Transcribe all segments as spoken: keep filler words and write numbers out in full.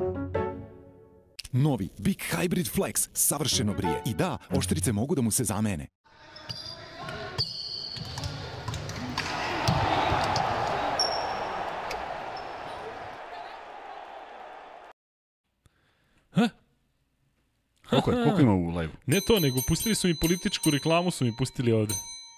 Novi Big Hybrid Flex savršeno brije. I da, oštrice mogu da mu se zamene. Ha? Koliko, je, koliko ima u live? Ne to, nego pustili su mi političku reklamu, su mi pustili ovde.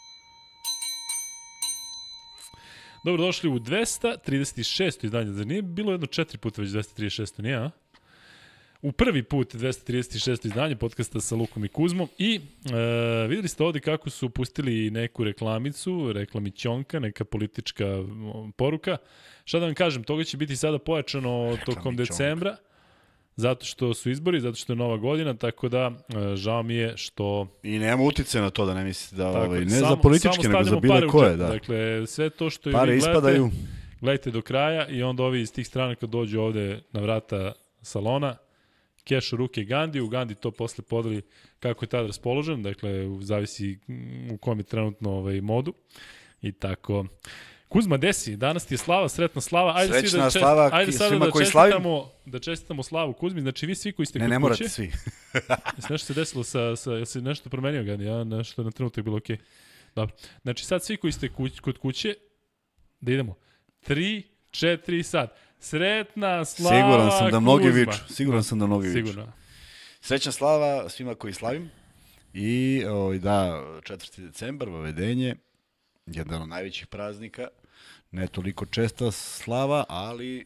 Dobro, došli u dvesta trideset šesto izdanje. Zar nije bilo jedno četiri puta već dvesta trideset šesto, nije, a? U prvi put dvesta trideset šesto izdanje podcasta sa Lukom i Kuzmom i e, videli ste ovde kako su pustili neku reklamicu, reklamićonka, neka politička poruka. Šta da vam kažem, toga će biti sada pojačano tokom decembra, zato što su izbori, zato što je nova godina, tako da e, žao mi je što... I nema utice na to da ne mislite da, tako, ovaj, ne samo, za političke, nego za bilo koje. Da. Dakle, sve to što pare vi gledate, ispadaju. Gledajte do kraja i onda ovi iz tih strana kad dođu ovde na vrata salona, keš u ruke Gandhi, u Gandhi to posle podeli kako je tad raspoložen, dakle, zavisi u kom je trenutno ovaj, modu i tako. Kuzma, desi, danas ti je slava, sretna slava. Ajde Srećna svi da čest... slava Ajde sada svima da koji čestitamo, slavim. da čestitamo slavu Kuzmi, znači vi svi koji ste ne, kod ne kuće. Ne, ne morate svi. Jesi nešto se desilo sa, sa, jesi nešto promenio Gandhi, ja nešto na trenutak bilo okej. Okay. Dobro, znači sad svi koji ste kuć, kod kuće, da idemo. Tri, četiri, sad. Sretna slava Siguran sam da mnogi Kuzma. viču. Siguran sam da mnogi viču. Sigurno. Srećna slava svima koji slavim. I ovaj, da, četvrti decembar, vavedenje, jedan od najvećih praznika. Ne toliko česta slava, ali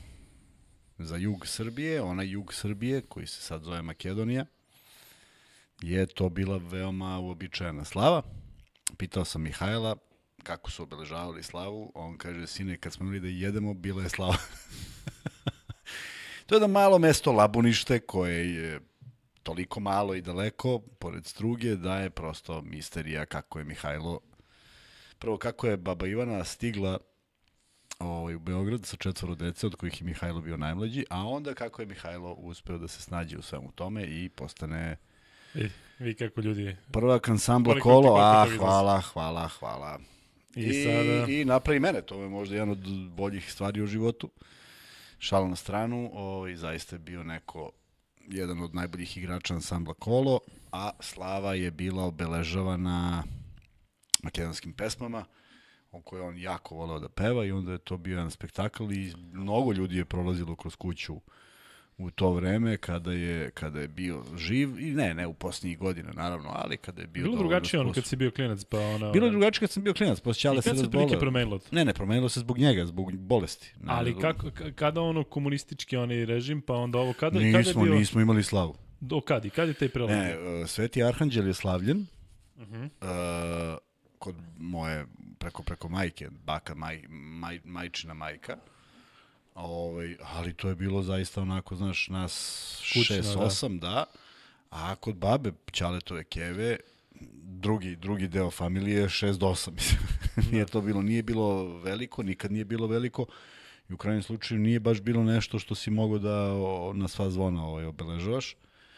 za jug Srbije, onaj jug Srbije, koji se sad zove Makedonija, je to bila veoma uobičajena slava. Pitao sam Mihajla kako su obeležavali slavu, on kaže, sine, kad smo imali da jedemo, bila je slava. To je jedno malo mesto Labunište, koje je toliko malo i daleko, pored Struge, da je prosto misterija kako je Mihajlo, prvo kako je baba Ivana stigla ovaj, u Beograd sa četvoro dece, od kojih je Mihajlo bio najmlađi, a onda kako je Mihajlo uspeo da se snađe u svemu tome i postane... I, vi kako ljudi... Prvak ansambla koliko, Kolo, koliko a hvala, hvala, hvala. I, I, sada... I napravi mene, to je možda jedan od boljih stvari u životu. Šal na stranu, ovaj, zaista je bio neko, jedan od najboljih igrača ansambla Kolo, a slava je bila obeležavana makedonskim pesmama, o kojoj on jako voleo da peva i onda je to bio jedan spektakl i mnogo ljudi je prolazilo kroz kuću u to vreme kada je, kada je bio živ i ne, ne u posljednjih godina naravno, ali kada je bio... Bilo drugačije ono kad si bio klinac pa ona... Bilo je drugačije kad sam bio klinac, posjećala se razboleo. I kad se prilike promenilo? Ne, ne, promenilo se zbog njega, zbog bolesti. Ne, ali kako, kada ono komunistički onaj režim, pa onda ovo, kada, nismo, kada je bio... Nismo imali slavu. Do kad i kad je taj prelaz? Ne, uh, Sveti Arhanđel je slavljen, uh -huh. uh, kod moje, preko, preko majke, baka, maj, maj, majčina majka. Ovaj, ali to je bilo zaista onako, znaš, nas šest osam, da. da. A kod babe, Ćaletove keve, drugi, drugi deo familije, šest do osam, mislim. nije to bilo, nije bilo veliko, nikad nije bilo veliko. I u krajnjem slučaju nije baš bilo nešto što si mogao da o, na sva zvona ovaj, obeležavaš.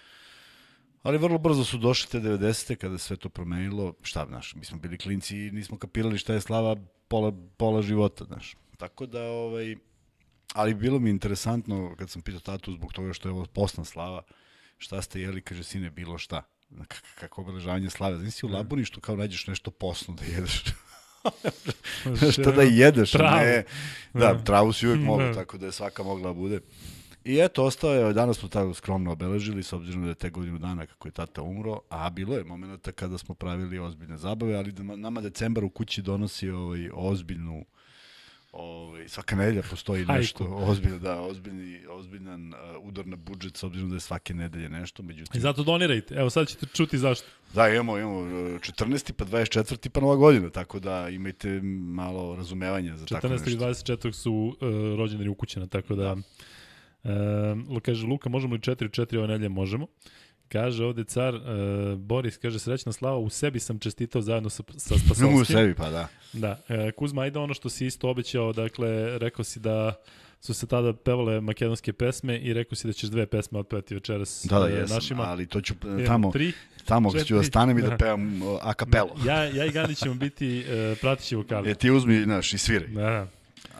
Ali vrlo brzo su došli te devedesete kada sve to promenilo. Šta, znaš, mi smo bili klinci i nismo kapirali šta je slava pola, pola života, znaš. Tako da, ovaj... Ali bilo mi interesantno kad sam pitao tatu zbog toga što je ovo posna slava, šta ste jeli, kaže, sine, bilo šta. K kako obeležavanje slave. Znači si u Labuništu kao nađeš nešto posno da jedeš. Šta da jedeš, travu. Ne. Da, travu si uvijek mogla, tako da je svaka mogla da bude. I eto, ostao je, danas smo tako skromno obeležili, s obzirom da je te godinu dana kako je tata umro, a bilo je momenta kada smo pravili ozbiljne zabave, ali da nama decembar u kući donosi ovaj, ozbiljnu, ovaj, svaka nedelja postoji nešto ozbiljno, da, ozbiljni, ozbiljan uh, udar na budžet, s obzirom da je svake nedelje nešto, međutim... I zato donirajte, evo sad ćete čuti zašto. Da, imamo, imamo četrnaesti pa dvadeset četvrti pa nova godina, tako da imajte malo razumevanja za tako nešto. četrnaestog i dvadeset četvrtog su uh, rođendani ukućena, tako da... Uh, kaže, Luka, možemo li četiri četiri ove nedelje? Možemo. Kaže ovde car, uh, Boris, kaže, srećna slava, u sebi sam čestitao zajedno sa, sa Spasovskim. U sebi, pa da. Da. Uh, Kuzma, ajde ono što si isto obećao, dakle, rekao si da su se tada pevale makedonske pesme i rekao si da ćeš dve pesme otpevati večeras da, da, jesam, našima. Ali to ću tamo, tri, tamo četiri, ću da stanem i da, da pevam uh, a capello. Ja, ja i Gandhi ćemo biti uh, pratići vokali. E, ti uzmi, znaš, i sviraj. Da,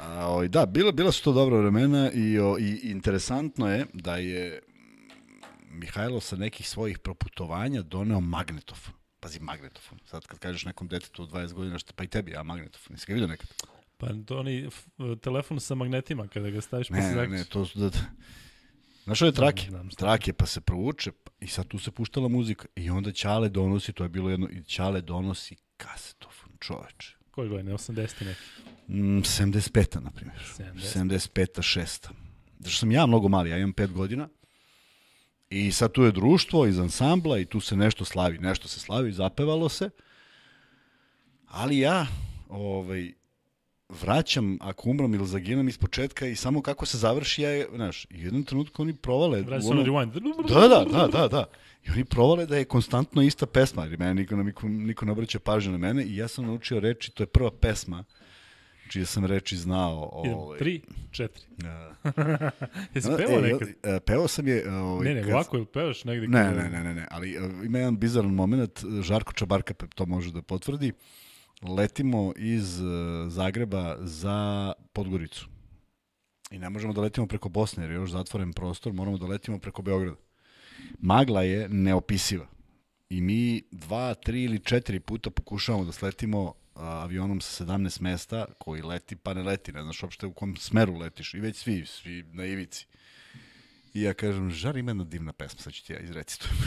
A, o, da, bila, bila su to dobra vremena i, o, i interesantno je da je Mihajlo sa nekih svojih proputovanja doneo magnetofon. Pazi, magnetofon. Sad kad kažeš nekom detetu od dvadeset godina, šta, pa i tebi, a magnetofon, nisi ga vidio nekad? Pa to oni telefon sa magnetima, kada ga staviš pa se Ne, ne, to su da... Znaš ove trake? Trake, pa se provuče i sad tu se puštala muzika i onda Ćale donosi, to je bilo jedno, i Ćale donosi kasetofon, čoveče. Koje godine? osamdeset neki? Mm, sedamdeset peta na primjer. sedamdeset peta, šesta. Zato sam ja mnogo mali, ja imam pet godina. I sad tu je društvo iz ansambla i tu se nešto slavi, nešto se slavi, zapevalo se. Ali ja, ovaj, vraćam, ako umram ili zaginam iz početka i samo kako se završi, ja je, znaš, i u jednom trenutku oni provale... Vraći ono rewind. Da, da, da, da, da. I oni provale da je konstantno ista pesma, jer mene niko, niko, niko ne obraća pažnju na mene i ja sam naučio reči, to je prva pesma čije sam reči znao. Ovaj... Tri, četiri. Da. Jesi pevao nekad? E, pevao sam je... Ovaj, ne, ne, kad... ovako ili pevaš negdje? Ne, ne, ne, ne, ne, ali uh, ima jedan bizaran moment, Žarko Čabarka to može da potvrdi. Letimo iz uh, Zagreba za Podgoricu. I ne možemo da letimo preko Bosne, jer je još zatvoren prostor, moramo da letimo preko Beograda. Magla je neopisiva. I mi dva, tri ili četiri puta pokušavamo da sletimo uh, avionom sa sedamnaest mesta, koji leti pa ne leti, ne znaš uopšte u kom smeru letiš. I već svi, svi na ivici. I ja kažem, Žar, ima jedna divna pesma, sad ću ti ja izrecitujem.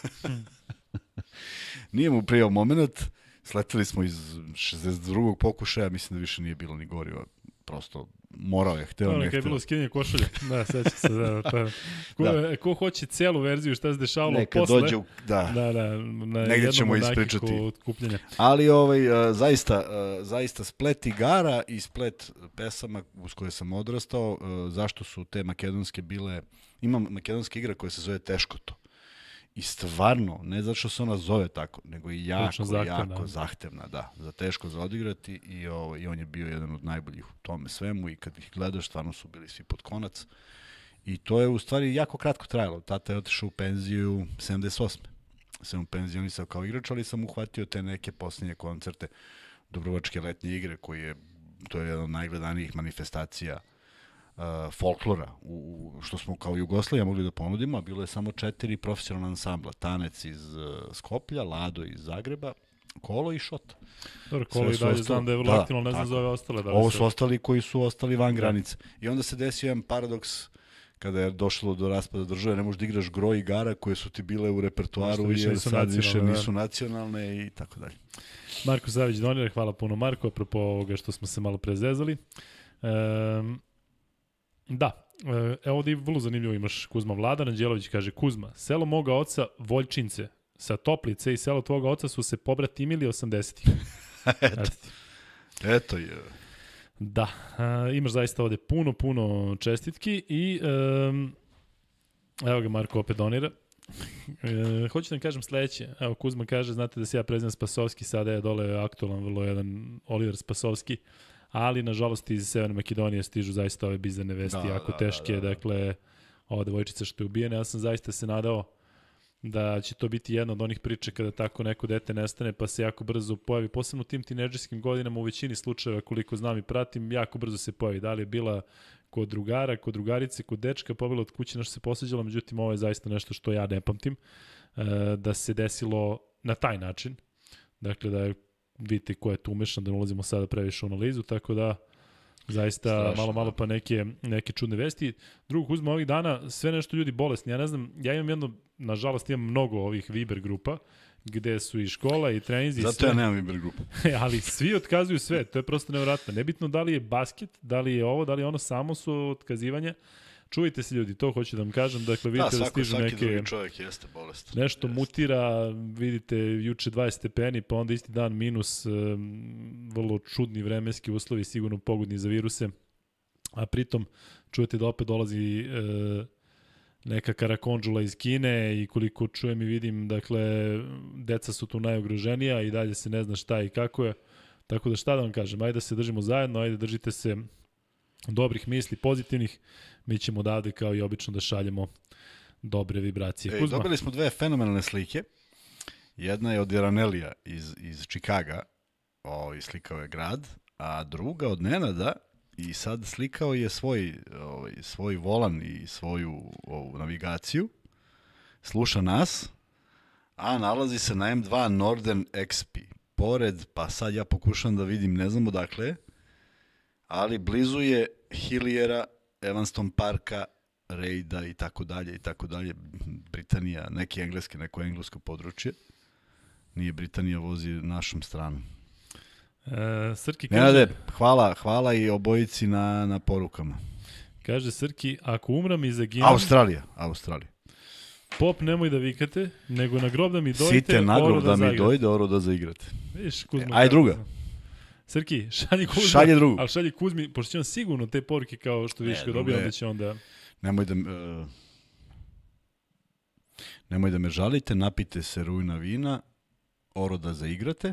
Nije mu prijao moment, sleteli smo iz šezdeset drugog pokušaja, mislim da više nije bilo ni goriva, prosto morao je, hteo, ne hteo. Ono je bilo skinjenje košulja, da, seća se, da, pa, ko, da. Ko hoće celu verziju šta se dešavalo Neka posle, dođe u, da, da, da, na negdje ćemo ispričati. Ali ovaj, zaista, zaista splet igara i splet pesama uz koje sam odrastao, zašto su te makedonske bile, ima makedonska igra koja se zove Teškoto. I stvarno, ne zato što se ona zove tako, nego i jako, zahtevna. jako zahtevna, da, za teško za odigrati i, ovo, i on je bio jedan od najboljih u tome svemu i kad ih gledaš, stvarno su bili svi pod konac. I to je u stvari jako kratko trajalo. Tata je otišao u penziju sedamdeset osme Sam u penzionisao kao igrač, ali sam uhvatio te neke posljednje koncerte Dubrovačke letnje igre, koji je, to je jedna od najgledanijih manifestacija Uh, folklora, u, što smo kao Jugoslavija mogli da ponudimo, a bilo je samo četiri profesionalna ansambla. Tanec iz uh, Skoplja, Lado iz Zagreba, Kolo i Šot. Dobro, Kolo i dalje znam da je vrlo aktivno, ne znam za ove ostale. Da Ovo su ostali koji su ostali van da. granice. I onda se desio jedan paradoks kada je došlo do raspada države, ne možeš da igraš gro igara koje su ti bile u repertoaru i jer sad više nisu nacionalne i tako dalje. Marko Savić donira, hvala puno Marko, apropo ovoga što smo se malo prezezali. Um, Da, evo ovdje je vrlo zanimljivo, imaš Kuzma Vladan Anđelović, kaže Kuzma, selo moga oca Voljčince sa Toplice i selo tvoga oca su se pobratimili osamdesetih. Eto. Eto je. Da, a, imaš zaista ovdje puno, puno čestitki i um, evo ga Marko opet donira. E, hoću da vam kažem sledeće. Evo Kuzma kaže, znate da se ja prezimam Spasovski, sada je dole aktualan vrlo jedan Oliver Spasovski. Ali, nažalost, iz Severne Makedonije stižu zaista ove bizarne vesti, da, jako da, teške, da, da, da. Dakle, ova devojčica što je ubijena. Ja sam zaista se nadao da će to biti jedna od onih priča kada tako neko dete nestane, pa se jako brzo pojavi, posebno u tim tinejdžerskim godinama, u većini slučajeva, koliko znam i pratim, jako brzo se pojavi. Da li je bila kod drugara, kod drugarice, kod dečka, pobila od kuće, nešto se posveđala, međutim, ovo je zaista nešto što ja ne pamtim, da se desilo na taj način. Dakle, da je vidite ko je tu umešan, da ne ulazimo sada previše u analizu, tako da zaista strašno, malo, malo pa neke, neke čudne vesti. Drugo, uzme ovih dana sve nešto ljudi bolesni. Ja ne znam, ja imam jedno, nažalost imam mnogo ovih Viber grupa, gde su i škola i treninzi. Zato ja nemam Viber grupu. Ali svi otkazuju sve, to je prosto nevjerojatno. Nebitno da li je basket, da li je ovo, da li je ono, samo su otkazivanja. Čuvajte se ljudi, to hoću da vam kažem. Dakle, vidite da, svako, da stižu neke... drugi čovjek jeste bolest. Nešto jeste. Mutira, vidite, juče dvadeset stepeni, pa onda isti dan minus, um, vrlo čudni vremenski uslovi, sigurno pogodni za viruse. A pritom, čujete da opet dolazi uh, neka karakondžula iz Kine i koliko čujem i vidim, dakle, deca su tu najugroženija i dalje se ne zna šta i kako je. Tako da šta da vam kažem, ajde da se držimo zajedno, ajde držite se dobrih misli, pozitivnih, mi ćemo odavde kao i obično da šaljemo dobre vibracije. Ej, dobili smo dve fenomenalne slike. Jedna je od Jeranelija iz, iz Čikaga, o, islikao je grad, a druga od Nenada i sad slikao je svoj, ovaj, svoj volan i svoju ovu navigaciju, sluša nas, a nalazi se na M dva Northern X P. Pored, pa sad ja pokušam da vidim, ne znam odakle, ali blizu je Hilliera, Evanston Parka, Reida i tako dalje i tako dalje. Britanija, neki engleski, neko englesko područje. Nije Britanija, vozi našom stranom. E, Srki kaže... Nenade, hvala, hvala i obojici na, na porukama. Kaže Srki, ako umram i zaginem... Australija, Australija. Pop, nemoj da vikate, nego na grob da mi dojte, Site na grob da, da mi zaigrate. dojde, oro da zaigrate. Viš, Kuzma, E, aj druga. Srki, šalji Kuzma. Šalje drugu. Ali šalji Kuzmi, pošto će on sigurno te poruke kao što viš kad dobije, onda će onda... Nemoj da, uh, nemoj da me žalite, napite se rujna vina, oro da zaigrate.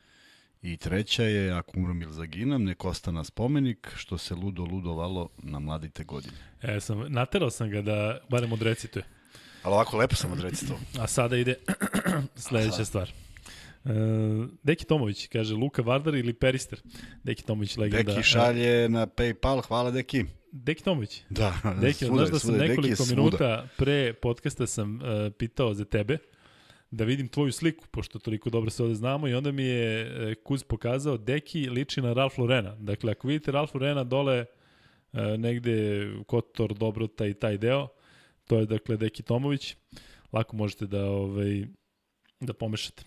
I treća je, ako umrem ili zaginam, nek ostana spomenik, što se ludo ludovalo na mladite godine. E, sam, naterao sam ga da barem odrecituje. Ali ovako lepo sam odrecitao. A sada ide sledeća stvar. Uh, Deki Tomović, kaže Luka Vardar ili Perister. Deki Tomović, legenda. Deki šalje na PayPal, hvala Deki. Deki Tomović. Da, Deki, svuda, znaš da sam svuda, nekoliko minuta pre podcasta sam uh, pitao za tebe, da vidim tvoju sliku, pošto toliko dobro se ovde znamo, i onda mi je uh, Kuz pokazao, Deki liči na Ralph Laurena. Dakle, ako vidite Ralph Laurena dole uh, negde Kotor, Dobrota i taj deo, to je dakle Deki Tomović. Lako možete da, ovaj, da pomešate.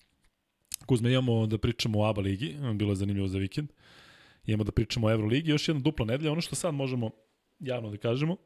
Kuzme, imamo da pričamo o ABA ligi, bilo je zanimljivo za vikend. Imamo da pričamo o Euroligi, još jedna dupla nedelja. Ono što sad možemo javno da kažemo,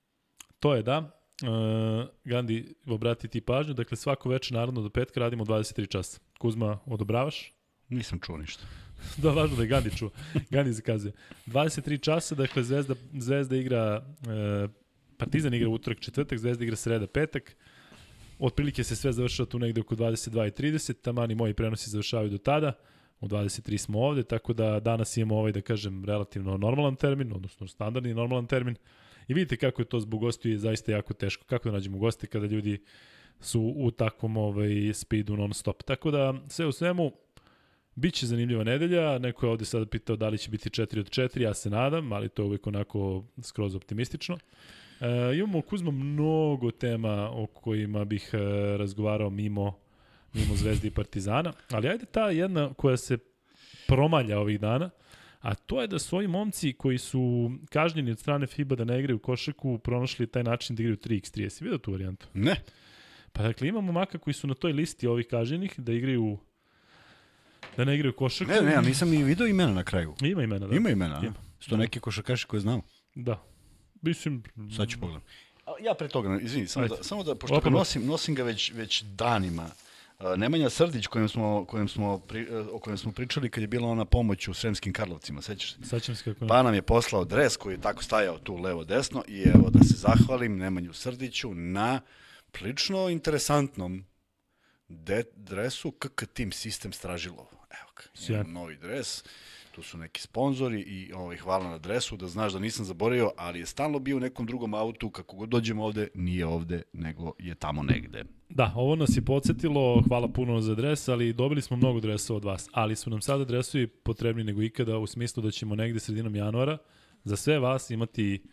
to je da, uh, Gandi, obrati ti pažnju, dakle svako večer naravno do petka radimo dvadeset tri časa. Kuzma, odobravaš? Nisam čuo ništa. Da, važno da je Gandi čuo. Gandi zakazuje. dvadeset tri časa, dakle Zvezda, Zvezda igra, uh, Partizan igra utorak, četvrtak, Zvezda igra sreda, petak. Otprilike se sve završava tu negde oko dvadeset dva i trideset, tamani moji prenosi završavaju do tada, u dvadeset tri smo ovde, tako da danas imamo ovaj, da kažem, relativno normalan termin, odnosno standardni normalan termin. I vidite kako je to zbog gostiju je zaista jako teško. Kako da nađemo goste kada ljudi su u takvom ovaj, speedu non stop. Tako da sve u svemu, bit će zanimljiva nedelja. Neko je ovde sada pitao da li će biti četiri od četiri, ja se nadam, ali to je uvijek onako skroz optimistično. E, imamo Kuzma mnogo tema o kojima bih e, razgovarao mimo, mimo Zvezde i Partizana, ali ajde ta jedna koja se promalja ovih dana, a to je da su ovi momci koji su kažnjeni od strane FIBA da ne igraju košarku pronašli taj način da igraju tri iks tri. Jesi vidio tu varijantu? Ne. Pa dakle imamo maka koji su na toj listi ovih kažnjenih da igraju da ne igraju košarku. Ne, ne, ja nisam ni vidio imena na kraju. Ima imena, da. Ima imena, a? Ima. Su to neki košarkaši koje znamo? Da. Mislim... Sad ću pogledam. Ja pre toga, izvini, samo Ajde. da, samo da, pošto Opa, ga nosim, nosim ga već, već danima. Uh, Nemanja Srdić, kojem smo, kojem smo pri, uh, o kojem smo pričali kad je bila ona pomoć u Sremskim Karlovcima, sećaš se? Sećam se kako... Pa nam je poslao dres koji je tako stajao tu levo-desno i evo da se zahvalim Nemanju Srdiću na prilično interesantnom de, dresu K K Team System Stražilovo. Evo ga, imam novi dres. Tu su neki sponzori i ovaj, hvala na dresu, da znaš da nisam zaboravio, ali je stalno bio u nekom drugom autu, kako god dođemo ovde, nije ovde, nego je tamo negde. Da, ovo nas je podsjetilo, hvala puno za dres, ali dobili smo mnogo dresa od vas, ali su nam sada dresovi potrebni nego ikada, u smislu da ćemo negde sredinom januara za sve vas imati e,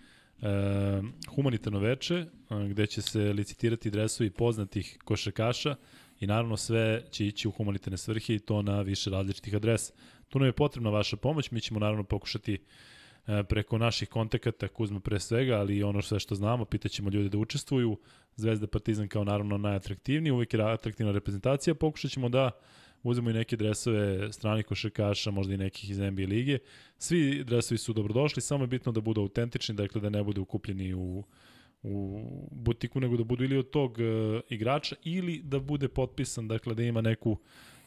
humanitarno veče, e, gde će se licitirati dresovi poznatih košarkaša i naravno sve će ići u humanitarne svrhe i to na više različitih adresa. Tu nam je potrebna vaša pomoć, mi ćemo naravno pokušati e, preko naših kontakata, Kuzma pre svega, ali i ono sve što znamo, pitaćemo ljude da učestvuju. Zvezda Partizan kao naravno najatraktivniji, uvijek je atraktivna reprezentacija, pokušat ćemo da uzmemo i neke dresove stranih košarkaša, možda i nekih iz N B A lige. Svi dresovi su dobrodošli, samo je bitno da budu autentični, dakle da ne budu ukupljeni u, u butiku, nego da budu ili od tog e, igrača ili da bude potpisan, dakle da ima neku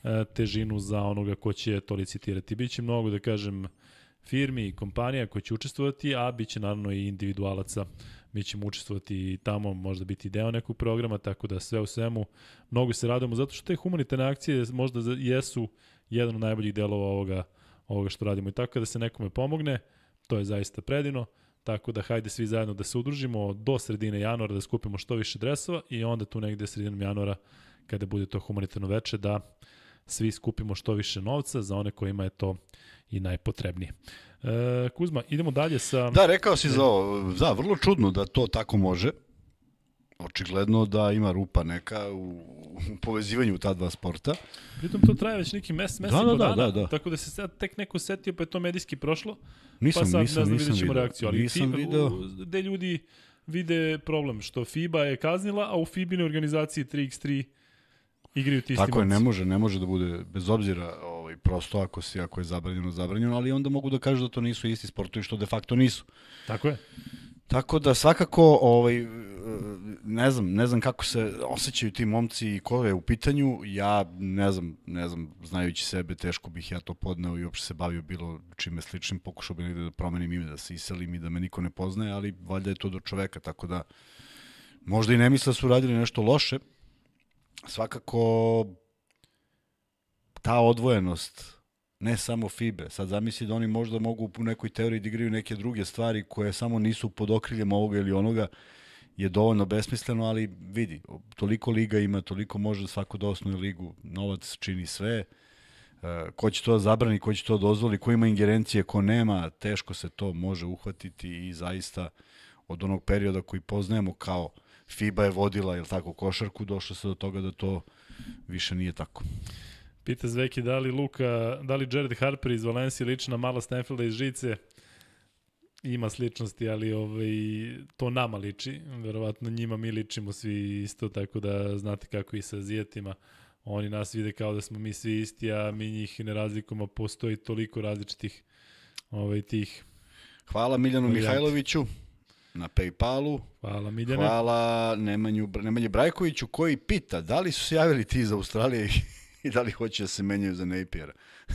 težinu za onoga ko će to licitirati. Biće mnogo, da kažem, firmi i kompanija koji će učestvovati, a biće naravno i individualaca. Mi ćemo učestvovati i tamo, možda biti deo nekog programa, tako da sve u svemu mnogo se radimo, zato što te humanitarne akcije možda jesu jedan od najboljih delova ovoga, ovoga što radimo. I tako da se nekome pomogne, to je zaista predivno, tako da hajde svi zajedno da se udružimo do sredine januara, da skupimo što više dresova i onda tu negde sredinom januara, kada bude to humanitarno veče, da svi skupimo što više novca za one kojima je to i najpotrebnije. E, Kuzma, idemo dalje sa... Da, rekao si za ovo, da, vrlo čudno da to tako može. Očigledno da ima rupa neka u, u povezivanju ta dva sporta. Pritom to traje već neki mes, mes da, i po da, dana, da, da. tako da se sad tek neko setio pa je to medijski prošlo. Nisam, pa sad nisam, ne znam, nisam vidjet ćemo video. reakciju. Ali Nisam FIBA, video. gde ljudi vide problem, što FIBA je kaznila, a u FIBA-inoj organizaciji tri iks tri igraju ti isti Tako je, momci. ne može, ne može da bude, bez obzira, ovaj, prosto ako, si, ako je zabranjeno, zabranjeno, ali onda mogu da kažu da to nisu isti sportovi, što de facto nisu. Tako je. Tako da svakako, ovaj, ne znam, ne znam kako se osjećaju ti momci i ko je u pitanju, ja ne znam, ne znam, znajući sebe, teško bih ja to podneo i uopšte se bavio bilo čime sličnim, pokušao bih negde da promenim ime, da se iselim i da me niko ne poznaje, ali valjda je to do čoveka, tako da možda i ne misle da su radili nešto loše. Svakako ta odvojenost, ne samo FIBE, sad zamisli da oni možda mogu u nekoj teoriji da igraju neke druge stvari koje samo nisu pod okriljem ovoga ili onoga, je dovoljno besmisleno, ali vidi, toliko liga ima, toliko može svako da osnuje ligu, novac čini sve, ko će to da zabrani, ko će to dozvoli, ko ima ingerencije, ko nema, teško se to može uhvatiti i zaista od onog perioda koji poznajemo kao FIBA je vodila, jel tako, košarku, došlo se do toga da to više nije tako. Pita Zveki, da li Luka, da li Jared Harper iz Valencije liči na Marla Stanfielda iz Žice? Ima sličnosti, ali ovaj, to nama liči. Verovatno njima mi ličimo svi isto, tako da znate kako i sa Azijatima. Oni nas vide kao da smo mi svi isti, a mi njih ne razlikujemo. Postoji toliko različitih ovaj, tih... Hvala Miljanu varijanti. Mihajloviću na PayPalu. Hvala Miljane. Hvala Nemanju, Nemanju Brajkoviću koji pita da li su se javili ti iz Australije i da li hoće da se menjaju za Napiera.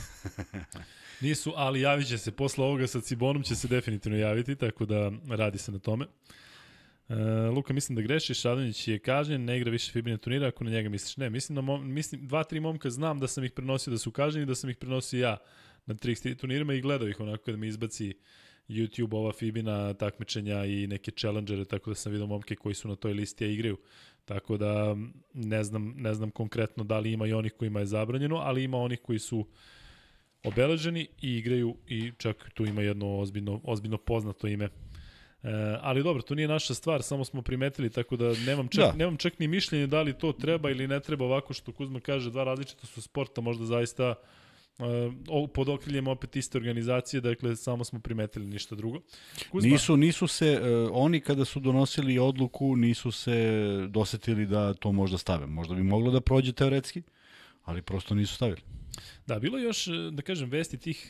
Nisu, ali javit će se. Posle ovoga sa Cibonom će se definitivno javiti, tako da radi se na tome. Uh, Luka, mislim da grešiš, Radonjić je kažnjen, ne igra više FIBA turnira, ako na njega misliš. Ne, mislim da mom, mislim, dva, tri momka znam da sam ih prenosio da su kažnjeni, da sam ih prenosio ja na tri iks tri turnirima i gledao ih onako kada mi izbaci YouTube ova FIBA-na takmičenja i neke challengere, tako da sam vidio momke koji su na toj listi a igraju. Tako da ne znam, ne znam konkretno da li ima i onih kojima je zabranjeno, ali ima onih koji su obeleženi i igraju i čak tu ima jedno ozbiljno, ozbiljno poznato ime. E, ali dobro, to nije naša stvar, samo smo primetili, tako da nemam čak, da. nemam čak ni mišljenje da li to treba ili ne treba, ovako što Kuzma kaže, dva različita su sporta, možda zaista uh, pod okriljem opet iste organizacije, dakle samo smo primetili ništa drugo. Kuzma, Nisu, nisu se, uh, oni kada su donosili odluku, nisu se dosetili da to možda stave. Možda bi moglo da prođe teoretski, ali prosto nisu stavili. Da, bilo je još, da kažem, vesti tih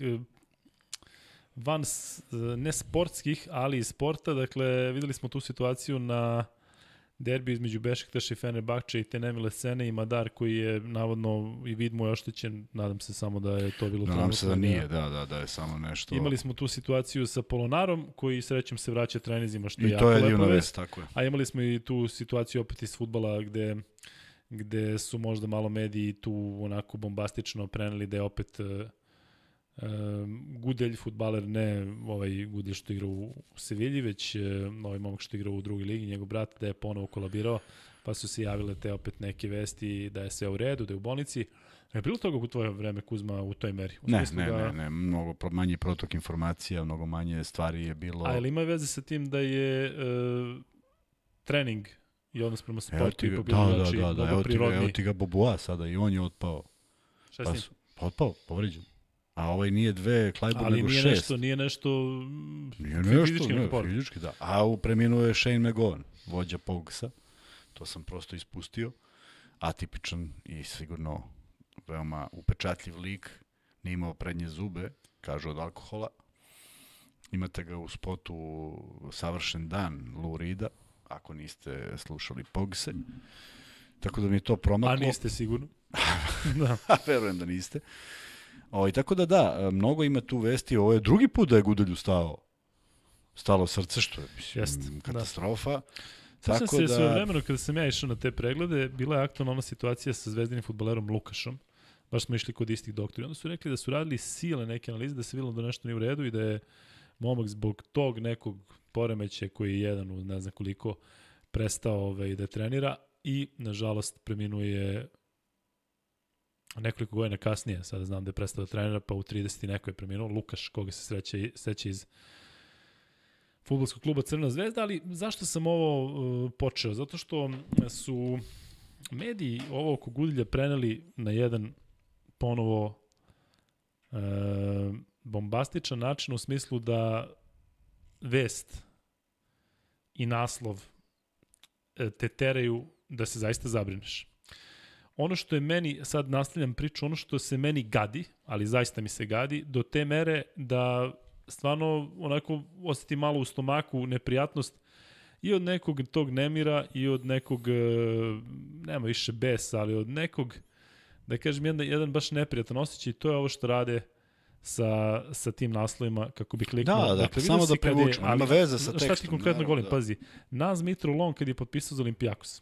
van, ne sportskih, ali i sporta. Dakle, videli smo tu situaciju na derbi između Bešiktaša i Fenerbahče i te nemile scene i Madar koji je navodno i vid mu je oštećen. Nadam se samo da je to bilo... Nadam se da nije, da, da, da je samo nešto... Imali smo tu situaciju sa Polonarom koji srećem se vraća trenizima, što je I jako to je lepa divna vest. vest, tako je. A imali smo i tu situaciju opet iz fudbala gde gde su možda malo mediji tu onako bombastično preneli da je opet uh, uh, Gudelj, fudbaler, ne ovaj Gudelj što igra u, u Sevilji, već uh, ovaj momak što igra u drugoj ligi, njegov brat, da je ponovo kolabirao, pa su se javile te opet neke vesti da je sve u redu, da je u bolnici. Je bilo toga u tvoje vreme, Kuzma, u toj meri? U Ne, smislu ne, da... ne, ne, mnogo manji protok informacija, mnogo manje stvari je bilo... A ili ima veze sa tim da je uh, trening i odnos prema sportu i pobjedivači da, da, da, mnogo evo ti, prirodniji? evo ti ga Boboa sada i on je otpao. Šta Pa, s njim? su- otpao, povređen. A ovaj nije dve Klajbor Ali nego nije šest. nešto, nije nešto mm, Nije nešto, fizički ne, napor. fizički, da. A u preminuo je Shane McGowan, vođa Pogsa. To sam prosto ispustio. Atipičan i sigurno veoma upečatljiv lik. Nije imao prednje zube, kažu od alkohola. Imate ga u spotu Savršen dan Lou Reeda, ako niste slušali Pogse. Tako da mi je to promaklo. A niste sigurno. Da. Verujem da niste. O, i tako da da, mnogo ima tu vesti. Ovo je drugi put da je Gudelju stao stalo srce, što je mislim, Jeste, katastrofa. Sjećam Tako se da... svoje vremeno kada sam ja išao na te preglede, bila je aktualna ona situacija sa zvezdinim fudbalerom Lukašom. Baš smo išli kod istih doktora. Onda su rekli da su radili sile neke analize, da se videlo da nešto nije u redu i da je momak zbog tog nekog poremeća koji je jedan u ne znam koliko prestao ovaj, da trenira i nažalost preminuje nekoliko godina kasnije, sada znam da je prestao da trenira, pa u trideset i neko je preminuo, Lukaš, koga se sreća, sreća iz fudbalskog kluba Crvena zvezda, ali zašto sam ovo uh, počeo? Zato što su mediji ovo oko Gudilja preneli na jedan ponovo uh, bombastičan način u smislu da vest i naslov uh, te teraju da se zaista zabrineš. Ono što je meni, sad nastavljam priču, ono što se meni gadi, ali zaista mi se gadi, do te mere da stvarno onako osjeti malo u stomaku neprijatnost i od nekog tog nemira i od nekog, nema više besa, ali od nekog, da kažem, jedan, jedan baš neprijatan osjećaj i to je ovo što rade sa, sa tim naslovima, kako bi kliknuo. Da, dakle, samo da privučemo, nema veze sa tekstom. Šta ti konkretno govorim? Pazi, Naz Mitrolon kad je potpisao za Olimpijakos,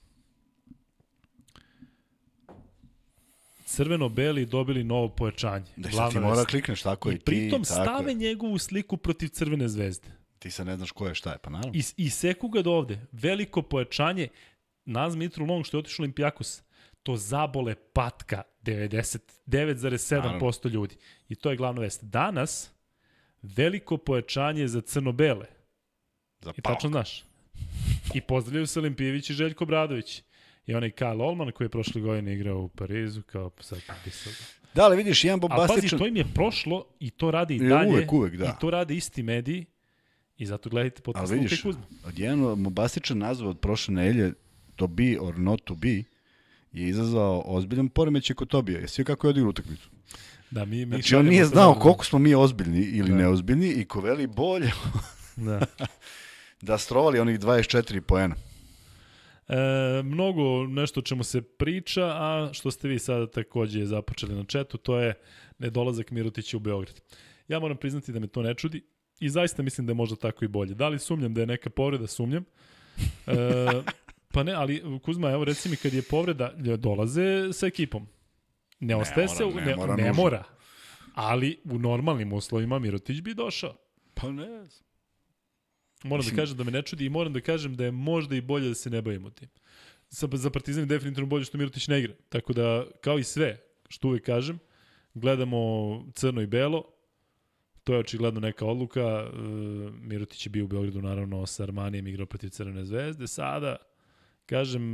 crveno-beli dobili novo pojačanje. Da sad ti mora klikneš, tako i, i ti. I pritom tako stave je. njegovu sliku protiv Crvene zvezde. Ti se ne znaš ko je, šta je, pa naravno. I, i seku ga do ovde. Veliko pojačanje. Naz Mitrolong što je otišao Olimpijakos, to zabole patka devedeset devet zarez sedam posto ljudi. I to je glavna vest. Danas, veliko pojačanje za crno-bele. Za I tačno znaš. I pozdravljaju se Olimpijević i Željko Bradović. I onaj Kyle Olman koji je prošle godine igrao u Parizu, kao sad potpisao. Da, ali vidiš, jedan bombastičan... A pazi, to im je prošlo i to rade i dalje. Uvek, uvek, da. I to rade isti mediji. I zato gledajte podcast Luka i Kuzma. Od jedan bombastičan nazva od prošle nedelje, to be or not to be, je izazvao ozbiljan poremećaj kod Tobija. Jesi kako je odigrao utakmicu? Da, mi, mi znači, on nije znao koliko smo mi ozbiljni ili da. neozbiljni i ko veli bolje da. da strovali onih dvadeset četiri poena. E, mnogo nešto o čemu se priča, a što ste vi sada takođe započeli na četu, to je nedolazak Mirotića u Beograd. Ja moram priznati da me to ne čudi i zaista mislim da je možda tako i bolje. Da li sumnjam da je neka povreda? Sumnjam. E, pa ne, ali Kuzma, evo reci mi kad je povreda, dolaze sa ekipom. Ne, ne ostaje mora, se, u, ne, ne, mora, ne mora. Ali u normalnim uslovima Mirotić bi došao. Pa ne znam. Moram Mislim... da kažem da me ne čudi i moram da kažem da je možda i bolje da se ne bavimo tim. Za Partizan je definitivno bolje što Mirotić ne igra. Tako da, kao i sve, što uvek kažem, gledamo crno i belo, to je očigledno neka odluka. Mirotić je bio u Beogradu naravno sa Armanijem, igrao protiv Crvene zvezde. Sada, kažem,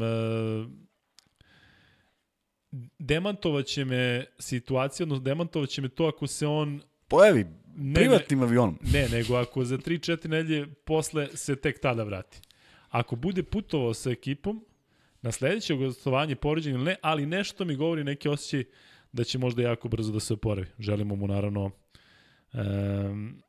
demantovaće me situacija, odnosno demantovaće me to ako se on... Pojavi Ne, privatnim avionom. Ne, nego ako za tri četiri nedelje posle se tek tada vrati. Ako bude putovao sa ekipom, na sledeće gostovanje poređenje ili ne, ali nešto mi govori neki osjećaj da će možda jako brzo da se oporavi. Želimo mu naravno um,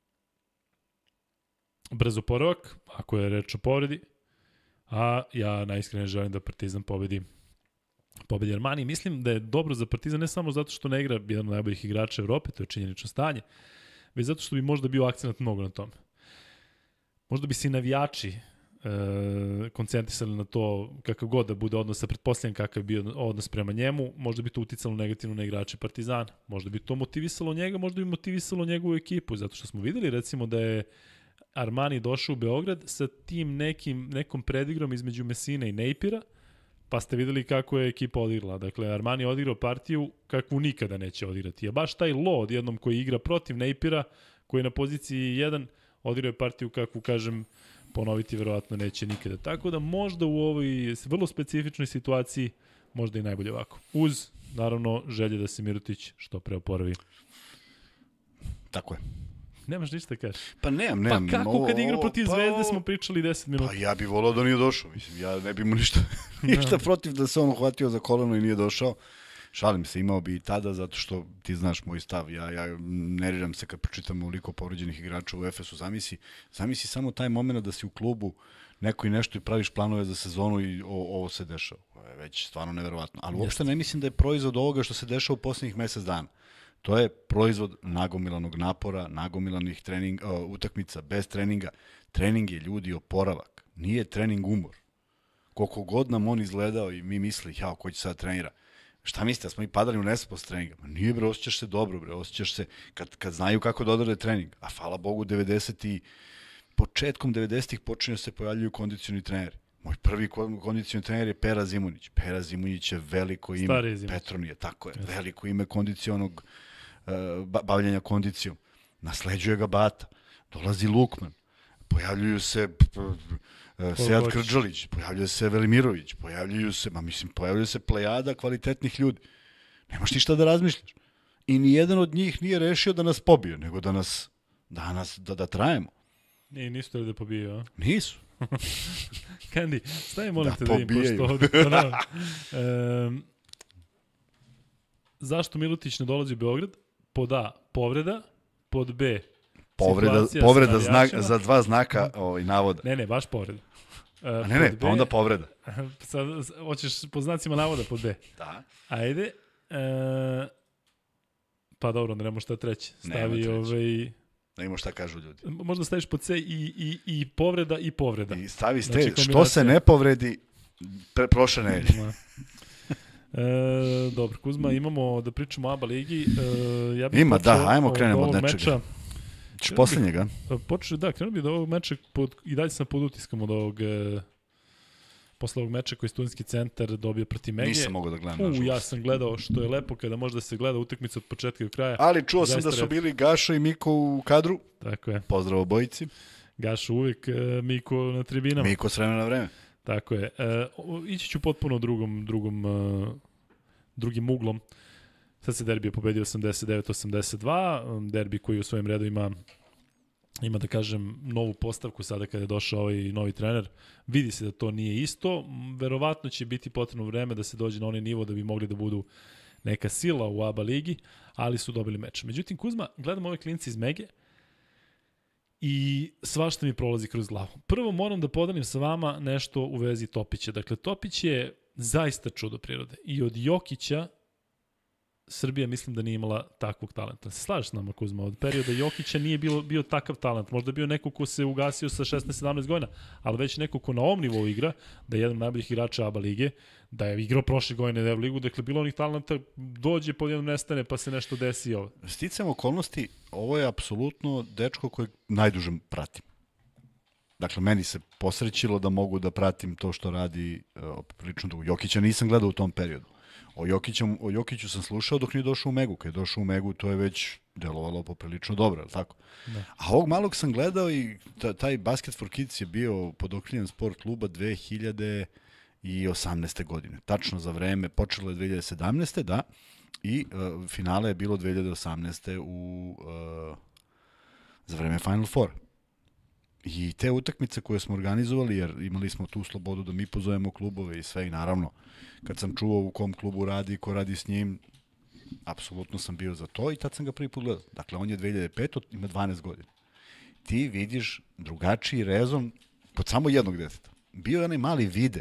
brzo oporavak, ako je reč o povredi, a ja najiskrenije želim da Partizan pobedi pobedi Armani. Mislim da je dobro za Partizan ne samo zato što ne igra jedan od najboljih igrača Evrope, to je činjenično stanje, već zato što bi možda bio akcenat mnogo na tome. Možda bi se i navijači e, koncentrisali na to kakav god da bude odnos, pretpostavljam kakav bi bio odnos prema njemu, možda bi to uticalo negativno na igrače Partizana, možda bi to motivisalo njega, možda bi motivisalo njegovu ekipu, zato što smo videli recimo da je Armani došao u Beograd sa tim nekim, nekom predigrom između Messina i Nejpira, pa ste videli kako je ekipa odigrala. Dakle, Armani je odigrao partiju kakvu nikada neće odigrati. A baš taj Lo, odjednom koji igra protiv Nejpira, koji je na poziciji jedan, odigrao je partiju kakvu, kažem, ponoviti verovatno neće nikada. Tako da možda u ovoj vrlo specifičnoj situaciji možda i najbolje ovako. Uz, naravno, želje da se Mirotić što pre oporavi. Tako je. Nemaš ništa da kažeš. Pa nemam, nemam. Pa kako kad igra protiv pa, Zvezde smo pričali deset minuta? Pa ja bih volao da nije došao. Mislim, ja ne bih mu ništa, ništa protiv da se on uhvatio za koleno i nije došao. Šalim se, imao bi i tada, zato što ti znaš moj stav. Ja, ja neriram se kad pročitam ovoliko povređenih igrača u Efesu. Zamisli, zamisli samo taj moment da si u klubu neko i nešto i praviš planove za sezonu i o, ovo se dešava. Je već stvarno neverovatno. Ali uopšte ne mislim da je proizvod ovoga što se dešava u poslednjih mesec dana. To je proizvod nagomilanog napora, nagomilanih trening, uh, utakmica bez treninga. Trening je, ljudi, oporavak. Nije trening umor. Koliko god nam on izgledao i mi misli, jao, ko će sad trenira? Šta mislite, da smo i padali u nespost treninga? Ma nije, bre, osjećaš se dobro, bre, osjećaš se kad, kad znaju kako da odrade trening. A hvala Bogu, devedeset i početkom devedesetih počinju se pojavljuju kondicioni treneri. Moj prvi kondicioni trener je Pera Zimunić. Pera Zimunić je veliko ime, Petronije, tako je, yes. veliko ime kondicionog uh, bavljanja kondicijom. Nasleđuje ga Bata, dolazi Lukman, pojavljuju se uh, Sead Krđalić, pojavljuje se Velimirović, pojavljuju se, ma mislim, pojavljuje se plejada kvalitetnih ljudi. Nemaš ti šta da razmišljaš. I nijedan od njih nije rešio da nas pobije, nego da nas, da nas, da, da trajemo. I nisu da pobiju, a? Nisu. Kandi, stavi molim da te da im, pošto ovdje... um, zašto Milutić ne dolazi u Beograd? Pod A, povreda, pod B, povreda, povreda znak, za dva znaka ovaj, navoda. Ne, ne, baš povreda. Uh, A ne, ne, B, pa onda povreda. Sad, hoćeš po znacima navoda pod B. Da. Ajde. Uh, pa dobro, onda nemo šta treće. Stavi ovaj... Da imamo šta kažu ljudi. Možda staviš pod C i, i, i povreda i povreda. I stavi ste, znači, što se ne povredi pre, prošle nedelje. e, dobro, Kuzma, imamo da pričamo o ABA ligi. E, ja Ima, da, ajmo krenemo od nečega. Meča. Češ posljednjega? Počeš, da, krenuo bi od ovog meča, pod, i dalje sam pod utiskom od ovog... E, posle ovog meča koji je Studentski centar dobio protiv Mege. Nisam mogao da gledam. U, ja sam gledao, što je lepo kada može da se gleda utakmica od početka do kraja. Ali čuo sam da su bili Gašo i Miko u kadru. Tako je. Pozdrav obojici. Gašo uvijek, Miko na tribinama. Miko s vremena na vreme. Tako je. E, ići ću potpuno drugom, drugom, uh, drugim uglom. Sad se derbi je pobedio osamdeset devet osamdeset dva. Derbi koji u svojim redu ima ima, da kažem, novu postavku sada kada je došao ovaj novi trener. Vidi se da to nije isto. Verovatno će biti potrebno vreme da se dođe na onaj nivo da bi mogli da budu neka sila u ABA ligi, ali su dobili meč. Međutim, Kuzma, gledam ove klinci iz Mege i svašta mi prolazi kroz glavu. Prvo moram da podelim sa vama nešto u vezi Topića. Dakle, Topić je zaista čudo prirode. I od Jokića Srbija mislim da nije imala takvog talenta. Se slažeš s nama, Kuzma? Od perioda Jokića nije bilo, bio takav talent. Možda je bio neko ko se ugasio sa šesnaest sedamnaest godina, ali već neko ko na ovom nivou igra, da je jedan od najboljih igrača ABA lige, da je igrao prošle godine na ligu, dakle bilo onih talenta, dođe, pod jednom nestane, pa se nešto desi ovo. Sticam okolnosti, ovo je apsolutno dečko kojeg najduže pratim. Dakle, meni se posrećilo da mogu da pratim to što radi uh, prilično dugo. Jokića nisam gledao u tom periodu. O, Jokićem, o Jokiću sam slušao dok nije došao u Megu. Kad je došao u Megu, to je već delovalo poprilično dobro, je li tako? Da. A ovog malog sam gledao i taj Basket for Kids je bio pod okriljem sport kluba dve hiljade osamnaeste. godine. Tačno za vreme, počelo je dve hiljade sedamnaeste. da, i uh, finale je bilo dve hiljade osamnaeste. u, uh, za vreme Final Four. I te utakmice koje smo organizovali, jer imali smo tu slobodu da mi pozovemo klubove i sve, i naravno, kad sam čuo u kom klubu radi i ko radi s njim, apsolutno sam bio za to i tad sam ga prvi put gledao. Dakle, on je dve hiljade pete. ima dvanaest godina. Ti vidiš drugačiji rezon pod samo jednog deteta. Bio je onaj mali Vide.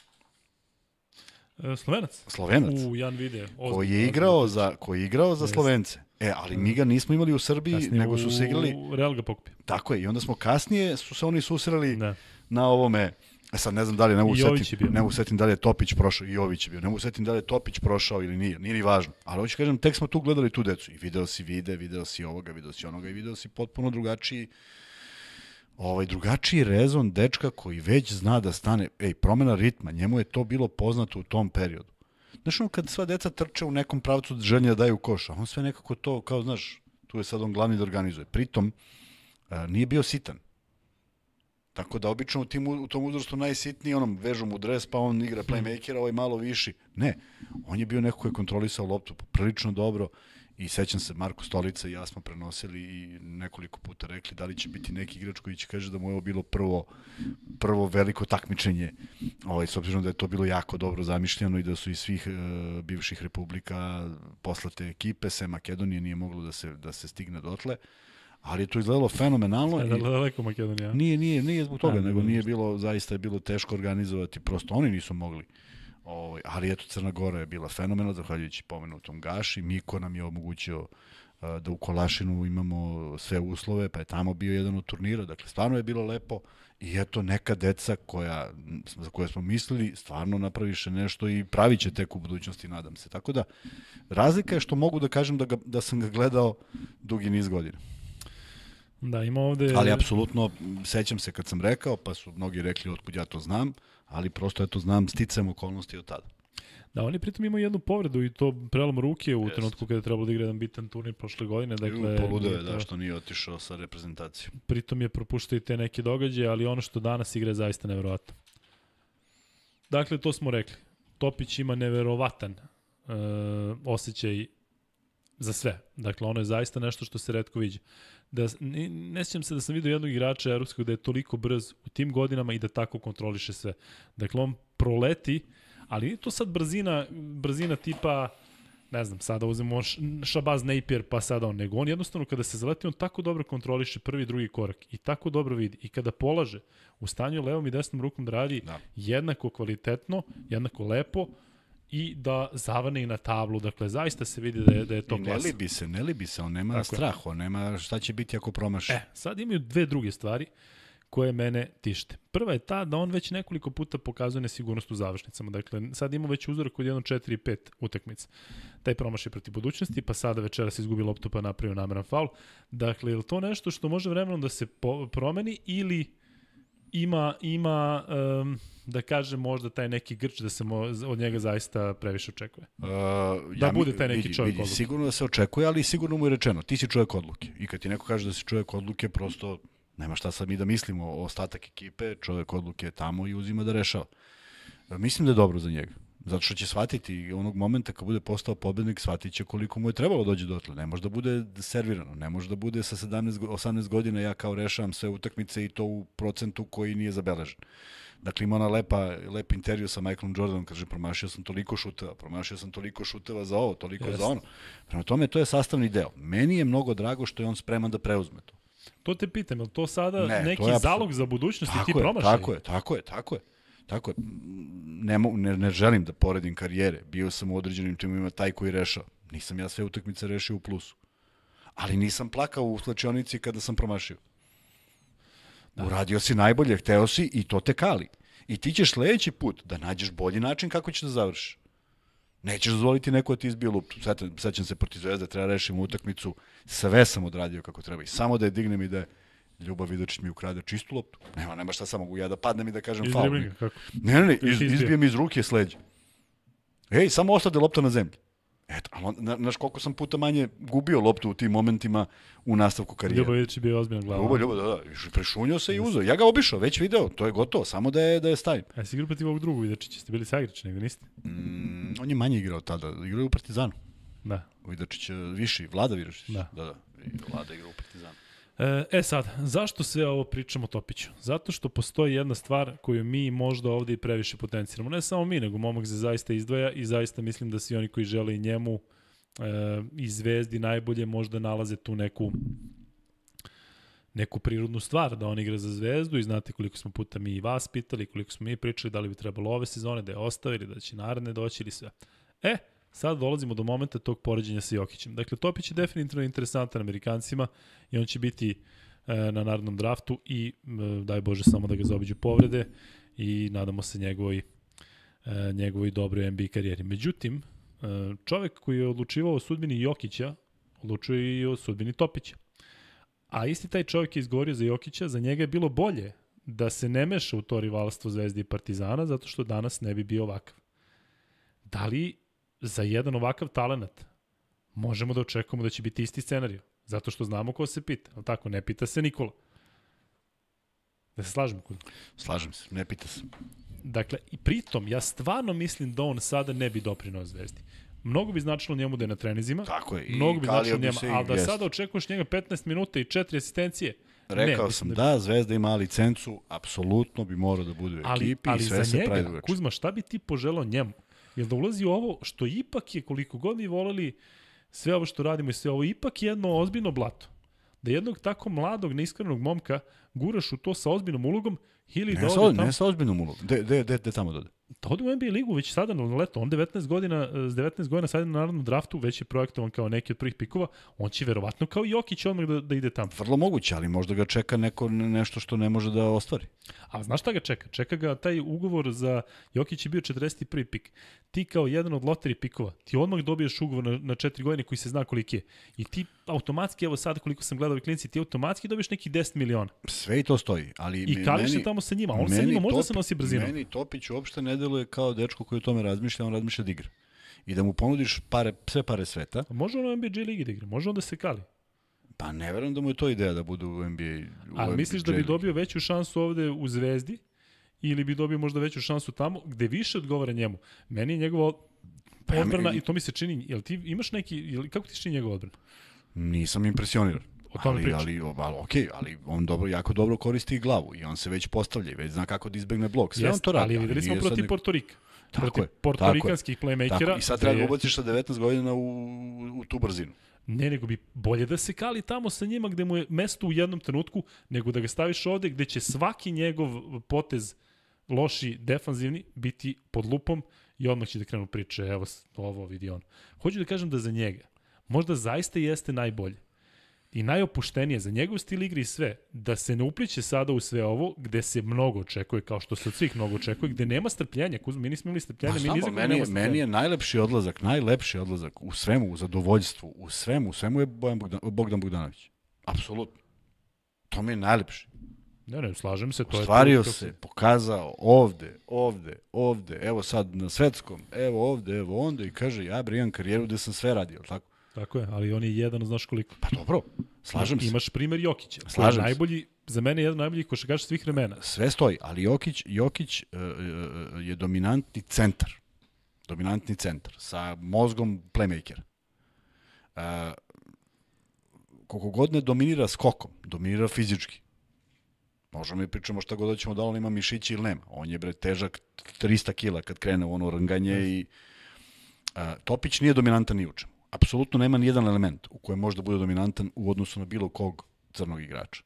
E, Slovenac? Slovenac. U, Jan Vide. Koji je igrao za, koji je igrao za Slovence. E, ali mi ga nismo imali u Srbiji, kasnije nego su se igrali... u Real ga pokupio. Tako je, i onda smo kasnije, su se oni susreli ne. na ovome... E sad ne znam da li, ne mogu setim, ne mogu setim da li je Topić prošao, i Jović je bio, ne mogu setim da li je Topić prošao ili nije, nije ni važno. Ali hoću kažem, tek smo tu gledali tu decu i video si Vide, video si ovoga, video si onoga i video si potpuno drugačiji, ovaj, drugačiji rezon dečka koji već zna da stane, ej, promena ritma, njemu je to bilo poznato u tom periodu. Znaš, on kad sva deca trče u nekom pravcu želje da daju koš, a on sve nekako to, kao znaš, tu je sad on glavni da organizuje. Pritom, a, nije bio sitan. Tako da obično u, tim, u tom uzrastu najsitniji, onom vežu mu dres, pa on igra playmakera, ovaj malo viši. Ne, on je bio neko koji je kontrolisao loptu prilično dobro i sećam se, Marko Stolica i ja smo prenosili i nekoliko puta rekli da li će biti neki igrač koji će kaže da mu je ovo bilo prvo, prvo veliko takmičenje, ovaj, s obzirom da je to bilo jako dobro zamišljeno i da su iz svih e, bivših republika poslate ekipe, se Makedonije nije moglo da se, da se stigne dotle. Ali je to izgledalo fenomenalno. Je daleko Makedonija? Nije, nije, nije zbog toga, A, nego nije bilo, zaista je bilo teško organizovati, prosto oni nisu mogli. O, ali eto, Crna Gora je bila fenomenalna, zahvaljujući pomenutom Gaši. Miko nam je omogućio uh, da u Kolašinu imamo sve uslove, pa je tamo bio jedan od turnira, dakle, stvarno je bilo lepo. I eto, neka deca koja, za koje smo mislili, stvarno napraviše nešto i pravit će tek u budućnosti, nadam se. Tako da, razlika je što mogu da kažem da, ga, da sam ga gledao dugi niz godina. Da, ima ovde... Ali apsolutno, sećam se kad sam rekao, pa su mnogi rekli otkud ja to znam, ali prosto eto znam sticam okolnosti od tada. Da, oni pritom imaju jednu povredu i to prelom ruke u Jest. trenutku kada je trebalo da igra jedan bitan turnir prošle godine. Dakle, Poludeo je da što nije otišao sa reprezentacijom. Pritom je propuštao i te neke događaje, ali ono što danas igra je zaista neverovatno. Dakle, to smo rekli. Topić ima neverovatan uh, osjećaj za sve. Dakle, ono je zaista nešto što se retko viđa. Da, ne, ne sjećam se da sam vidio jednog igrača evropskog da je toliko brz u tim godinama i da tako kontroliše sve. Dakle, on proleti, ali nije to sad brzina, brzina tipa, ne znam, sada uzmemo Shabazz Napier pa sada on, nego on jednostavno kada se zaleti, on tako dobro kontroliše prvi i drugi korak i tako dobro vidi. I kada polaže, u stanju levom i desnom rukom da radi da. jednako kvalitetno, jednako lepo, i da zavane i na tablu. Dakle, zaista se vidi da je, da je to klasa. I ne libi se, ne libi se, on nema Tako strah, on nema šta će biti ako promaši. E, sad imaju dve druge stvari koje mene tište. Prva je ta da on već nekoliko puta pokazuje nesigurnost u završnicama. Dakle, sad ima već uzorak od jedno četiri pet utakmica. Taj promaš je protiv budućnosti, pa sada večeras izgubi loptu pa napravio nameran faul. Dakle, je li to nešto što može vremenom da se po- promeni ili ima, ima um, da kažem, možda taj neki grč da se mo, od njega zaista previše očekuje? Uh, da ja bude taj neki vidi, čovjek vidi, odluke. Sigurno da se očekuje, ali sigurno mu je rečeno, ti si čovjek odluke. I kad ti neko kaže da si čovjek odluke, prosto nema šta sad mi da mislimo o ostatak ekipe, čovjek odluke je tamo i uzima da rešava. Uh, mislim da je dobro za njega. Zato što će shvatiti onog momenta kad bude postao pobednik, shvatit će koliko mu je trebalo dođe dotle. Ne može da bude servirano, ne može da bude sa sedamnaest osamnaest godina ja kao rešavam sve utakmice i to u procentu koji nije zabeležen. Dakle, ima ona lepa, lep intervju sa Michaelom Jordanom, kaže, promašio sam toliko šuteva, promašio sam toliko šuteva za ovo, toliko Jest. za ono. Prema tome, to je sastavni deo. Meni je mnogo drago što je on spreman da preuzme to. To te pitam, je li to sada ne, neki to zalog za budućnost i ti je, promašaj? Tako je, tako je, tako je. Tako je. Ne, ne, ne želim da poredim karijere. Bio sam u određenim timima taj koji rešao. Nisam ja sve utakmice rešio u plusu. Ali nisam plakao u slačionici kada sam promašio. Da. Uradio si najbolje, hteo si i to te kali. I ti ćeš sledeći put da nađeš bolji način kako ćeš da završiš. Nećeš dozvoliti neko da ti izbije luptu. Sećam se protiv Zvezde, treba rešimo utakmicu. Sve sam odradio kako treba. I samo da je dignem i da je Ljubav Vidočić mi ukrade čistu loptu. Nema, nema šta, samo mogu ja da padnem i da kažem faul. Ne, ne, ne, iz, izbije mi iz ruke sleđa. Ej, samo ostade lopta na zemlji. Eto, ali znaš koliko sam puta manje gubio loptu u tim momentima u nastavku karijere. Ljubav Vidočić je bio ozbiljna glava. Ljubav, Ljubav, da, da. Prešunio se i uzeo. Ja ga obišao, već video, to je gotovo, samo da je, da je stavim. A si igrao protiv ovog drugog Vidočića, ste bili saigrači, nego niste? Mm, on je manje igrao tada, igrao je u Partizanu. Da. Vidočić viši, Vlada Vidočić. Da. Da, da. I Vlada igrao u Partizanu. E sad, zašto sve ovo pričamo o Topiću? Zato što postoji jedna stvar koju mi možda ovde i previše potenciramo. Ne samo mi, nego momak se zaista izdvaja i zaista mislim da svi oni koji žele i njemu e, i Zvezdi najbolje možda nalaze tu neku neku prirodnu stvar da on igra za Zvezdu i znate koliko smo puta mi i vas pitali, koliko smo mi pričali da li bi trebalo ove sezone da je ostavili, da će naredne doći ili sve. E, sad dolazimo do momenta tog poređenja sa Jokićem. Dakle, Topić je definitivno interesantan Amerikancima i on će biti e, na narodnom draftu i e, daj Bože samo da ga zaobiđu povrede i nadamo se njegovoj, e, njegovoj dobroj N B A karijeri. Međutim, e, čovek koji je odlučivao o sudbini Jokića, odlučuje i o sudbini Topića. A isti taj čovjek je izgovorio za Jokića, za njega je bilo bolje da se ne meša u to rivalstvo Zvezde i Partizana, zato što danas ne bi bio ovakav. Da li za jedan ovakav talenat možemo da očekujemo da će biti isti scenarij? Zato što znamo ko se pita. Ali tako, ne pita se Nikola. Da se slažemo kod? Slažem se, ne pita se. Dakle, i pritom, ja stvarno mislim da on sada ne bi doprinao Zvezdi. Mnogo bi značilo njemu da je na trenizima. Tako je. Mnogo bi značilo njemu, ali da jest. Sada očekuješ njega petnaest minuta i četiri asistencije. Rekao ne, sam da, da Zvezda ima licencu, apsolutno bi morao da bude u ali, ekipi ali i sve se pravi njega, Kuzma, šta bi ti poželao njemu? Jel da ulazi u ovo što ipak je, koliko god mi voleli sve ovo što radimo i sve ovo, ipak jedno ozbiljno blato. Da jednog tako mladog, neiskrenog momka guraš u to sa ozbiljnom ulogom ili ne da sa, ode tamo... Ne sa ozbiljnom ulogom. De, de, de, de tamo dode. da ode u N B A ligu već sada na leto. On devetnaest godina, s devetnaest godina sada na narodnom draftu, već je projektovan kao neki od prvih pikova. On će verovatno kao Jokić odmah da, da ide tamo. Vrlo moguće, ali možda ga čeka neko nešto što ne može da ostvari. A znaš šta ga čeka? Čeka ga taj ugovor za Jokić je bio četrdeset prvi pik. Ti kao jedan od loteri pikova, ti odmah dobiješ ugovor na, na četiri godine koji se zna koliki je. I ti automatski, evo sad koliko sam gledao ove klinici, ti automatski dobiješ neki deset miliona. Sve i to stoji. Ali I kališ se tamo sa njima. On sa njima možda se nosi brzinom. Meni Topić uopšte ne deluje kao dečko koji o tome razmišlja, on razmišlja da igra. I da mu ponudiš pare, sve pare sveta. A može on u N B A ligi da igra, može on da se kali. Pa ne verujem da mu je to ideja da bude u N B A. A misliš da bi dobio veću šansu ovde u Zvezdi ili bi dobio možda veću šansu tamo gde više odgovara njemu? Meni je njegova odbrana, pa, i to mi se čini, jel ti imaš neki, jel, kako ti čini njegova odbrana? Nisam impresioniran. O tome ali, ali, ali, ok, ali on dobro, jako dobro koristi i glavu i on se već postavlja i već zna kako da izbegne blok. Sve Jest, on to radi. Ali videli smo protiv nek... Portorika. Tako protiv je, portorikanskih playmakera. I sad treba da ubaciš sa devetnaest godina u, u tu brzinu. Ne, nego bi bolje da se kali tamo sa njima gde mu je mesto u jednom trenutku, nego da ga staviš ovde gde će svaki njegov potez loši, defanzivni, biti pod lupom i odmah će da krenu priče, evo ovo vidi on. Hoću da kažem da za njega možda zaista jeste najbolje i najopuštenije za njegov stil igre i sve, da se ne upliće sada u sve ovo gde se mnogo očekuje, kao što se od svih mnogo očekuje, gde nema strpljenja. Kuzma, mi nismo imali strpljenja, mi nizak meni, nema meni je najlepši odlazak, najlepši odlazak u svemu, u zadovoljstvu, u svemu, u svemu je Bojan Bogdan, Bogdan Bogdanović. Apsolutno. To mi je najlepši. Ne, ne, slažem se. To Ostvario je to, se, pokazao ovde, ovde, ovde, evo sad na svetskom, evo ovde, evo onda i kaže, ja bre imam karijeru gde sam sve radio, tako? Tako je, ali on je jedan, znaš koliko. Pa dobro, slažem se. Imaš primer Jokića. Slažem je najbolji, za mene je jedan najboljih košarkaša svih vremena. Sve stoji, ali Jokić, Jokić uh, je dominantni centar. Dominantni centar sa mozgom playmaker. Uh, koliko god ne dominira skokom, dominira fizički. Možemo mi pričamo šta god hoćemo da on ima mišići ili nema. On je bre težak trista kila kad krene u ono ranganje yes. i uh, Topić nije dominantan ni u čemu. Apsolutno nema ni jedan element u kojem može da bude dominantan u odnosu na bilo kog crnog igrača.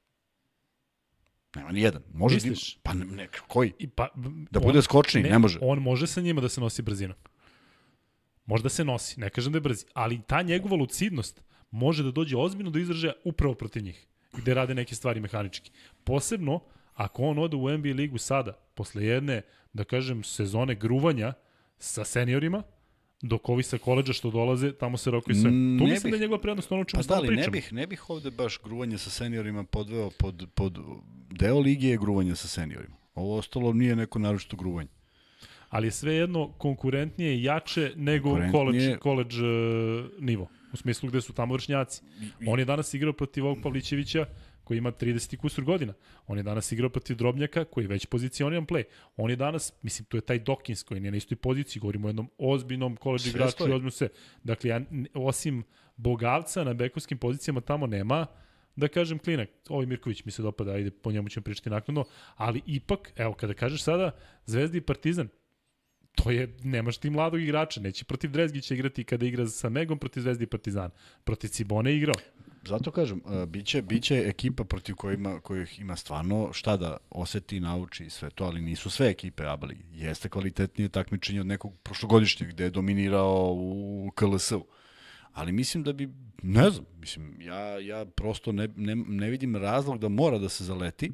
Nema ni jedan. Može Misliš? Da, pa ne, koji? I pa, da bude skočni, ne, ne može. On može sa njima da se nosi brzinom. Možda se nosi, ne kažem da je brzi, ali ta njegova lucidnost može da dođe ozbiljno do izražaja upravo protiv njih, gde rade neke stvari mehanički. Posebno, ako on ode u N B A ligu sada, posle jedne, da kažem, sezone gruvanja sa seniorima, dok ovi sa koleđa što dolaze, tamo se rokuje sve. Tu mislim bih, da je njegova prednost ono čemu pa stano pričamo. Ne bih, ne bih ovde baš gruvanje sa seniorima podveo pod, pod deo lige je gruvanje sa seniorima. ovo ostalo nije neko naročito gruvanje. Ali je sve jedno konkurentnije i jače nego college, college uh, nivo. U smislu gde su tamo vršnjaci. On je danas igrao protiv ovog Pavlićevića koji ima trideset kusur godina. On je danas igrao protiv Drobnjaka koji je već pozicioniran play. On je danas, mislim, tu je taj Dawkins koji nije na istoj poziciji. Govorimo o jednom ozbiljnom college igraču i ozbiljno sve. Dakle, ja, osim Bogavca na bekovskim pozicijama tamo nema, da kažem, klinak. Ovaj Mirković mi se dopada, ajde, po njemu ćemo pričati naknadno. Ali ipak, evo, kada kažeš sada Zvezda i Partizan, to je, nemaš ti mladog igrača, neće protiv Drezgića igrati kada igra sa Megom protiv Zvezde i Partizana. Protiv Cibone je igrao. Zato kažem, uh, biće, biće ekipa protiv kojima, kojih ima stvarno šta da oseti, nauči i sve to, ali nisu sve ekipe A B A ligi. Jeste kvalitetnije takmičenje od nekog prošlogodišnjeg gde je dominirao u K L S-u. Ali mislim da bi, ne znam, mislim, ja, ja prosto ne, ne, ne vidim razlog da mora da se zaleti,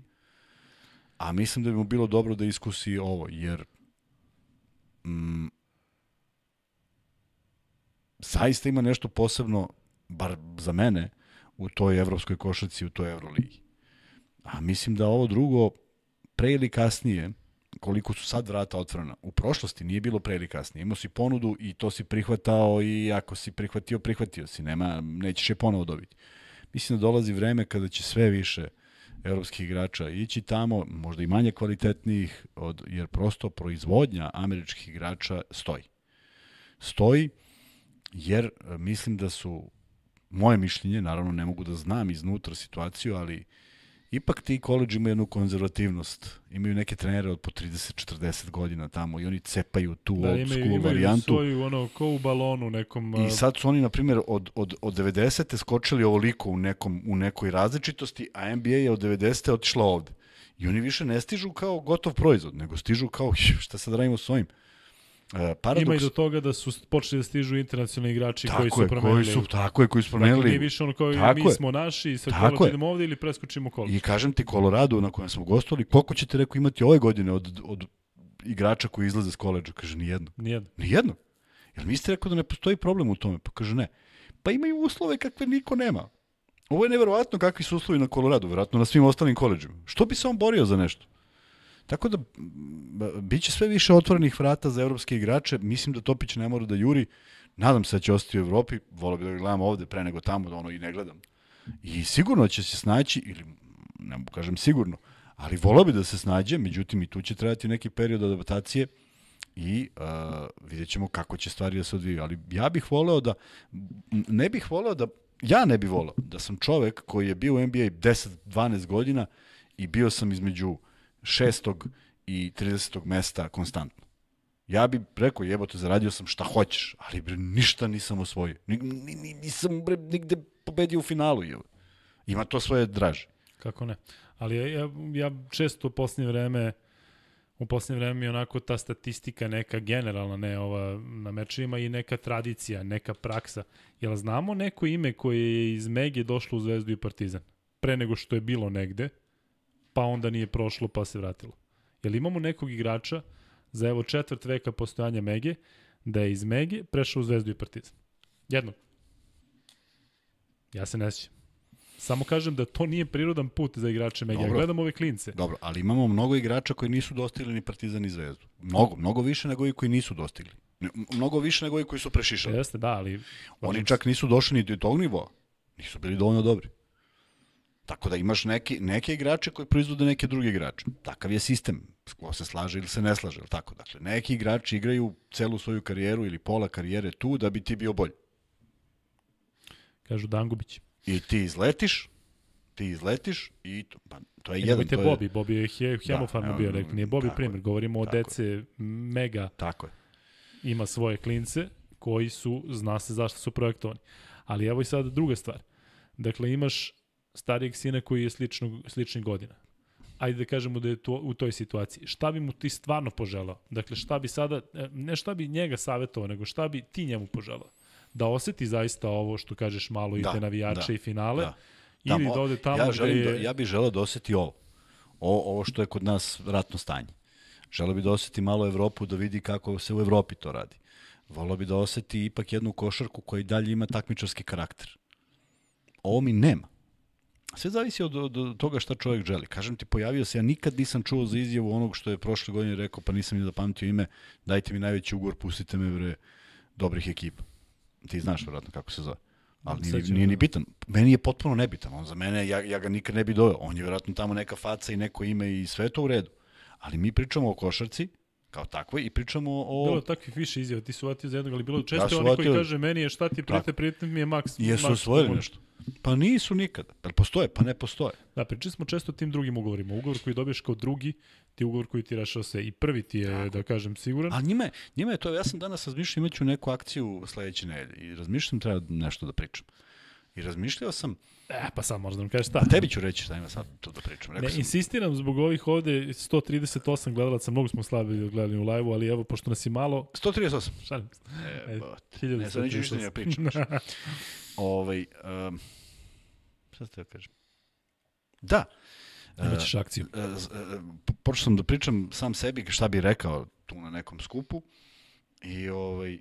a mislim da bi mu bilo dobro da iskusi ovo, jer Mm, zaista ima nešto posebno, bar za mene, u toj evropskoj košarci, u toj Evroligi. A mislim da ovo drugo, pre ili kasnije, koliko su sad vrata otvorena, u prošlosti nije bilo pre ili kasnije. Imao si ponudu i to si prihvatao i ako si prihvatio, prihvatio si. Nema, nećeš je ponovo dobiti. Mislim da dolazi vreme kada će sve više evropskih igrača ići tamo, možda i manje kvalitetnijih, od, jer prosto proizvodnja američkih igrača stoji. Stoji jer mislim da su, moje mišljenje, naravno ne mogu da znam iznutra situaciju, ali ipak ti koleđi imaju jednu konzervativnost. Imaju neke trenere od po trideset četrdeset godina tamo i oni cepaju tu da, old imaju, school imaju varijantu. Svoju, ono, ko u balonu nekom... I sad su oni, na primjer, od, od, od devedesete skočili ovoliko u, nekom, u nekoj različitosti, a N B A je od devedesete otišla ovde. I oni više ne stižu kao gotov proizvod, nego stižu kao šta sad radimo s ovim. Uh, paradoks... Ima i do toga da su počeli da stižu internacionalni igrači tako koji su je, promenili. Koji su, tako je, koji su promenili. Dakle, nije više ono kao tako mi je. smo naši i sa tako kola idemo ovde ili preskočimo kola. I kažem ti, Colorado na kojem smo gostovali, koliko ćete rekao imati ove godine od, od igrača koji izlaze s koledža? Kaže, nijedno. Nijedno. Nijedno. Jel mi ste rekao da ne postoji problem u tome? Pa kaže, ne. Pa imaju uslove kakve niko nema. Ovo je neverovatno kakvi su uslovi na Colorado, verovatno na svim ostalim koledžima. Što bi se on borio za nešto? Tako da, bit će sve više otvorenih vrata za evropske igrače. Mislim da Topić ne mora da juri. Nadam se da će ostati u Evropi. Volio bi da ga gledam ovde pre nego tamo, da ono i ne gledam. I sigurno će se snaći, ili ne mogu kažem sigurno, ali volio bi da se snađe, međutim i tu će trebati neki period adaptacije i uh, vidjet ćemo kako će stvari da se odvijaju. Ali ja bih voleo da, ne bih voleo da, ja ne bih voleo da sam čovek koji je bio u N B A deset dvanaest godina i bio sam između šestog i tridesetog mesta konstantno. Ja bih rekao, jebote, zaradio sam šta hoćeš, ali bre, ništa nisam osvojio. Ni, ni, nisam bre, nigde pobedio u finalu. Jel. Ima to svoje draže. Kako ne? Ali ja, ja, ja često u posljednje vreme u posljednje vreme mi je onako ta statistika neka generalna, ne ova na mečima i neka tradicija, neka praksa. Jel znamo neko ime koje je iz Mege došlo u Zvezdu i Partizan? Pre nego što je bilo negde, pa onda nije prošlo, pa se vratilo. Jel imamo nekog igrača za evo četvrt veka postojanja Mege, da je iz Mege prešao u Zvezdu i Partizan? Jedno. Ja se ne sjećam. Samo kažem da to nije prirodan put za igrače Mege. Ja gledam ove klince. Dobro, ali imamo mnogo igrača koji nisu dostigli ni Partizan ni Zvezdu. Mnogo, mnogo više nego i koji nisu dostigli. Mnogo više nego i koji su prešišali. Jeste, da, ali... Oni čak nisu došli ni do tog nivoa. Nisu bili dovoljno dobri. Tako da imaš neki, neke igrače koji proizvode neke druge igrače. Takav je sistem. Ko se slaže ili se ne slaže. Tako? Dakle, neki igrači igraju celu svoju karijeru ili pola karijere tu da bi ti bio bolji. Kažu Dangubić. I ti izletiš, ti izletiš i to, pa, to je I jedan... to je Bobi, Bobi je he, hemofarno da, bio, rekli, nije Bobi primjer, govorimo o dece je. Mega, tako je. Ima svoje klince koji su, zna se zašto su projektovani. Ali evo i sad druga stvar. Dakle, imaš starijeg sina koji je slično, sličnih godina. Ajde da kažemo da je to u toj situaciji. Šta bi mu ti stvarno poželao? Dakle, šta bi sada, ne šta bi njega savjetovao, nego šta bi ti njemu poželao? Da oseti zaista ovo što kažeš malo i da, te navijače da, i finale, da. ili Tamo, da ode tamo ja gde je... Da, ja bih želeo da oseti ovo. O, ovo što je kod nas ratno stanje. Želeo bih da oseti malo Evropu, da vidi kako se u Evropi to radi. Voleo bih da oseti ipak jednu košarku koja i dalje ima takmičarski karakter. Ovo mi nema. Sve zavisi od, od, od toga šta čovjek želi. Kažem ti, pojavio se, ja nikad nisam čuo za izjavu onog što je prošle godine rekao, pa nisam ni da pamtio ime, dajte mi najveći ugovor, pustite me bre dobrih ekipa. Ti znaš vjerojatno kako se zove. Ali nije, nije ni bitan. Meni je potpuno nebitan. On za mene, ja, ja ga nikad ne bi doveo. On je vjerojatno tamo neka faca i neko ime i sve to u redu. Ali mi pričamo o košarci, kao takvoj, i pričamo o... Bilo je takvih više izjava, ti su vatio za jednog, ali bilo je često ja oni vatio... koji kaže meni je šta ti prijete, prijete mi je maks. Jesu maks osvojili ugovor. nešto? Pa nisu nikada. Pa postoje, pa ne postoje. Da, pričali smo često o tim drugim ugovorima. Ugovor koji dobiješ kao drugi, ti ugovor koji ti rešao se. I prvi ti je, tako, da kažem, siguran. A njima je, njima je to, ja sam danas razmišljao, imaću neku akciju sledeće nedelje. I razmišljam, treba nešto da pričam. I razmišljao sam... E, pa sad možda nam kažeš šta. A tebi ću reći šta ima sad to da pričam. Rekao ne, sam... insistiram zbog ovih ovde sto trideset osam gledalaca, mnogo smo slabi gledali u live-u, ali evo, pošto nas je malo... sto trideset osam. Šalim se. E, e, ne, sad neću ništa da pričam. ovaj, um, šta ste da kažem? Da. Imaćeš akciju. Uh, uh, počeo sam da pričam sam sebi šta bi rekao tu na nekom skupu i, ovaj,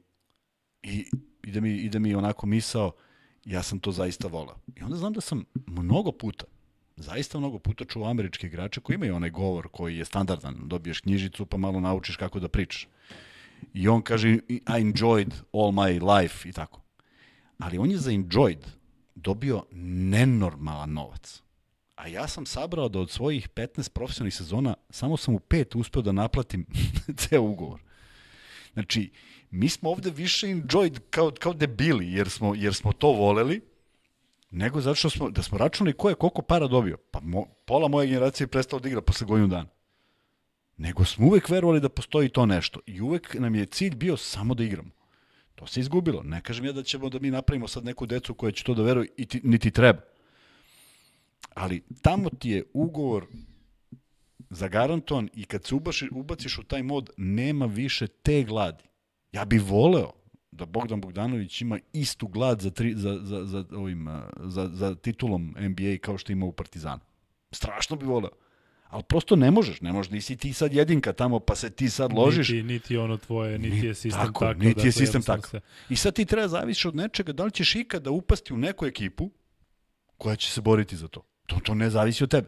i ide, mi, ide mi onako misao, ja sam to zaista volao. I onda znam da sam mnogo puta, zaista mnogo puta čuo američke igrače koji imaju onaj govor koji je standardan. Dobiješ knjižicu pa malo naučiš kako da pričaš. I on kaže, I enjoyed all my life i tako. Ali on je za enjoyed dobio nenormalan novac. A ja sam sabrao da od svojih petnaest profesionalnih sezona samo sam u pet uspeo da naplatim ceo ugovor. Znači, mi smo ovde više enjoyed kao, kao debili, jer smo, jer smo to voleli, nego zato što smo, da smo računali ko je koliko para dobio. Pa mo, pola moje generacije je prestalo da igra posle godinu dana. Nego smo uvek verovali da postoji to nešto. I uvek nam je cilj bio samo da igramo. To se izgubilo. Ne kažem ja da ćemo da mi napravimo sad neku decu koja će to da veruje i ti, niti treba. Ali tamo ti je ugovor zagarantovan i kad se ubaši, ubaciš u taj mod, nema više te gladi. Ja bih voleo da Bogdan Bogdanović ima istu glad za, tri, za, za, za, ovim, za, za titulom N B A kao što ima u Partizanu. Strašno bih voleo. Ali prosto ne možeš, ne možeš, nisi ti sad jedinka tamo, pa se ti sad ložiš. Niti, niti ono tvoje, niti je sistem tako. tako. Niti dakle, je sistem tako. Se... I sad ti treba zavisiš od nečega, da li ćeš ikada upasti u neku ekipu koja će se boriti za to. To, to ne zavisi od tebe.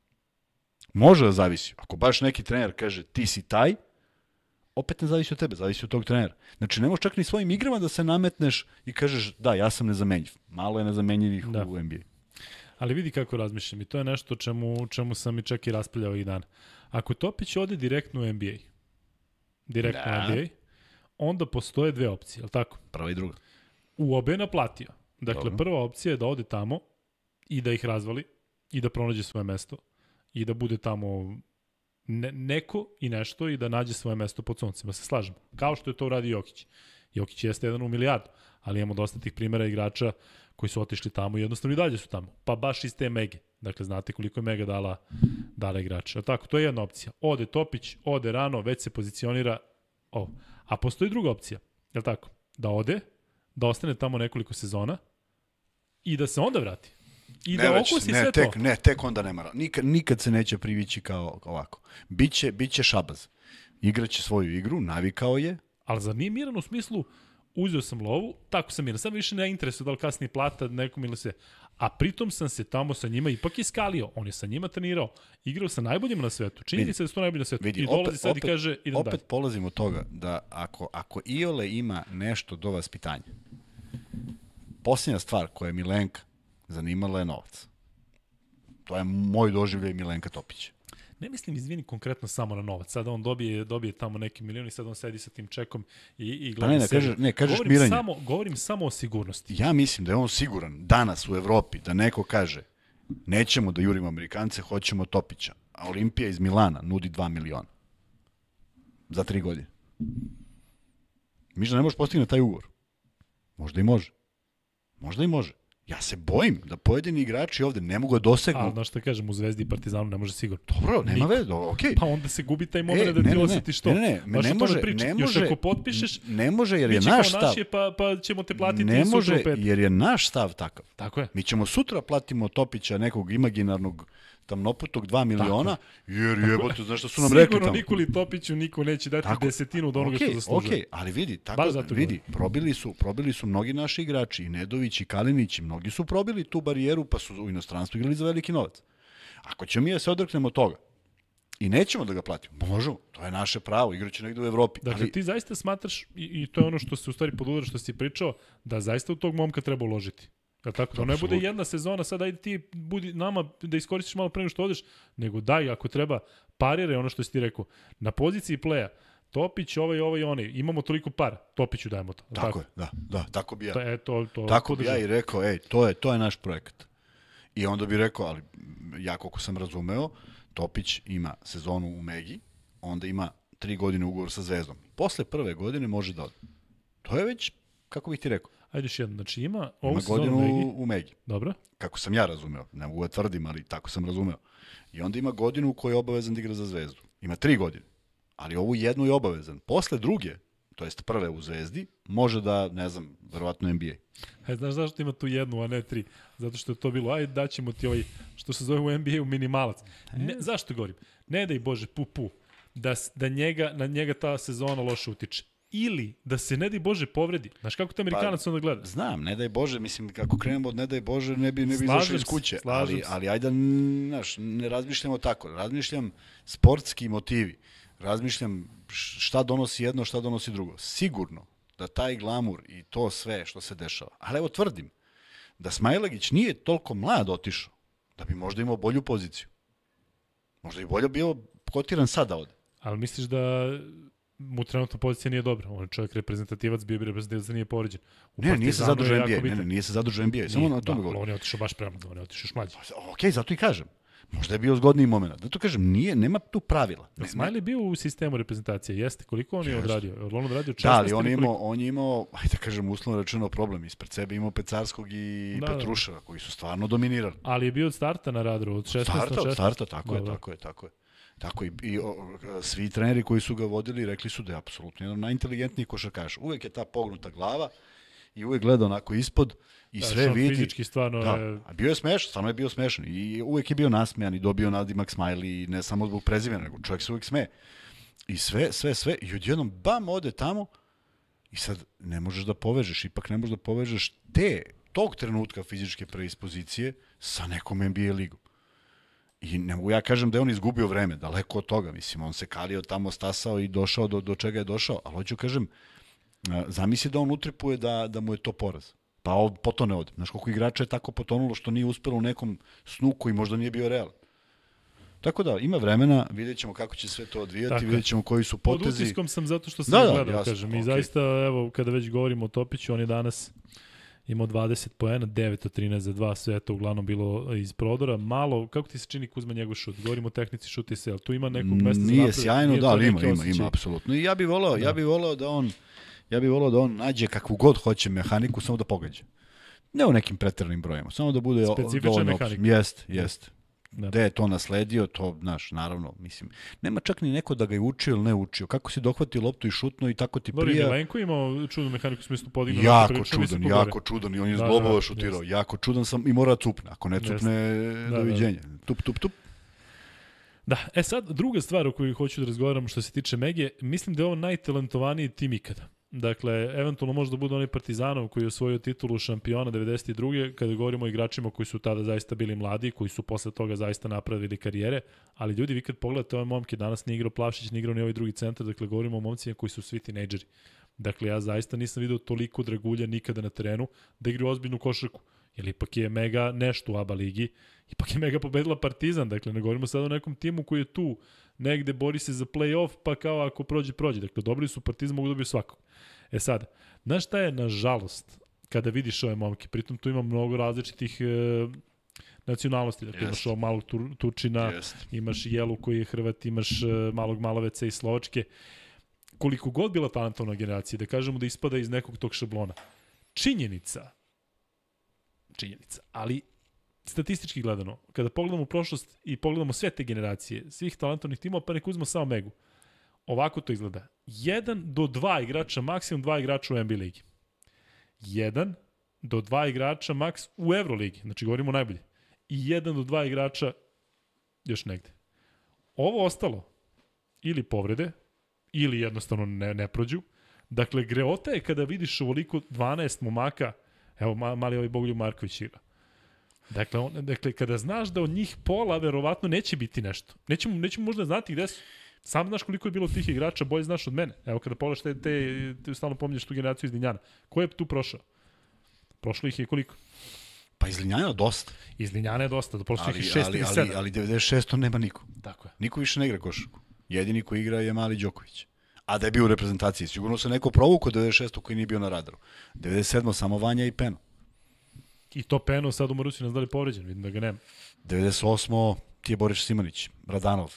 Može da zavisi. Ako baš neki trener kaže ti si taj, opet ne zavisi od tebe, zavisi od tog trenera. Znači, ne možeš čak ni svojim igrama da se nametneš i kažeš da, ja sam nezamenjiv. Malo je nezamenjivih da. u N B A. Ali vidi kako razmišljam i to je nešto čemu, čemu sam i čak i raspravljao ovih dana. Ako Topić ode direktno u N B A, direktno da. u N B A, onda postoje dve opcije, je li tako? Prva i druga. U obe je naplatio. Dakle, Dobro. prva opcija je da ode tamo i da ih razvali i da pronađe svoje mesto i da bude tamo ne, neko i nešto i da nađe svoje mesto pod suncima. Se slažemo. Kao što je to uradio Jokić. Jokić jeste jedan u milijardu, ali imamo dosta tih primjera igrača koji su otišli tamo i jednostavno i dalje su tamo. Pa baš iz te mege. Dakle, znate koliko je mega dala, dala igrača. Tako, to je jedna opcija. Ode Topić, ode rano, već se pozicionira ovo. A postoji druga opcija. Je li tako? Da ode, da ostane tamo nekoliko sezona i da se onda vrati. I ne da već, okusi ne, sve tek, to. Ne, tek onda ne mora. Nikad, nikad se neće privići kao ovako. Biće, biće šabaz. Igraće svoju igru, navikao je. Ali zar nije miran u smislu uzeo sam lovu, tako sam miran. Sad više ne interesuje da li kasnije plata nekom ili se... A pritom sam se tamo sa njima ipak iskalio. On je sa njima trenirao. Igrao sa najboljima na svetu. Čini se da su to najbolji na svetu. Vidi, I dolazi opet, sad opet, i kaže idem opet dalje. polazimo od toga da ako, ako iole ima nešto do vaspitanja, posljednja stvar koja je Milenka zanimala je novac. To je moj doživljaj Milenka Topića. Ne mislim, izvini, konkretno samo na novac. Sada on dobije, dobije tamo neki milion i sad on sedi sa tim čekom i, i gleda pa ne, ne, sebe. Kaže, ne, kažeš govorim miranje. samo, govorim samo o sigurnosti. Ja mislim da je on siguran danas u Evropi da neko kaže nećemo da jurimo Amerikance, hoćemo Topića. A Olimpija iz Milana nudi dva miliona. Za tri godine. Mišljeno ne može postigne taj ugovor. Možda i može. Možda i može. Ja se bojim da pojedini igrači ovde ne mogu da dosegnu. Ali, znaš što kažem, u Zvezdi i Partizanu ne može sigurno. Dobro, nema veze, okej. Okay. Pa onda se gubi taj moment e, da ti ne, ne, osjetiš to. Ne, ne, ne, ne može, ne može. Još ako potpišeš, ne može jer je naš stav. Naš je, pa, pa ćemo te platiti ne sutra može, u pet. jer je naš stav takav. Tako je. Mi ćemo sutra platimo Topića nekog imaginarnog tamnoputog dva miliona, jer jebote, znaš što su nam sigurno rekli tamo. Sigurno Nikoli Topiću niko neće dati tako, desetinu od onoga okay, što zaslužuje. Okej, okay, ali vidi, tako, vidi, probili su, probili su mnogi naši igrači, i Nedović i Kalinić, i mnogi su probili tu barijeru, pa su u inostranstvu igrali za veliki novac. Ako ćemo mi da se odreknemo toga i nećemo da ga platimo, možemo, to je naše pravo, igraće negde u Evropi. Dakle, ali... ti zaista smatraš, i, i to je ono što se u stvari podudara što si pričao, da zaista u tog momka treba uložiti. Ja tako, da ne bude jedna sezona, sad ajde ti budi nama da iskoristiš malo pre nego što odeš, nego daj, ako treba, pariraj ono što si ti rekao. Na poziciji pleja, Topić, ovaj, ovaj, onaj, imamo toliko para, Topiću dajemo to. Tako, tako je, da, da, tako bi ja. To, je, to, to, tako bi ja i rekao, ej, to je, to je naš projekat. I onda bi rekao, ali ja koliko sam razumeo, Topić ima sezonu u Megi, onda ima tri godine ugovor sa Zvezdom. Posle prve godine može da ode. To je već, kako bih ti rekao, ajde još jedno, znači ima ovu ima godinu u Megi. u Megi. Dobro. Kako sam ja razumeo, ne mogu da tvrdim, ali tako sam razumeo. I onda ima godinu u kojoj je obavezan da igra za Zvezdu. Ima tri godine, ali ovu jednu je obavezan. Posle druge, to jest prve u Zvezdi, može da, ne znam, verovatno N B A. Aj, znaš zašto ima tu jednu, a ne tri? Zato što je to bilo, ajde daćemo ti ovaj, što se zove u N B A u minimalac. Ne, zašto govorim? Ne daj Bože, pu pu, da, da njega, na njega ta sezona loše utiče. Ili da se ne daj Bože povredi. Znaš kako te Amerikanac pa, onda gleda? Znam, ne daj Bože, mislim, kako krenemo od ne daj Bože, ne bi, ne bi izašao iz kuće. Ali, ali ajde, znaš, ne razmišljamo tako. Razmišljam sportski motivi. Razmišljam šta donosi jedno, šta donosi drugo. Sigurno da taj glamur i to sve što se dešava. Ali evo tvrdim da Smailagić nije toliko mlad otišao da bi možda imao bolju poziciju. Možda i bolje bio kotiran sada ode. Ali misliš da mu trenutno pozicija nije dobra. On je čovjek reprezentativac, bio bi reprezentativac da nije povređen. U ne, nije se zadužio N B A. Ne, ne, nije se zadužio N B A. Samo na tome govorim. On je otišao baš prema, on je otišao još mlađi. Okej, okay, zato i kažem. Možda je bio zgodniji moment. Da to kažem, nije, nema tu pravila. Ne, Smajl je bio u sistemu reprezentacije, jeste. Koliko on je odradio? On odradio šesnaest. Da, ali on je imao, on je imao, ajde da kažem, uslovno rečeno problem. Ispred sebe imao Pecarskog i da, Petruševa, koji su stvarno dominirali. Ali je bio od starta na radaru, od šesnaest starta, na šesnaest. Od starta, tako Dobro. je, tako je, tako je. Tako i, i o, svi treneri koji su ga vodili rekli su da je apsolutno jedan najinteligentniji košarkaš. Uvek je ta pognuta glava i uvek gleda onako ispod i da, sve vidi. Fizički stvarno da, je... a bio je smešan, stvarno je bio smešan i uvek je bio nasmejan i dobio nadimak smajli i ne samo zbog prezimena, nego čovjek se uvek smeje. I sve, sve, sve i odjednom bam ode tamo i sad ne možeš da povežeš, ipak ne možeš da povežeš te, tog trenutka fizičke predispozicije sa nekom N B A ligom. I ne mogu ja kažem da je on izgubio vreme, daleko od toga, mislim, on se kalio tamo, stasao i došao do, do čega je došao, ali hoću kažem, zamisli da on utripuje da, da mu je to poraz. Pa ovo potone ovde. Znaš koliko igrača je tako potonulo što nije uspelo u nekom snu koji možda nije bio realan. Tako da, ima vremena, vidjet ćemo kako će sve to odvijati, tako. Vidjet ćemo koji su potezi. Pod utiskom sam zato što sam da, gledao, da, jasno, kažem. I okay. zaista, evo, kada već govorimo o Topiću, on je danas imao dvadeset poena, devet od trinaest za dva, sve je to uglavnom bilo iz prodora. Malo, kako ti se čini Kuzma njegov šut? Govorimo o tehnici šuta i se, ali tu ima nekog mesta za napred? Nije sjajno, da, ali ima, ima, ima, apsolutno. I ja bih volao, da. ja bih volao da on, ja bih volao da on nađe kakvu god hoće mehaniku, samo da pogađa. Ne u nekim preteranim brojima, samo da bude specifična mehanika. Jest, jest. Da. Gde je to nasledio, to, znaš, naravno, mislim, nema čak ni neko da ga je učio ili ne učio. Kako si dohvatio loptu i šutno i tako ti prija... Milenko imao čudnu mehaniku u smislu podignu. Jako priča, čudan, jako čudan i on je da, zglobova da, šutirao. Jest. Jako čudan sam i mora da cupne. Ako ne cupne, da, doviđenje. Da, da. Tup, tup, tup. Da, e sad, druga stvar o kojoj hoću da razgovaram što se tiče Mege, mislim da je ovo najtalentovaniji tim ikada. Dakle, eventualno možda bude onaj Partizanov koji je osvojio titulu šampiona devedeset druge kada govorimo o igračima koji su tada zaista bili mladi, koji su posle toga zaista napravili karijere, ali ljudi, vi kad pogledate ove momke, danas nije igrao Plavšić, nije igrao ni ovaj drugi centar, dakle govorimo o momcima koji su svi tinejdžeri. Dakle, ja zaista nisam video toliko dragulja nikada na terenu da igraju ozbiljnu košarku, jer ipak je Mega nešto u A B A ligi, ipak je Mega pobedila Partizan, dakle ne govorimo sad o nekom timu koji je tu, negde bori se za play-off, pa kao ako prođe, prođe. Dakle, dobri su Partizan, mogu dobiti svakog. E sad, znaš šta je nažalost kada vidiš ove momke? Pritom tu ima mnogo različitih e, nacionalnosti. Dakle, yes. Imaš ovog malog tur, Turčina, yes. Imaš Jelu koji je Hrvat, imaš e, malog Maloveca iz Slovačke. Koliko god bila talentovna generacija, da kažemo da ispada iz nekog tog šablona. Činjenica, činjenica, ali statistički gledano, kada pogledamo prošlost i pogledamo sve te generacije, svih talentovnih timova, pa nek uzmemo samo Megu. Ovako to izgleda. Jedan do dva igrača, maksimum dva igrača u N B A ligi. Jedan do dva igrača maks u Euroligi, znači govorimo najbolje. I jedan do dva igrača još negde. Ovo ostalo, ili povrede, ili jednostavno ne, ne prođu. Dakle, greota je kada vidiš ovoliko dvanaest momaka, evo mali ovaj Bogoljub Marković igra. Dakle, on, dakle, kada znaš da od njih pola verovatno neće biti nešto. Nećemo, nećemo možda znati gde su. Sam znaš koliko je bilo tih igrača, bolje znaš od mene. Evo kada pogledaš te, te, te stalno pominješ tu generaciju iz Linjana. Ko je tu prošao? Prošlo ih je koliko? Pa iz Linjana dosta. Iz Linjana je dosta, do prošlo ih je šest ili sedam. Ali, ali devedeset šest nema niko. Tako je. Niko više ne igra košarku. Jedini ko igra je Mali Đoković. A da je bio u reprezentaciji, sigurno se neko provukao devedeset šest koji nije bio na radaru. devedeset sedam samo Vanja i Peno. I to Peno sad u Marusi nas dali povređen, vidim da ga nema. devedeset osam ti je Boris Simanić, Radanov.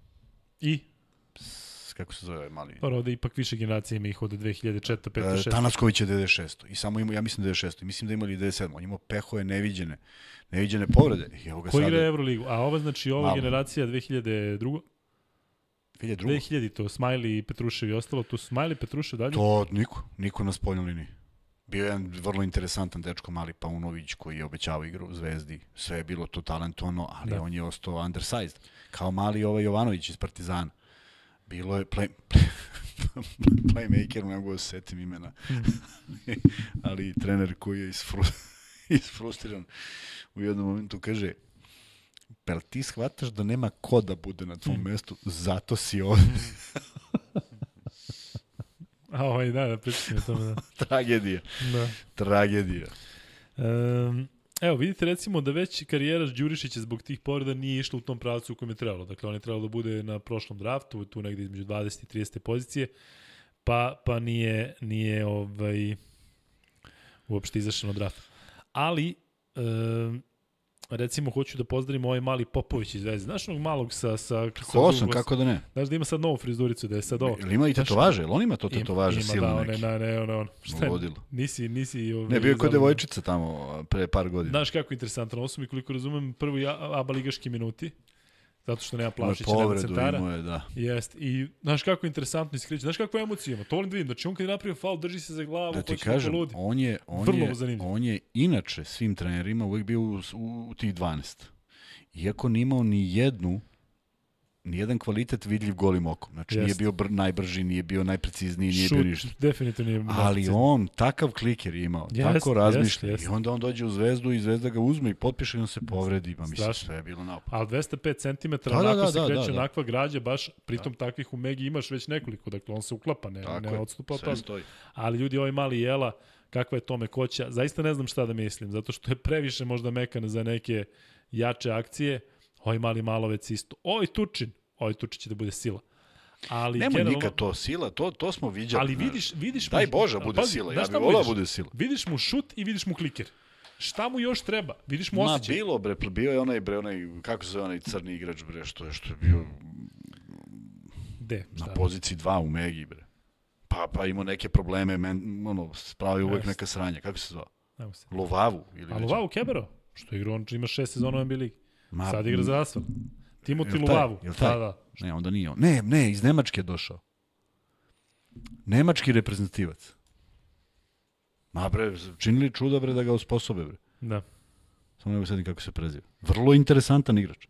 I? Kako se zove mali? Pa ovde ipak više generacija ima ih od dve hiljade četvrte, pete, šeste. Tanasković je devedeset šest. I samo ima, ja mislim devedeset šest. Mislim da imali devedeset sedam. On imao pehove neviđene, neviđene povrede. I evo ga ko sada... igra Euroligu? A ova znači ova malo. Generacija dve hiljade druge. dve hiljade druge. dve hiljade to, Smajli i Petrušev i ostalo. Tu Smajli i Petrušev dalje? To niko, niko na spoljnoj liniji. Bio je jedan vrlo interesantan dečko, Mali Paunović, koji je obećao igru u Zvezdi. Sve je bilo to talentovno, ali da. On je ostao undersized. Kao mali ovaj Jovanović iz Partizana. Bilo je play, playmaker, ne mogu da se setim imena. Hmm. Ali trener koji je isfru, isfrustriran u jednom momentu kaže: pel ti shvataš da nema ko da bude na tvom hmm. mestu, zato si ovdje. A ovaj, da, da pričam o tome, da. Tragedija. Da. Tragedija. Um, evo, vidite recimo da već karijera Đurišića zbog tih povreda nije išla u tom pravcu u kojem je trebalo. Dakle, on je trebalo da bude na prošlom draftu, tu negde između dvadesete i tridesete pozicije, pa, pa nije, nije ovaj, uopšte izašao na draftu. Ali, um, recimo, hoću da pozdravim ovaj mali Popović iz Zvezde. Znaš onog malog sa... sa Ko sam, kako da ne? Znaš da ima sad novu frizuricu, da je sad ovo. Ili ima i tetovaže, ili on ima to tetovaže ima, silne da, neke? Ima, da, ne, ne, ono. Šta je? Nisi, nisi... Ovaj, ne, bio je kod devojčica tamo pre par godina. Znaš kako je interesantno, ovo su mi koliko razumem prvi A B A ligaški minuti. zato što nema Plavšića, nema centara. Imao je, da. Jest. I znaš kako je interesantno iskrići, znaš kako je emocija ima, to volim da vidim, znači on kad je napravio faul, drži se za glavu, da ti hoće kažem, ludi. on je, on, Vrlo je, zanimljivo. on je inače svim trenerima uvijek bio u, u, u tih dvanaest. Iako nije imao ni jednu, ni jedan kvalitet vidljiv golim okom. Znači Jest. nije bio br, najbrži, nije bio najprecizniji, nije Šut, bio ništa. definitivno nije. Ali on takav kliker je imao, Jest, tako razmišlja. jest, jest. I onda on dođe u Zvezdu i Zvezda ga uzme i potpiše i on se povredi. Pa mislim, Strašno. sve je bilo naopako. Ali dvesta pet centimetara, Da, da, onako da, se da, kreće da, da. onakva građa, baš pritom da. Takvih u Megi imaš već nekoliko, dakle on se uklapa, ne, Tako ne je, odstupa od sve toga. stoji. Ali ljudi, ovaj mali Jela, kakva je to mekoća, zaista ne znam šta da mislim, zato što je previše možda mekan za neke jače akcije. Ovaj mali Malovec isto. Ovaj Tučin, ovaj Tučin će da bude sila. Ali Nema generalno, nikad to sila, to, to smo viđali. ali vidiš, vidiš Daj mu, Bože bude pazi, sila, znaš ja šta bih mu volao vidiš? bude sila. Vidiš mu šut i vidiš mu kliker. Šta mu još treba? Vidiš mu Ma osjećaj. bilo bre, bio je onaj bre, onaj, kako se zove onaj crni igrač bre, što je, što je bio De, šta? na poziciji dva u Megi bre. Pa, pa imao neke probleme, men, ono, spravi uvek Jest. neka sranja, kako se zove? Nemo se. Lovavu? Ili A već- Luvavu Kebero, što je igra, on ima šest sezona u N B A ligi. Ma, Sad igra za Asfalt. Timoti Jel taj? Luvavu. Jel taj? Da, da. Ne, onda nije on. Ne, ne, iz Nemačke je došao. Nemački reprezentativac. Ma bre, činili čuda bre da ga osposobe bre. Da. Samo ne mogu sedim kako se preziva. Vrlo interesantan igrač.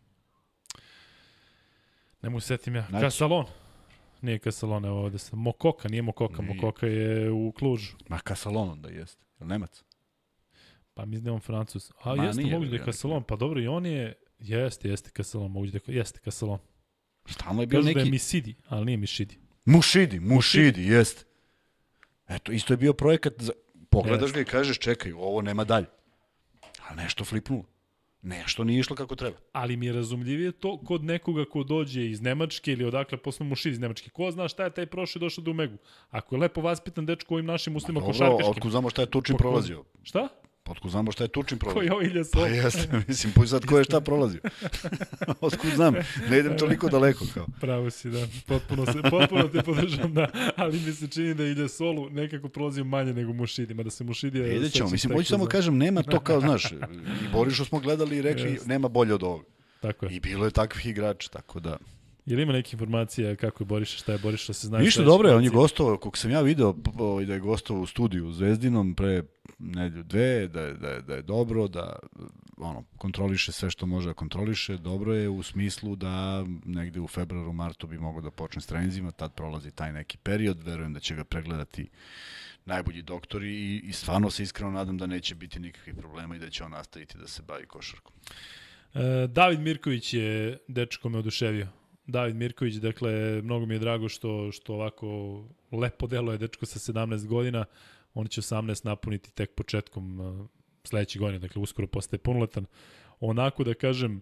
Ne mogu setim ja. Znači- Kasalon. Nije Kasalon, evo ovde sam. Mokoka, nije Mokoka. Nije. Mokoka je u Klužu. Ma Kasalon onda jeste. Jel Nemac? Pa mislim da je on Francus. A Ma, jeste, nije, moguće da je ja Kasalon. Pa dobro, i on je... Jeste, jeste Kasalon. Moguće da je... Jeste Kasalon. Stalno je bio Kažu da je neki... Misidi, ali nije Mišidi. Mušidi, Mušidi, jeste. Eto, isto je bio projekat, za... pogledaš ga i kažeš, čekaj, ovo nema dalje. A nešto flipnulo. Nešto nije išlo kako treba. Ali mi je razumljivije to kod nekoga ko dođe iz Nemačke ili odakle posle Mušidi iz Nemačke. Ko zna šta je taj prošli došao do Umegu? Ako je lepo vaspitan dečko ovim našim uslima Dobro, košarkaškim. otkud znamo šta je Tučin Po- prolazio? Šta? Otkud znamo šta je Tučin Ko je prolazio? ovo Ilja Pa Sol? jeste, mislim, puj sad ko je šta prolazio. Otkud znam, ne idem toliko daleko kao. Pravo si, da. Potpuno, se, potpuno te podržam, da. Ali mi se čini da ide Solu nekako prolazio manje nego Mušidi. Mada se Mušidi... Vidjet ćemo, sećam mislim, tek hoću samo za- kažem, nema to kao, znaš, i Borišu smo gledali i rekli, Jeste. nema bolje od ovoga. Tako je. I bilo je takvih igrača, tako da... Je li ima neke informacija kako je Boriša, šta je Boriša, se zna? Ništa dobro je, on je gostovao, kako sam ja video p- ovaj, da je gostovao u studiju u Zvezdinom pre nedelju dve, da je, da je, da je dobro, da ono, kontroliše sve što može da kontroliše, dobro je u smislu da negde u februaru, martu bi mogao da počne s treninzima, tad prolazi taj neki period, verujem da će ga pregledati najbolji doktori i, i stvarno se iskreno nadam da neće biti nikakvih problema i da će on nastaviti da se bavi košarkom. E, David Mirković je dečko me oduševio. David Mirković, dakle, mnogo mi je drago što, što ovako lepo deluje dečko sa sedamnaest godina. On će osamnaest napuniti tek početkom uh, sledeće godine, dakle, uskoro postaje punoletan. Onako da kažem,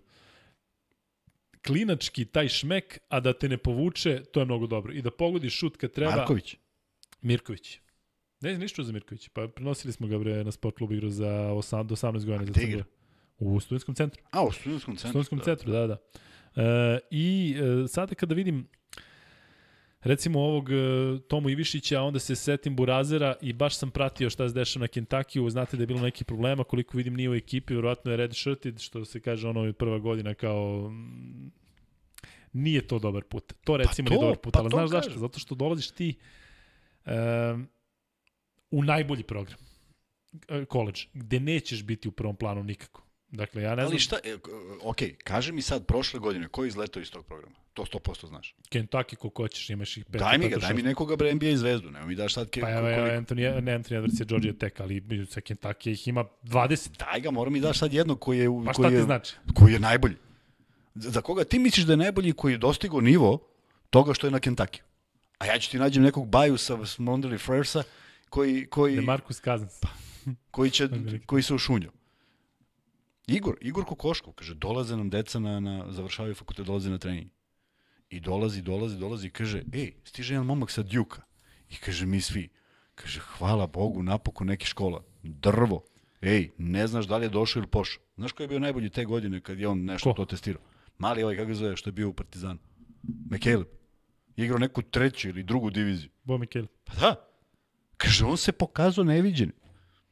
klinački taj šmek, a da te ne povuče, to je mnogo dobro. I da pogodi šut kad treba... Marković? Mirković. Ne znam ništa za Mirković. Pa prenosili smo ga bre na sport klubu igru za osam, do osamnaest godina. A za gde Crnu igra? Goru. U studentskom centru. A, u studentskom U centru. studentskom centru, da, da. E, I e, sada kada vidim recimo ovog e, Tomu Ivišića, onda se setim Burazera i baš sam pratio šta se dešava na Kentakiju. Znate da je bilo neki problema, koliko vidim nije u ekipi, verovatno je redshirted, što se kaže ono je prva godina kao... mm, nije to dobar put. To recimo to, nije dobar put, pa ali to znaš zašto? kažem. Zato što dolaziš ti e, u najbolji program, e, college, gde nećeš biti u prvom planu nikako. Dakle, ja ne znam... Ali šta, e, ok, kaži mi sad prošle godine, ko je izletao iz tog programa? To sto posto znaš. Kentucky koliko hoćeš, imaš ih pet. Daj mi ga, pet, daj mi šest. nekoga bre N B A zvezdu, nemoj mi daš sad ke, Pa evo, evo koliko. Anthony, ne Anthony Edwards je Georgia Tech, ali sa Kentucky ih ima dvadeset. Daj ga, moram mi daš sad jednog koji je, Pa šta koji ti je, znači? koji je najbolji. Za za koga ti misliš da je najbolji koji je dostigao nivo toga što je na Kentucky? A ja ću ti nađem nekog baju sa Mondeli Frersa koji, koji, DeMarcus Cousins. koji, će, Veliki. koji se ušunjao. Igor, Igor Kokoškov, kaže, dolaze nam deca na, na završavaju fakultet, dolaze na trening. I dolazi, dolazi, dolazi i kaže, ej, stiže jedan momak sa Duke-a. I kaže, mi svi. Kaže, hvala Bogu, napokon neke škola. Drvo. Ej, ne znaš da li je došao ili pošao. Znaš ko je bio najbolji te godine kad je on nešto Ko? to testirao? Mali ovaj, kako zove, što je bio u Partizanu. McCaleb. Igrao neku treću ili drugu diviziju. Bo Mikel. Pa da. Kaže, on se pokazao neviđen.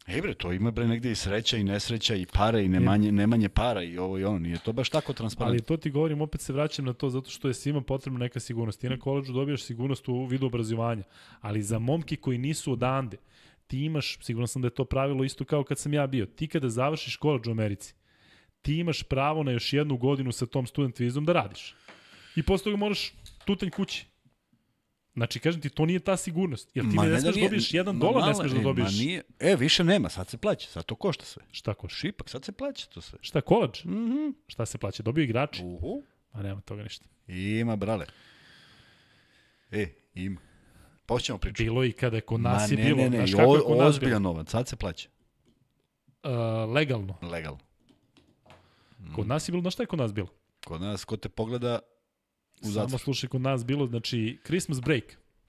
Ej bre, to ima bre negde i sreća i nesreća i pare i nemanje, nemanje para i ovo i ono. Nije to baš tako transparentno. Ali to ti govorim, opet se vraćam na to zato što je svima potrebna neka sigurnost. Ti na koledžu dobijaš sigurnost u vidu obrazovanja, ali za momke koji nisu odande, ti imaš, sigurno sam da je to pravilo isto kao kad sam ja bio, ti kada završiš koledž u Americi, ti imaš pravo na još jednu godinu sa tom student vizom da radiš. I posle toga moraš tutanj kući. Znači, kažem ti, to nije ta sigurnost. Jer ti ma ne, ne smeš da dobiješ jedan dolar, ne smeš da dobiješ. Ma nije, e, više nema, sad se plaća, sad to košta sve. Šta košta? Šipak, sad se plaća to sve. Šta, koledž? Mm -hmm. Šta se plaća? Dobiju igrači? Uhu. A nema toga ništa. Ima, brale. E, ima. Počnemo pričati. Bilo i kada je kod nas ma, je bilo. Ne, ne, ne, znaš kako je kod nas ozbiljan novac, sad se plaća. Uh, legalno. Legalno. Kod nas je bilo, znaš šta je kod nas bilo? Kod nas, ko te pogleda u zatvor. Samo slušaj, kod nas bilo, znači, Christmas break.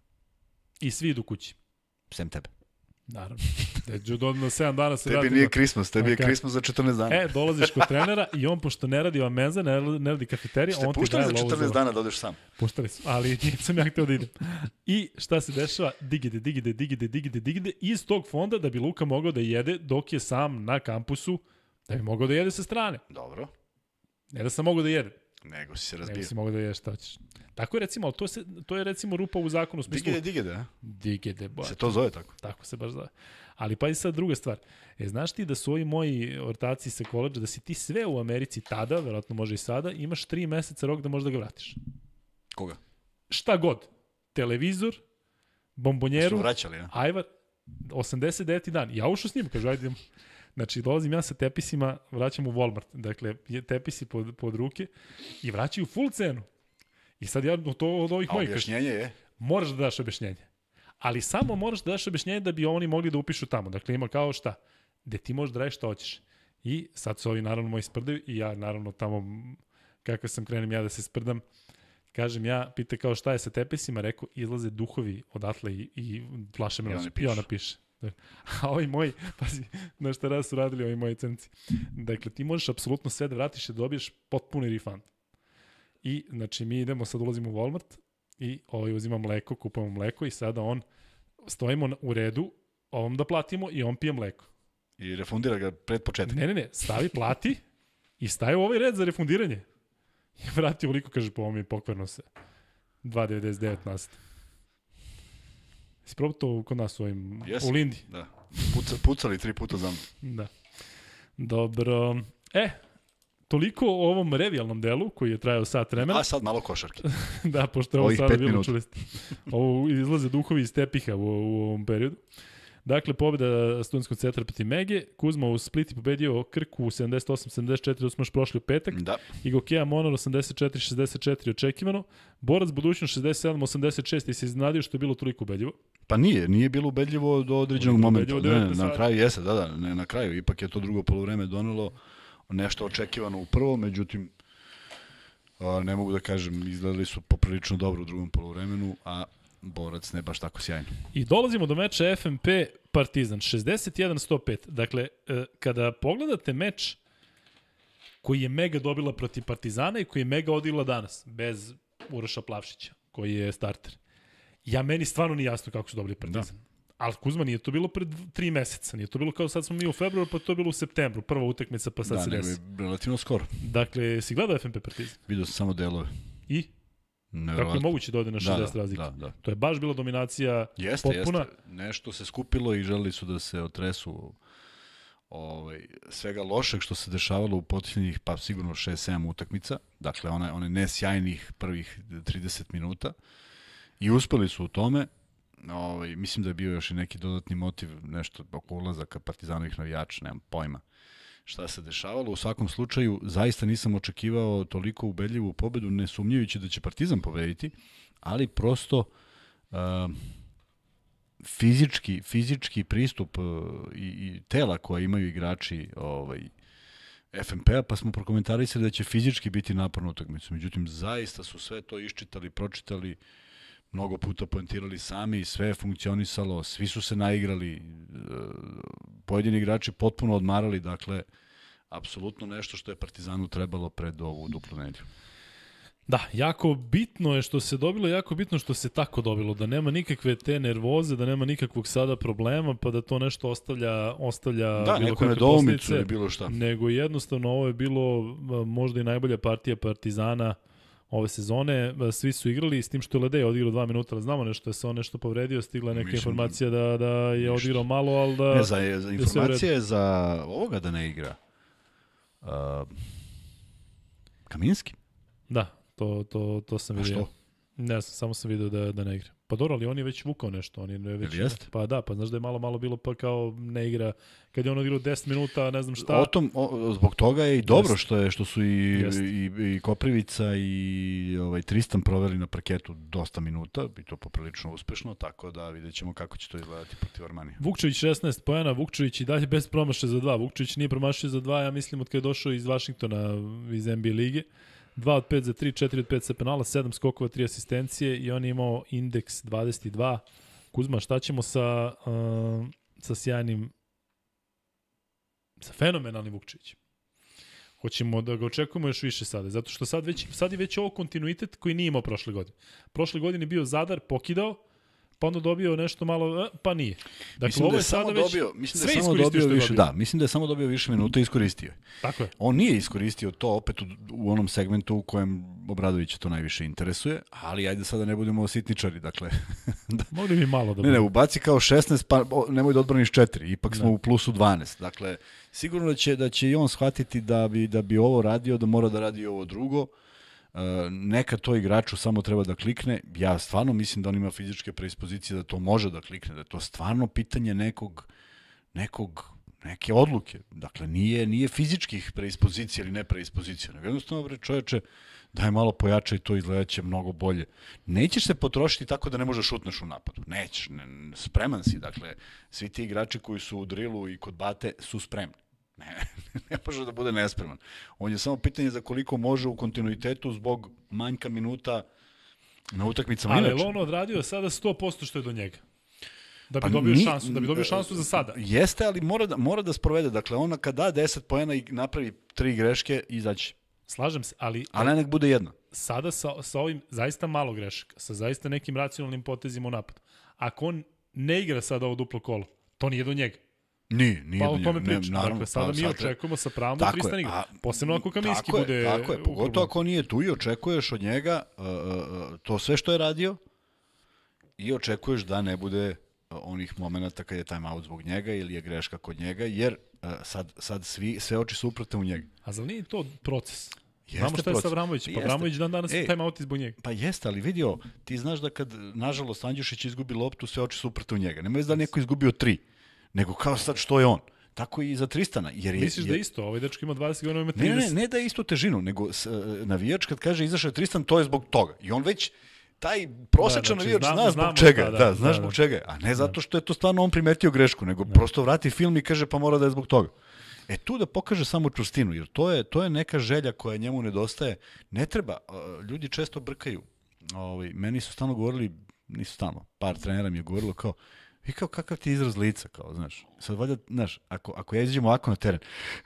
I svi idu kući. Sem tebe. Naravno. Deđu dodatno sedam dana se tebi radi. Tebi nije Christmas, tebi je Christmas za četrnaest dana. E, dolaziš kod trenera i on, pošto ne radi ova menza, ne, ne radi kafeterija, on ti daje lovu. Ste puštali za četrnaest dana da odeš sam. Puštali su, ali nisam ja htio da idem. I šta se dešava? Digide, digide, digide, digide, digide. Iz tog fonda da bi Luka mogao da jede dok je sam na kampusu, da bi mogao da jede sa strane. Dobro. Ne da sam mogao da jede. Nego si se razbio. Nego si mogao da jedeš šta ćeš. Tako je recimo, ali to, se, to je recimo rupa u zakonu. U smislu, digede, digede, a? Digede, boja. Se to zove tako? Tako se baš zove. Ali pa i sad druga stvar. E, znaš ti da su ovi moji ortaci sa koledža, da si ti sve u Americi tada, verovatno može i sada, imaš tri meseca rok da možeš da ga vratiš. Koga? Šta god. Televizor, bombonjeru, su vraćali, a? ajvar, osamdeset deveti dan. Ja ušao s njim, kažu, ajde idemo. Znači, dolazim ja sa tepisima, vraćam u Walmart. Dakle, tepisi pod, pod ruke i vraćaju full cenu. I sad ja to od ovih a mojih... A objašnjenje je? Moraš da daš objašnjenje. Ali samo moraš da daš objašnjenje da bi oni mogli da upišu tamo. Dakle, ima kao šta? Gde ti možeš da radiš šta hoćeš. I sad su ovi naravno moji sprdaju i ja naravno tamo, kako sam krenem ja da se sprdam, kažem ja, pita kao šta je sa tepisima, rekao, izlaze duhovi odatle i, i plaše me. I ona piše. A ovi moji, pazi, na šta raz su radili ovi moji crnci. Dakle, ti možeš apsolutno sve da vratiš i da dobiješ potpuni refund. I, znači, mi idemo, sad ulazimo u Walmart i ovaj uzima mleko, kupujemo mleko i sada on, stojimo u redu, ovom da platimo i on pije mleko. I refundira ga pred početak. Ne, ne, ne, stavi, plati i staje u ovaj red za refundiranje. I vrati uliko, kaže, po ovom je pokvarno se. dva devedeset devet nasta. Si probao to kod nas u, ovim, Jesu, u Lindi? Da. Puca, pucali tri puta za mnom. Da. Dobro. E, toliko o ovom revijalnom delu koji je trajao sat vremena. A sad malo košarke. Da, pošto je ovo sada bilo minuta. čuli ste. Ovo izlaze duhovi iz tepiha u, u ovom periodu. Dakle, pobjeda studentskog centra protiv Mege. Kuzma u Spliti pobedio Krku sedamdeset osam sedamdeset četiri, da smo još prošli u petak. Da. I Gokeja Monor osamdeset četiri šezdeset četiri očekivano. Borac budućnost šezdeset sedam osamdeset šest i se iznadio što je bilo toliko ubedljivo. Pa nije, nije bilo ubedljivo do određenog momenta. Ne, ne, na sati. kraju jeste, da, da, ne, na kraju. Ipak je to drugo poluvreme donelo nešto očekivano u prvo, međutim, a, ne mogu da kažem, izgledali su poprilično dobro u drugom poluvremenu, a Borac ne baš tako sjajno. I dolazimo do meča F M P Partizan, šezdeset jedan sto pet. Dakle, kada pogledate meč koji je Mega dobila protiv Partizana i koji je Mega odigrala danas, bez Uroša Plavšića, koji je starter, ja meni stvarno nije jasno kako su dobili Partizan. Da. Ali Kuzma, nije to bilo pred tri meseca, nije to bilo kao sad smo mi u februaru, pa to je bilo u septembru, prva utakmica, pa sad da, se desi. Da, nego je relativno skoro. Dakle, si gledao F M P Partizan? Vidio sam samo delove. I? Kako je moguće da ode na šezdeset da, razlike? Da, da. To je baš bila dominacija jeste, potpuna. Jeste, nešto se skupilo i želeli su da se otresu ovaj, svega lošeg što se dešavalo u posljednjih, pa sigurno šest sedam utakmica, dakle one, one nesjajnih prvih trideset minuta i uspeli su u tome. Ovaj, mislim da je bio još i neki dodatni motiv, nešto oko ulazaka Partizanovih navijača, nemam pojma šta se dešavalo. U svakom slučaju, zaista nisam očekivao toliko ubedljivu pobedu, ne sumnjajući da će Partizan pobediti, ali prosto uh, fizički, fizički pristup uh, i, i tela koje imaju igrači ovaj, F M P-a, pa smo prokomentarisali da će fizički biti naporna utakmica. Međutim, zaista su sve to iščitali, pročitali, mnogo puta poentirali sami, sve je funkcionisalo, svi su se naigrali, pojedini igrači potpuno odmarali, dakle, apsolutno nešto što je Partizanu trebalo pred ovu duplu nedjelju. Da, jako bitno je što se dobilo, jako bitno što se tako dobilo, da nema nikakve te nervoze, da nema nikakvog sada problema, pa da to nešto ostavlja, ostavlja da, bilo neku nedoumicu ili bilo šta. Nego jednostavno ovo je bilo možda i najbolja partija Partizana ove sezone. Svi su igrali, s tim što je Ledej odigrao dva minuta, ali znamo nešto, je se on nešto povredio, stigla neka Mislim, informacija da, da je odigrao malo, ali da... Ne, za, za informacija je za ovoga da ne igra. Uh, Kaminski? Da. To, to, to sam vidio. A što? Ne znam, samo sam vidio da, da ne igra. Pa dobro, ali on je već vukao nešto. On je već, jeste? Pa da, pa znaš da je malo, malo bilo pa kao ne igra. Kad je on odigrao deset minuta, ne znam šta. O tom, o, zbog toga je i dobro što je što su i, i, i Koprivica i ovaj, Tristan proveli na parketu dosta minuta, i to poprilično uspešno, tako da vidjet ćemo kako će to izgledati protiv Armanije. Vukčević šesnaest poena, Vukčević i dalje bez promašaja za dva. Vukčević nije promašio za dva, ja mislim, od kada je došao iz Vašingtona, iz N B A lige. dva od pet za tri, četiri od pet sa penala, sedam skokova, tri asistencije i on je imao indeks dvadeset dva. Kuzma, šta ćemo sa, uh, sa sjajnim, sa fenomenalnim Vukčevićem? Hoćemo da ga očekujemo još više sada, zato što sad, već, sad je već ovo kontinuitet koji nije imao prošle godine. Prošle godine je bio Zadar, pokidao, pa onda dobio nešto malo, pa nije. Dakle, mislim ovo da je je sada samo već dobio, mislim sve da je samo dobio više, dobio. da, mislim da je samo dobio više minuta i iskoristio. Tako je. On nije iskoristio to opet u, u onom segmentu u kojem Obradovića to najviše interesuje, ali ajde sada ne budemo sitničari, dakle. da. Mogli bi malo da Ne, ne, ubaci kao šesnaest, pa o, nemoj da odbraniš četiri, ipak smo ne. u plusu dvanaest. Dakle, sigurno da će, da će i on shvatiti da bi, da bi ovo radio, da mora da radi ovo drugo. Uh, neka to igraču samo treba da klikne. Ja stvarno mislim da on ima fizičke predispozicije da to može da klikne, da je to stvarno pitanje nekog, nekog neke odluke. Dakle, nije, nije fizičkih predispozicija ili ne predispozicija. Nego jednostavno, bre, čoveče, daj malo pojača i to izgledaće mnogo bolje. Nećeš se potrošiti tako da ne možeš šutneš u napadu. Nećeš, ne, spreman si. Dakle, svi ti igrači koji su u drilu i kod bate su spremni. Ne, ne može da bude nespreman. On je samo pitanje za koliko može u kontinuitetu zbog manjka minuta na utakmicama. Ali je on odradio sada sto posto što je do njega? Da bi pa dobio ni, šansu, da bi dobio šansu za sada. Jeste, ali mora da, mora da sprovede. Dakle, ona kad da deset poena i napravi tri greške, izaći. Slažem se, ali... Ali nek bude jedna. Sada sa, sa ovim zaista malo grešaka, sa zaista nekim racionalnim potezima u napadu. Ako on ne igra sada ovo duplo kolo, to nije do njega. Nije, nije pa do njega. Pa o tome pričam. Dakle, sada pa, mi sad očekujemo sa pravom da Tristan igra. Posebno ako Kaminski tako bude... Je, tako je, pogotovo ako nije tu i očekuješ od njega uh, uh, to sve što je radio i očekuješ da ne bude uh, onih momenta kad je time out zbog njega ili je greška kod njega, jer uh, sad, sad svi, sve oči su uprte u njega. A zar nije to proces? Jeste Znamo šta je proces. sa Avramovićem, pa Avramović dan danas je time out zbog njega. Pa jeste, ali vidio, ti znaš da kad, nažalost, Andjušić izgubi loptu, sve oči su uprte u njega. Nema da neko izgubio tri, nego kao sad što je on. Tako i za Tristana. Jer je, Misliš jer... da je isto? Ovaj dečko ima dvadeset godina, ima trideset. Ne, ne, ne da je isto težinu, nego s, navijač kad kaže izašao je Tristan, to je zbog toga. I on već, taj prosječan da, znači, navijač zna zbog čega. Da, da, da, znaš da, zbog da. čega. A ne zato što je to stvarno on primetio grešku, nego da. prosto vrati film i kaže pa mora da je zbog toga. E tu da pokaže samo čvrstinu, jer to je, to je neka želja koja njemu nedostaje. Ne treba, ljudi često brkaju. Ovi, meni su stalno govorili, nisu stalno, par trenera mi je govorilo kao, i kao kakav ti izraz lica, kao, znaš. Sad valjda, znaš, ako, ako ja izađem ovako na teren,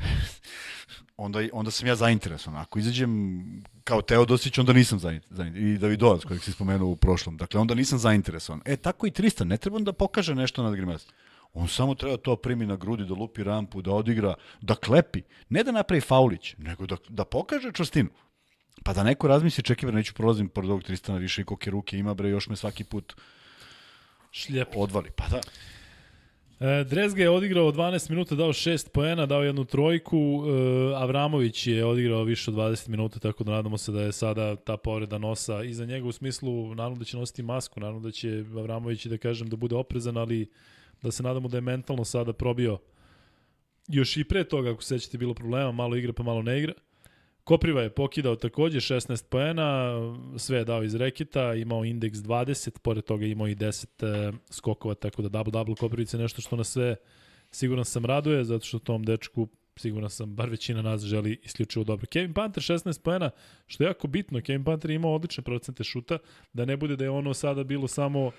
onda, onda sam ja zainteresovan. Ako izađem kao Teodosić, onda nisam zainteresovan. I Davidovac, kojeg si spomenuo u prošlom. Dakle, onda nisam zainteresovan. E, tako i Tristan, ne treba da pokaže nešto nad Grimasta. On samo treba to primi na grudi, da lupi rampu, da odigra, da klepi. Ne da napravi faulić, nego da, da pokaže čvrstinu. Pa da neko razmisli, čekaj, bre, neću prolazim pored ovog Tristana, više i koke ruke ima, bre, još me svaki put šljep odvali. Pa da. E, Drezga je odigrao dvanaest minuta, dao šest poena, dao jednu trojku. E, Avramović je odigrao više od dvadeset minuta, tako da nadamo se da je sada ta povreda nosa iza njega u smislu, naravno da će nositi masku, naravno da će Avramović, da kažem, da bude oprezan, ali da se nadamo da je mentalno sada probio još i pre toga, ako se sećate, bilo problema, malo igra pa malo ne igra. Kopriva je pokidao takođe šesnaest poena, sve je dao iz reketa, imao indeks dvadeset, pored toga imao i deset e, skokova, tako da double-double Koprivica je nešto što nas sve, siguran sam, raduje, zato što tom dečku, siguran sam, bar većina nas želi isključivo dobro. Kevin Panter šesnaest poena, što je jako bitno, Kevin Panter je imao odlične procente šuta, da ne bude da je ono sada bilo samo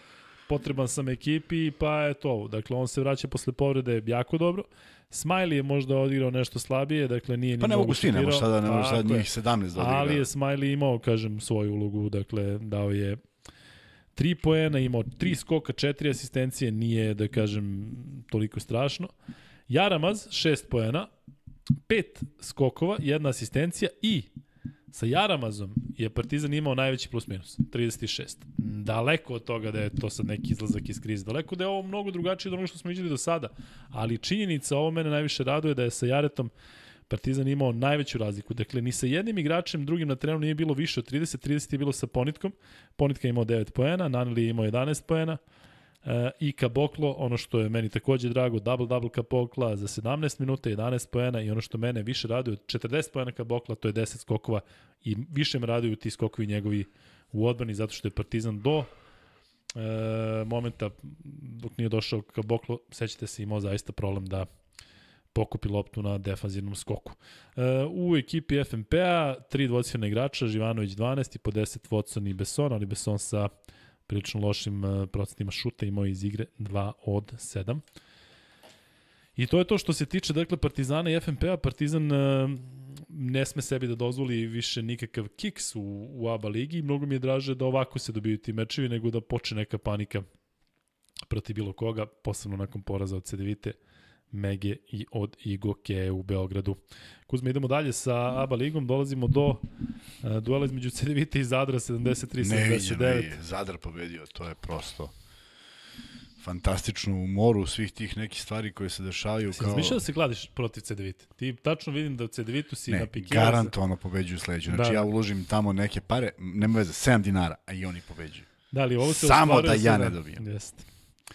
potreban sam ekipi, pa je to. Dakle, on se vraća posle povrede jako dobro. Smiley je možda odigrao nešto slabije, dakle nije ni pa ne mnogo mogu svi, ne može sada, ne može sad njih sedamnaest da odigra. Ali je Smiley imao, kažem, svoju ulogu, dakle, dao je tri poena, imao tri skoka, četiri asistencije, nije, da kažem, toliko strašno. Jaramaz, šest poena, pet skokova, jedna asistencija i sa Jaramazom je Partizan imao najveći plus minus, trideset šest. Daleko od toga da je to sad neki izlazak iz krize. Daleko da je ovo mnogo drugačije od onoga što smo vidjeli do sada. Ali činjenica, ovo mene najviše raduje, da je sa Jaretom Partizan imao najveću razliku. Dakle, ni sa jednim igračem drugim na terenu nije bilo više od trideset, trideset je bilo sa Ponitkom. Ponitka je imao devet poena, Naneli je imao jedanaest poena. E, i Kaboklo, ono što je meni takođe drago, double-double Kabokla za sedamnaest minuta, jedanaest poena i ono što mene više raduje, četrdeset poena Kabokla, to je deset skokova i više me raduju ti skokovi njegovi u odbrani, zato što je Partizan do e, momenta dok nije došao Kaboklo, sećate se, imao zaista problem da pokupi loptu na defanzivnom skoku. E, u ekipi F M P-a tri dvocifrena igrača, Živanović dvanaest i po deset Watson i Besson, ali Besson sa prilično lošim uh, procentima šuta, imao iz igre dva od sedam. I to je to što se tiče, dakle, Partizana i F M P-a. Partizan uh, ne sme sebi da dozvoli više nikakav kiks u, u A B A ligi. Mnogo mi je draže da ovako se dobiju ti mečevi, nego da počne neka panika protiv bilo koga, posebno nakon poraza od Cedevite, Mege i od Igoke u Beogradu. Kuzma, idemo dalje sa A B A ligom, dolazimo do uh, duela između Cedevite i Zadra sedamdeset tri sedamdeset devet. Ne, ne, Zadar pobedio, to je prosto fantastično u moru svih tih nekih stvari koje se dešavaju. Si kao... razmišljao da se gladiš protiv Cedevite? Ti tačno vidim da u Cedevitu si ne, na pikira. Ne, garantovano pobeđuju sledeću. Znači da. Ja uložim tamo neke pare, nema veze, sedam dinara, a i oni pobeđuju. Da li ovo se samo da ja ne dobijem. Jeste.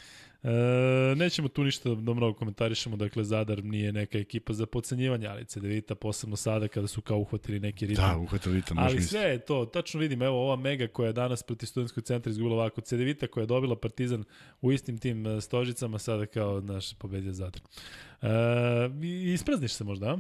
E, nećemo tu ništa da mnogo komentarišemo, dakle Zadar nije neka ekipa za podcenjivanje, ali Cedevita posebno sada kada su kao uhvatili neki ritam. Da, uhvatili ritam. Ali sve je to, tačno vidim, evo ova Mega koja je danas protiv Studentskog centra izgubila ovako, Cedevita koja je dobila Partizan u istim tim stožicama, sada kao naš pobedio Zadar. E, isprazniš se možda, a?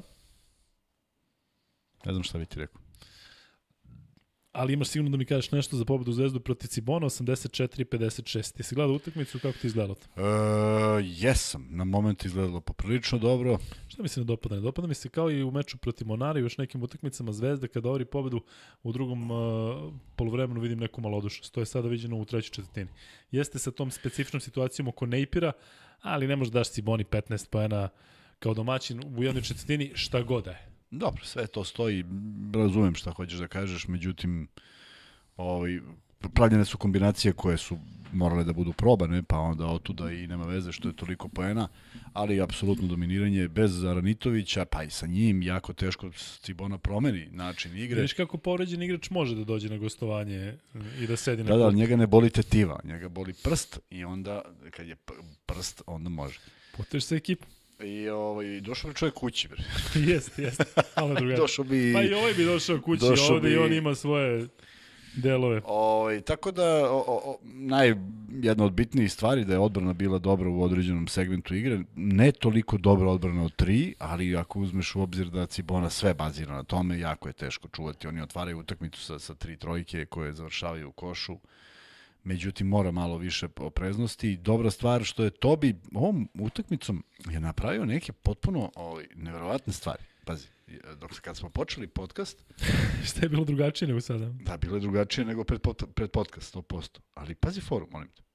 Ne znam šta bi ti rekao. Ali imaš sigurno da mi kažeš nešto za pobedu Zvezdu protiv Cibona, osamdeset četiri pedeset šest. Ti si gledao utakmicu, kako ti izgledalo? E, jesam, na moment izgledalo poprilično dobro. Šta mi se ne dopada? Ne dopada mi se kao i u meču protiv Monara i još nekim utakmicama Zvezda, kada ovri pobedu u drugom uh, poluvremenu vidim neku malodušnost. To je sada viđeno u trećoj četvrtini. Jeste sa tom specifičnom situacijom oko Nejpira, ali ne možeš daš Ciboni petnaest poena kao domaćin u jednoj četvrtini, šta god da je. Dobro, sve to stoji, razumem šta hoćeš da kažeš, međutim, ovaj, pravljene su kombinacije koje su morale da budu probane, pa onda otuda i nema veze što je toliko poena, ali apsolutno dominiranje bez Ranitovića, pa i sa njim jako teško Cibona promeni način igre. Viš kako povređen igrač može da dođe na gostovanje i da sedi na Da, da, njega ne boli tetiva, njega boli prst i onda, kad je prst, onda može. Poteš se ekipu. I ovaj, došao bi čovjek kući. Jeste, jeste. došao bi... Pa i ovaj bi došao kući, ovde bi... i on ima svoje delove. Ovaj, tako da, o, o, naj, jedna od bitnijih stvari da je odbrana bila dobra u određenom segmentu igre. Ne toliko dobra odbrana od tri, ali ako uzmeš u obzir da Cibona sve bazira na tome, jako je teško čuvati. Oni otvaraju utakmicu sa, sa tri trojke koje završavaju u košu. Međutim, mora malo više opreznosti. Dobra stvar što je Tobi ovom utakmicom je napravio neke potpuno ovaj, neverovatne stvari. Pazi, dok kad smo počeli podcast... Šta je bilo drugačije nego sada? Da, bilo je drugačije nego pred, pod, pred podcast, sto posto. Ali pazi forum, molim te.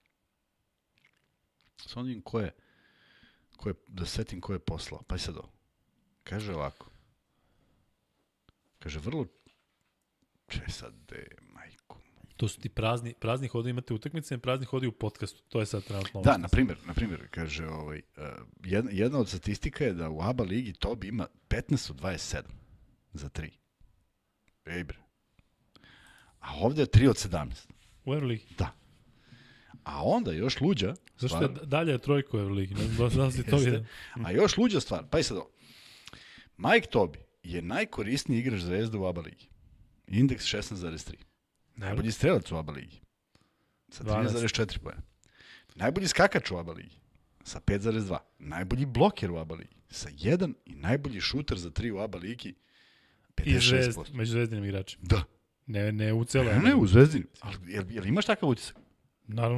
Samo vidim ko je, ko je, da setim ko je poslao. Pa sad ovo. Kaže ovako. Kaže, vrlo... Če sad, de, majku. To su ti prazni, prazni hodi, imate utakmice, i prazni hodi u podcastu. To je sad trenutno. Da, na primjer, na primjer, kaže, ovaj, jedna, jedna od statistika je da u A B A ligi Tobi ima petnaest od dvadeset sedam za tri. Ej bre. A ovdje je tri od sedamnaest. U Euroligi? Da. A onda još luđa... Zašto je dalje je trojka u Euroligi? Ne znam si to vidio. A još luđa stvar, pa i sad ovo. Mike Tobi je najkorisniji igrač Zvezde u A B A ligi. Indeks šesnaest zarez tri. Najbolji strelac u A B A ligi. Sa trinaest zarez četiri poena. Najbolji skakač u A B A ligi. Sa pet zarez dva. Najbolji bloker u A B A ligi. Sa jedan i najbolji šuter za tri u A B A ligi. pedeset šest posto. I među Zvezdinim igračima. Da. Ne, ne u celoj. Ne, ne, u Zvezdinim. Ali, jel, jel imaš takav utisak? Naravno da imam.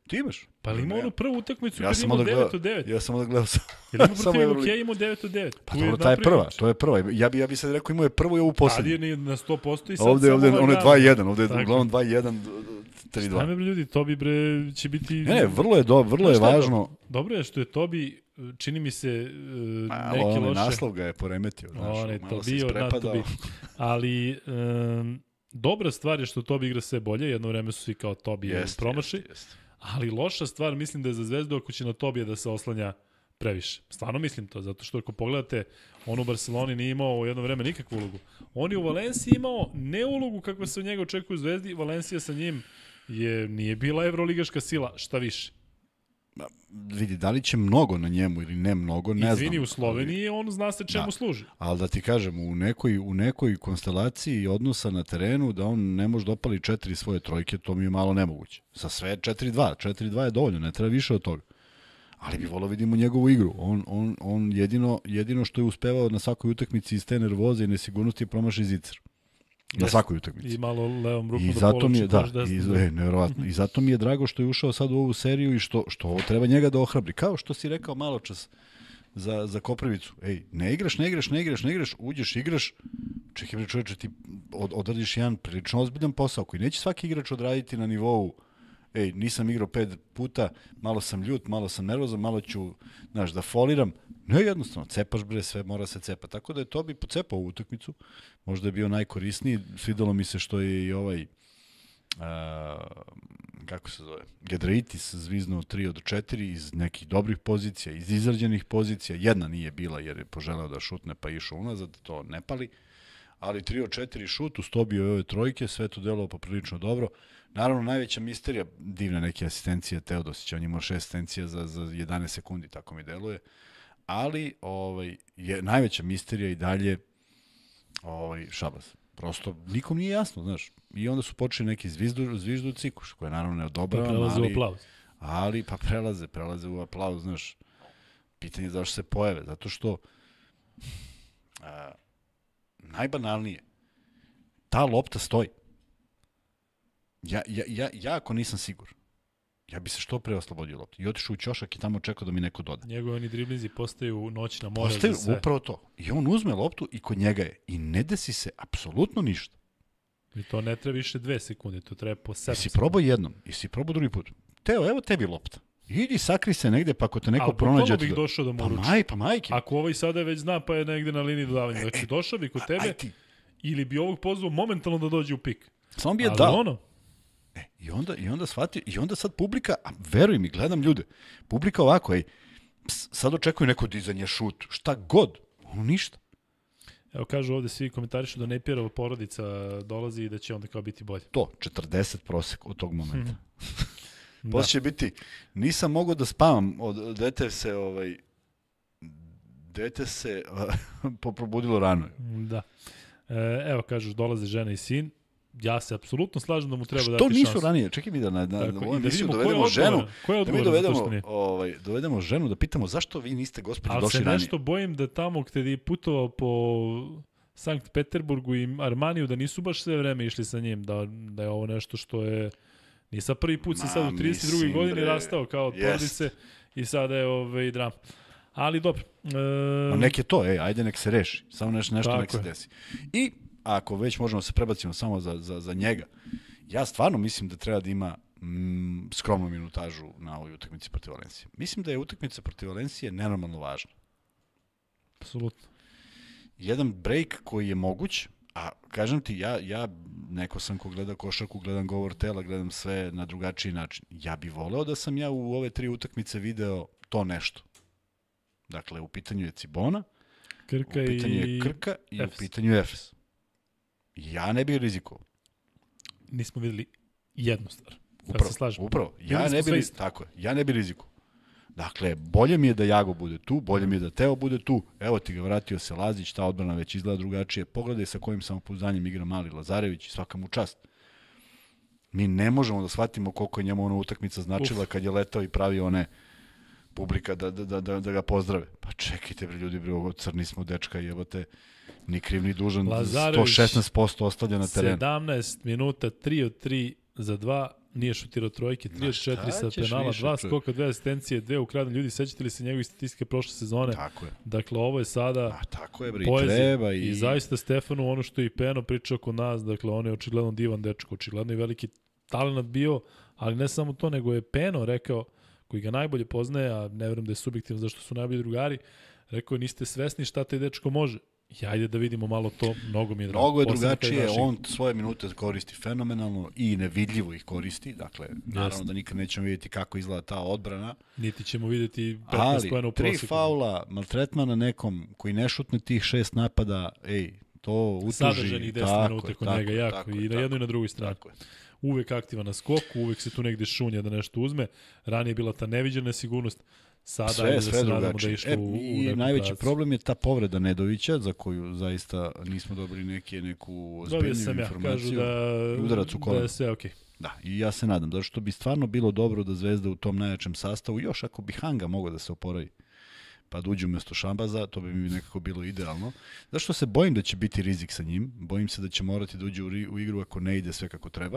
Ti imaš? Pa li ima onu prvu utakmicu ja kad imao devet od devet? Ja sam onda gledao sam. Ili ima protiv Lukeja imao devet od devet? Pa dobro, ta je prva, to je prva. Ja bi, ja bi sad rekao imao je prvu i ovu poslednju. Tad je na sto posto i sad ovde, samo ovde, ovaj ono je dan. dva jedan, ovde je uglavnom dva jedan, tri dva. Šta me ljudi, Tobi bre će biti... Ne, ne, vrlo je, do, vrlo je važno. Dobro? dobro je što je Tobi, čini mi se, Ma, neki onaj loše... naslov ga je poremetio. Znaš, Onaj malo Tobi se od isprepadao. Tobi. Ali... Um, dobra stvar je što Tobi igra sve bolje, jedno vreme su svi kao Tobi jest, promaši. jest, jest. Ali loša stvar, mislim da je za Zvezdu ako će na Tobija da se oslanja previše. Stvarno mislim to, zato što ako pogledate, on u Barceloni nije imao u jedno vreme nikakvu ulogu. On je u Valenciji imao ne ulogu kakva se od njega očekuje u Zvezdi, Valencija sa njim je, nije bila evroligaška sila, šta više. Ma, vidi, da li će mnogo na njemu ili ne mnogo, ne znam. Izvini, u Sloveniji on zna se čemu da. služi. Ali da ti kažem, u nekoj, u nekoj konstelaciji odnosa na terenu da on ne može dopali četiri svoje trojke, to mi je malo nemoguće. Sa sve četiri dva, četiri dva je dovoljno, ne treba više od toga. Ali bi volao vidimo njegovu igru. On, on, on jedino, jedino što je uspevao na svakoj utakmici iz te nervoze i nesigurnosti je promaši zicer. Na svakoj utakmici. I malo levom rukom I da zato mi je, da, desno. i, e, nevjerovatno. I zato mi je drago što je ušao sad u ovu seriju i što, što ovo treba njega da ohrabri. Kao što si rekao malo čas za, za Koprivicu. Ej, ne igraš, ne igraš, ne igraš, ne igraš, uđeš, igraš. Čekaj, bre čoveče, ti od, odradiš jedan prilično ozbiljan posao koji neće svaki igrač odraditi na nivou ej, nisam igrao pet puta, malo sam ljut, malo sam nervozan, malo ću, znaš, da foliram. Ne, jednostavno, cepaš bre, sve mora se cepa. Tako da je to bi pocepao ovu utakmicu. Možda je bio najkorisniji. Svidalo mi se što je i ovaj, a, kako se zove, Gedraitis zviznuo tri od četiri iz nekih dobrih pozicija, iz izrađenih pozicija. Jedna nije bila jer je poželeo da šutne pa išao unazad, to ne pali. Ali tri od četiri šut, ustobio je ove trojke, sve to delovalo poprilično dobro. Naravno, najveća misterija, divne neke asistencije Teodosića, on imao šest asistencija za, za jedanaest sekundi, tako mi deluje. Ali ovaj, je najveća misterija i dalje ovaj, Šabaz. Prosto nikom nije jasno, znaš. I onda su počeli neki zviždu, zviždu cikuš, koje naravno ne odobravam. Prelaze ali, u aplauz. Ali, pa prelaze, prelaze u aplauz, znaš. Pitanje je zašto se pojave, zato što a, najbanalnije, ta lopta stoji. Ja, ja, ja, ja ako nisam siguran, ja bi se što pre oslobodio loptu. I otišao u ćošak i tamo čekao da mi neko doda. Njegovi oni driblizi postaju noćna mora postaju, za sve. Upravo to. I on uzme loptu i kod njega je. I ne desi se apsolutno ništa. I to ne treba više dve sekunde, to treba po sedam. I si probao jednom, i si probao drugi put. Teo, evo tebi lopta. Idi sakri se negde, pa ako te neko pronađe... Ali bih došao da mu pa uruči. maj, pa majke. Ako ovaj sada već zna, pa je negde na liniji dodavanja. Znači, došao bi kod tebe, ili bi ovog pozvao momentalno da dođe u pik. Samo bi je ali dao. Ono, E, i onda, i onda shvatio, i onda sad publika, a veruj mi, gledam ljude, publika ovako, ej, ps, sad očekuju neko dizanje, šut, šta god, ono ništa. Evo kažu ovde svi komentarišu da Nepierova porodica dolazi i da će onda kao biti bolje. To, četrdeset prosek od tog momenta. Hmm. Posle će biti, nisam mogao da spavam, od dete se, ovaj, dete se poprobudilo rano. Da. E, evo kažu, dolaze žena i sin. Ja se apsolutno slažem da mu treba dati Što šansu. nisu ranije? Čekaj mi da na, na, Tako, na da ovom emisiju vidimo dovedemo ženu. Ko je Da mi odgovoran za to dovedemo, što nije? ovaj, dovedemo ženu da pitamo zašto vi niste gospodin Ali došli se ranije. nešto bojim da tamo gde je putovao po Sankt Peterburgu i Armaniju, da nisu baš sve vreme išli sa njim, da, da je ovo nešto što je... Nisam prvi put se sad u trideset drugoj godini bre, rastao kao od porodice i sada je ovaj, drama. Ali dobro. E... Nek je to, ej, ajde nek se reši. Samo nešto, nešto nek se je. desi. I ako već možemo se prebacimo samo za, za, za njega, ja stvarno mislim da treba da ima mm, skromnu minutažu na ovoj utakmici protiv Valencije. Mislim da je utakmica protiv Valencije nenormalno važna. Apsolutno. Jedan break koji je moguć, a kažem ti, ja, ja neko sam ko gleda košarku, gledam govor tela, gledam sve na drugačiji način. Ja bih voleo da sam ja u ove tri utakmice video to nešto. Dakle, u pitanju je Cibona, Krka u pitanju i je Krka i Efes. u pitanju je Efes. Ja ne bih rizikovao. Nismo videli jednu stvar. Upravo, ja se slažem. upravo. Ja Videli ne smo bih sve tako je. Ja ne bih rizikovao. Dakle, bolje mi je da Jago bude tu, bolje mi je da Teo bude tu. Evo ti ga, vratio se Lazić, ta odbrana već izgleda drugačije. Pogledaj sa kojim samopouzdanjem igra mali Lazarević, svaka mu čast. Mi ne možemo da shvatimo koliko je njemu ona utakmica značila Uf. kad je letao i pravio one publika da, da, da, da ga pozdrave. Pa čekajte, bre, ljudi, bre, ovo crni smo dečka, jebote, ni kriv ni dužan, Lazarević, sto šesnaest posto ostavlja na terenu. sedamnaest minuta, tri od tri za dva, nije šutirao trojke, trideset četiri sa penala, dva skoka, dve asistencije, dve ukradene ljudi. Sećate li se njegovih statistike prošle sezone? Tako je. Dakle, ovo je sada A, tako je, bre, poezija. treba. I... I zaista Stefanu, ono što je i Peno pričao kod nas, dakle, on je očigledno divan dečko, očigledno je veliki talent bio, ali ne samo to, nego je Peno rekao, koji ga najbolje poznaje, a ne verujem da je subjektivno zašto su najbolji drugari, rekao je niste svesni šta taj dečko može. I ajde da vidimo malo to, mnogo mi je drago. Mnogo je drugačije, on svoje minute koristi fenomenalno i nevidljivo ih koristi, dakle, naravno Jasne. da nikad nećemo vidjeti kako izgleda ta odbrana. Niti ćemo vidjeti petnaest poena u prosjeku. Ali, tri faula, maltretmana nekom koji ne šutne tih šest napada, ej, to utuži. Sadržanih deset minuta kod njega, jako, tako, i na tako, jednoj i na drugoj strani. Uvek aktivan na skoku, uvek se tu negde šunja da nešto uzme. Ranije je bila ta neviđena sigurnost. Sada sve, da sve se drugačije. Da išlo e, u, u I najveći problem je ta povreda Nedovića, za koju zaista nismo dobili neke, neku zbiljniju sam ja, informaciju. Kažu da, udarac u koleno. Da je sve okej. Okay. Da, i ja se nadam, zato što bi stvarno bilo dobro da Zvezda u tom najjačem sastavu, još ako bi Hanga mogao da se oporavi, pa da uđe umjesto Šambaza, to bi mi nekako bilo idealno. Zato što se bojim da će biti rizik sa njim, bojim se da će morati da uđe u, u igru ako ne ide sve kako treba.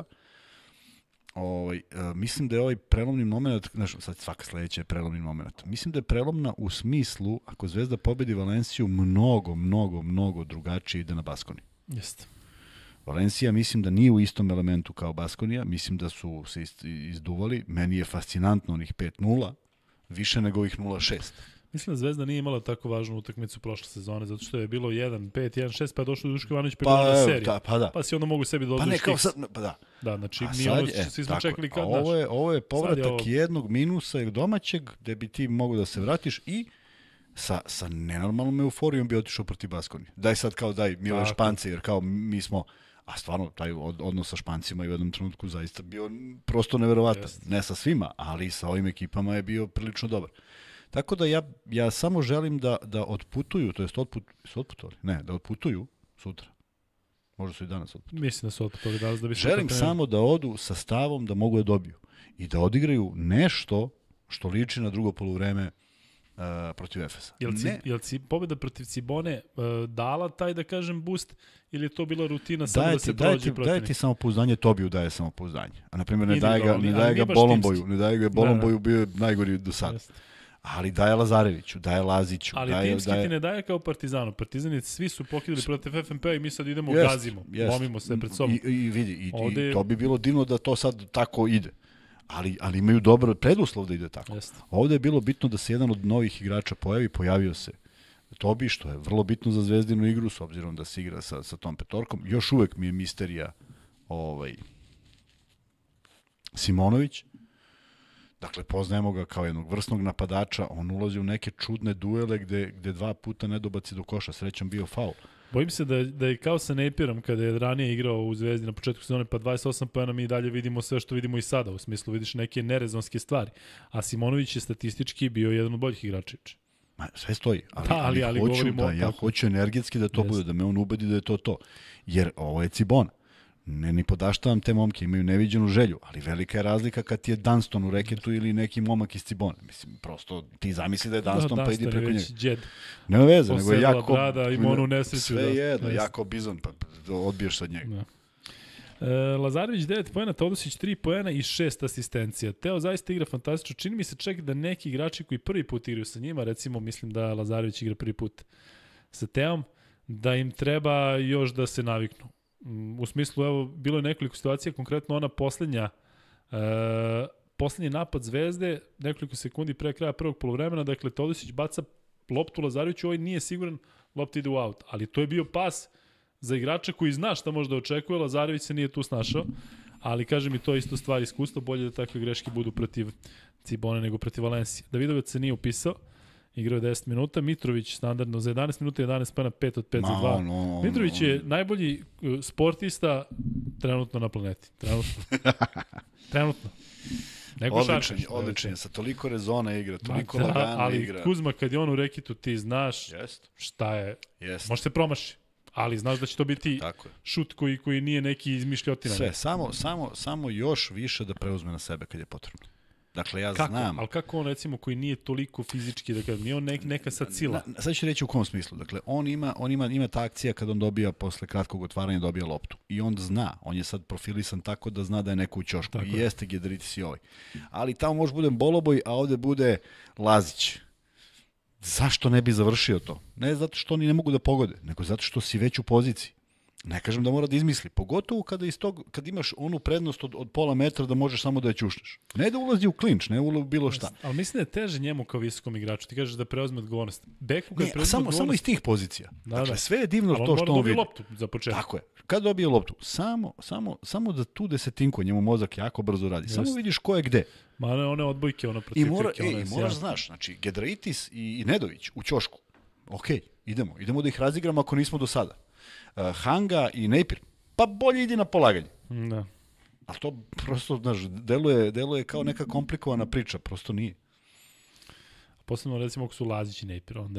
Ovaj, uh, mislim da je ovaj prelomni moment, znaš, sad svaka sledeća je prelomni moment. Mislim da je prelomna u smislu, ako Zvezda pobedi Valenciju, mnogo, mnogo, mnogo drugačije ide na Baskoni. Jeste. Valencija mislim da nije u istom elementu kao Baskonija, mislim da su se izduvali. Meni je fascinantno onih pet nula, više nego ovih nula šest. Mislim da Zvezda nije imala tako važnu utakmicu prošle sezone, zato što je bilo jedan pet, jedan šest, pa je došlo do Duško Ivanović, pa je pa, bila na seriji. Da, pa, da. Pa si onda mogu sebi da odlučiš. Pa ne, kao sad, pa da. Da, znači, A mi sad, ono, e, svi smo tako, čekali kad ovo je, ovo je povratak je ovo... jednog minusa ili domaćeg, gde bi ti mogu da se vratiš i sa, sa nenormalnom euforijom bi otišao protiv Baskoni. Daj sad kao daj mi ove Špance, jer kao mi smo, a stvarno taj odnos sa Špancima i u jednom trenutku zaista bio prosto neverovatan. Jest. Ne sa svima, ali sa ovim ekipama je bio prilično dobar. Tako da ja, ja samo želim da, da otputuju, to jest otput, su otputovali? Ne, da otputuju sutra. Možda su i danas otputovali. Mislim da su otputovali danas. Da bi želim samo da odu sa stavom da mogu da dobiju. I da odigraju nešto što liči na drugo poluvreme uh, protiv Efesa. Jel ci, jel ci pobjeda protiv Cibone uh, dala taj, da kažem, boost ili je to bila rutina samo da se prođe protiv? Daje ti samopouzdanje, Tobiju daje samopouzdanje. A na primjer ne daje ga, ne daje ga Bolomboju, ne daje ga Bolomboju, bio je najgori do sada. Jeste. Ali daje Lazareviću, daje Laziću. Ali daje, timski daje... ti ne daje kao Partizanu. Partizani svi su pokidali protiv F N P-a i mi sad idemo, jest, gazimo, jest. lomimo se pred sobom. I, i vidi, i, Ovde... i to bi bilo divno da to sad tako ide. Ali, ali imaju dobar preduslov da ide tako. Jest. Ovde je bilo bitno da se jedan od novih igrača pojavi, pojavio se Tobi, što je vrlo bitno za Zvezdinu igru, s obzirom da se igra sa, sa tom petorkom. Još uvek mi je misterija ovaj, Simonović. Dakle, poznajemo ga kao jednog vrsnog napadača, on ulazi u neke čudne duele gde, gde dva puta ne dobaci do koša, srećom bio faul. Bojim se da, da je kao sa Napirom kada je ranije igrao u Zvezdi na početku sezone, pa dvadeset osam poena mi i dalje vidimo sve što vidimo i sada, u smislu vidiš neke nerezonske stvari. A Simonović je statistički bio jedan od boljih igrača. Ma, sve stoji, ali, da, ali, ali, ali hoću govorimo, da, ja hoću energetski da to jest. bude, da me on ubedi da je to to. Jer ovo je Cibona. Ne ni podaštavam te momke, imaju neviđenu želju, ali velika je razlika kad ti je Dunston u reketu ili neki momak iz Cibone. Mislim, prosto ti zamisli da je Dunston, da, pa idi preko njega. Džed. Nema veze, nego je jako... brada, ima onu nesreću. Sve da, jedno, jako bizon, pa odbiješ od njega. Da. E, Lazarević devet poena, Teodosić tri poena i šest asistencija. Teo zaista igra fantastično. Čini mi se čak da neki igrači koji prvi put igraju sa njima, recimo mislim da Lazarević igra prvi put sa Teom, da im treba još da se naviknu. U smislu, evo, bilo je nekoliko situacija, konkretno ona poslednja, e, poslednji napad Zvezde, nekoliko sekundi pre kraja prvog poluvremena, dakle, Teodosić baca loptu Lazareviću, ovaj nije siguran, lopta ide u aut, ali to je bio pas za igrača koji zna šta može da očekuje, Lazarević se nije tu snašao, ali kažem mi to je isto stvar iskustva, bolje da takve greške budu protiv Cibone nego protiv Valencije. Davidovac se nije upisao, igrao je deset minuta, Mitrović standardno za jedanaest minuta, jedanaest poena, pet od pet za dva. On, on, Mitrović je on. najbolji sportista trenutno na planeti. Trenutno. trenutno. Nego odličan, odličan je, sa toliko rezona igra, toliko da, lagano ali igra. Ali Kuzma, kad je on u reketu, ti znaš Jest. šta je. Jest. Može se promaši, ali znaš da će to biti šut koji, koji nije neki izmišljotina. Sve, samo, samo, samo još više da preuzme na sebe kad je potrebno. Dakle, ja kako? znam... Ali kako on, recimo, koji nije toliko fizički, da kažem, nije on nek, neka sad sila? Na, sad ću reći u kom smislu. Dakle, on ima, on ima, ima ta akcija kad on dobija, posle kratkog otvaranja, dobija loptu. I on zna, on je sad profilisan tako da zna da je neko u ćošku. Tako I je. Jeste Gederitis i ovaj. Ali tamo može bude Boloboj, a ovde bude Lazić. Zašto ne bi završio to? Ne zato što oni ne mogu da pogode, nego zato što si već u poziciji. Ne kažem da mora da izmisli. Pogotovo kada, iz tog, kad imaš onu prednost od, od pola metra da možeš samo da je ćušneš. Ne da ulazi u klinč, ne ulazi bilo šta. Ali mislim da je teže njemu kao visokom igraču. Ti kažeš da preuzme odgovornost. Beku kad ne, preuzme samo, odgovornost... samo iz tih pozicija. Da, dakle, da. sve je divno ali to što on vidi. Ali on mora loptu za početak. Tako je. Kad dobije loptu, samo, samo, samo za tu desetinku, njemu mozak jako brzo radi. Just. Samo vidiš ko je gde. Ma ne, one odbojke, ono protiv I mora, Krke. e, i moraš znaš, znači, Gedraitis i, i Nedović u ćošku. Ok, idemo. Idemo da ih razigramo ako nismo do sada. Uh, Hanga i Napier, pa bolje idi na polaganje. Da. A to prosto, znaš, deluje, deluje kao neka komplikovana priča, prosto nije. Posledno, recimo, ako su Lazić i Napier, onda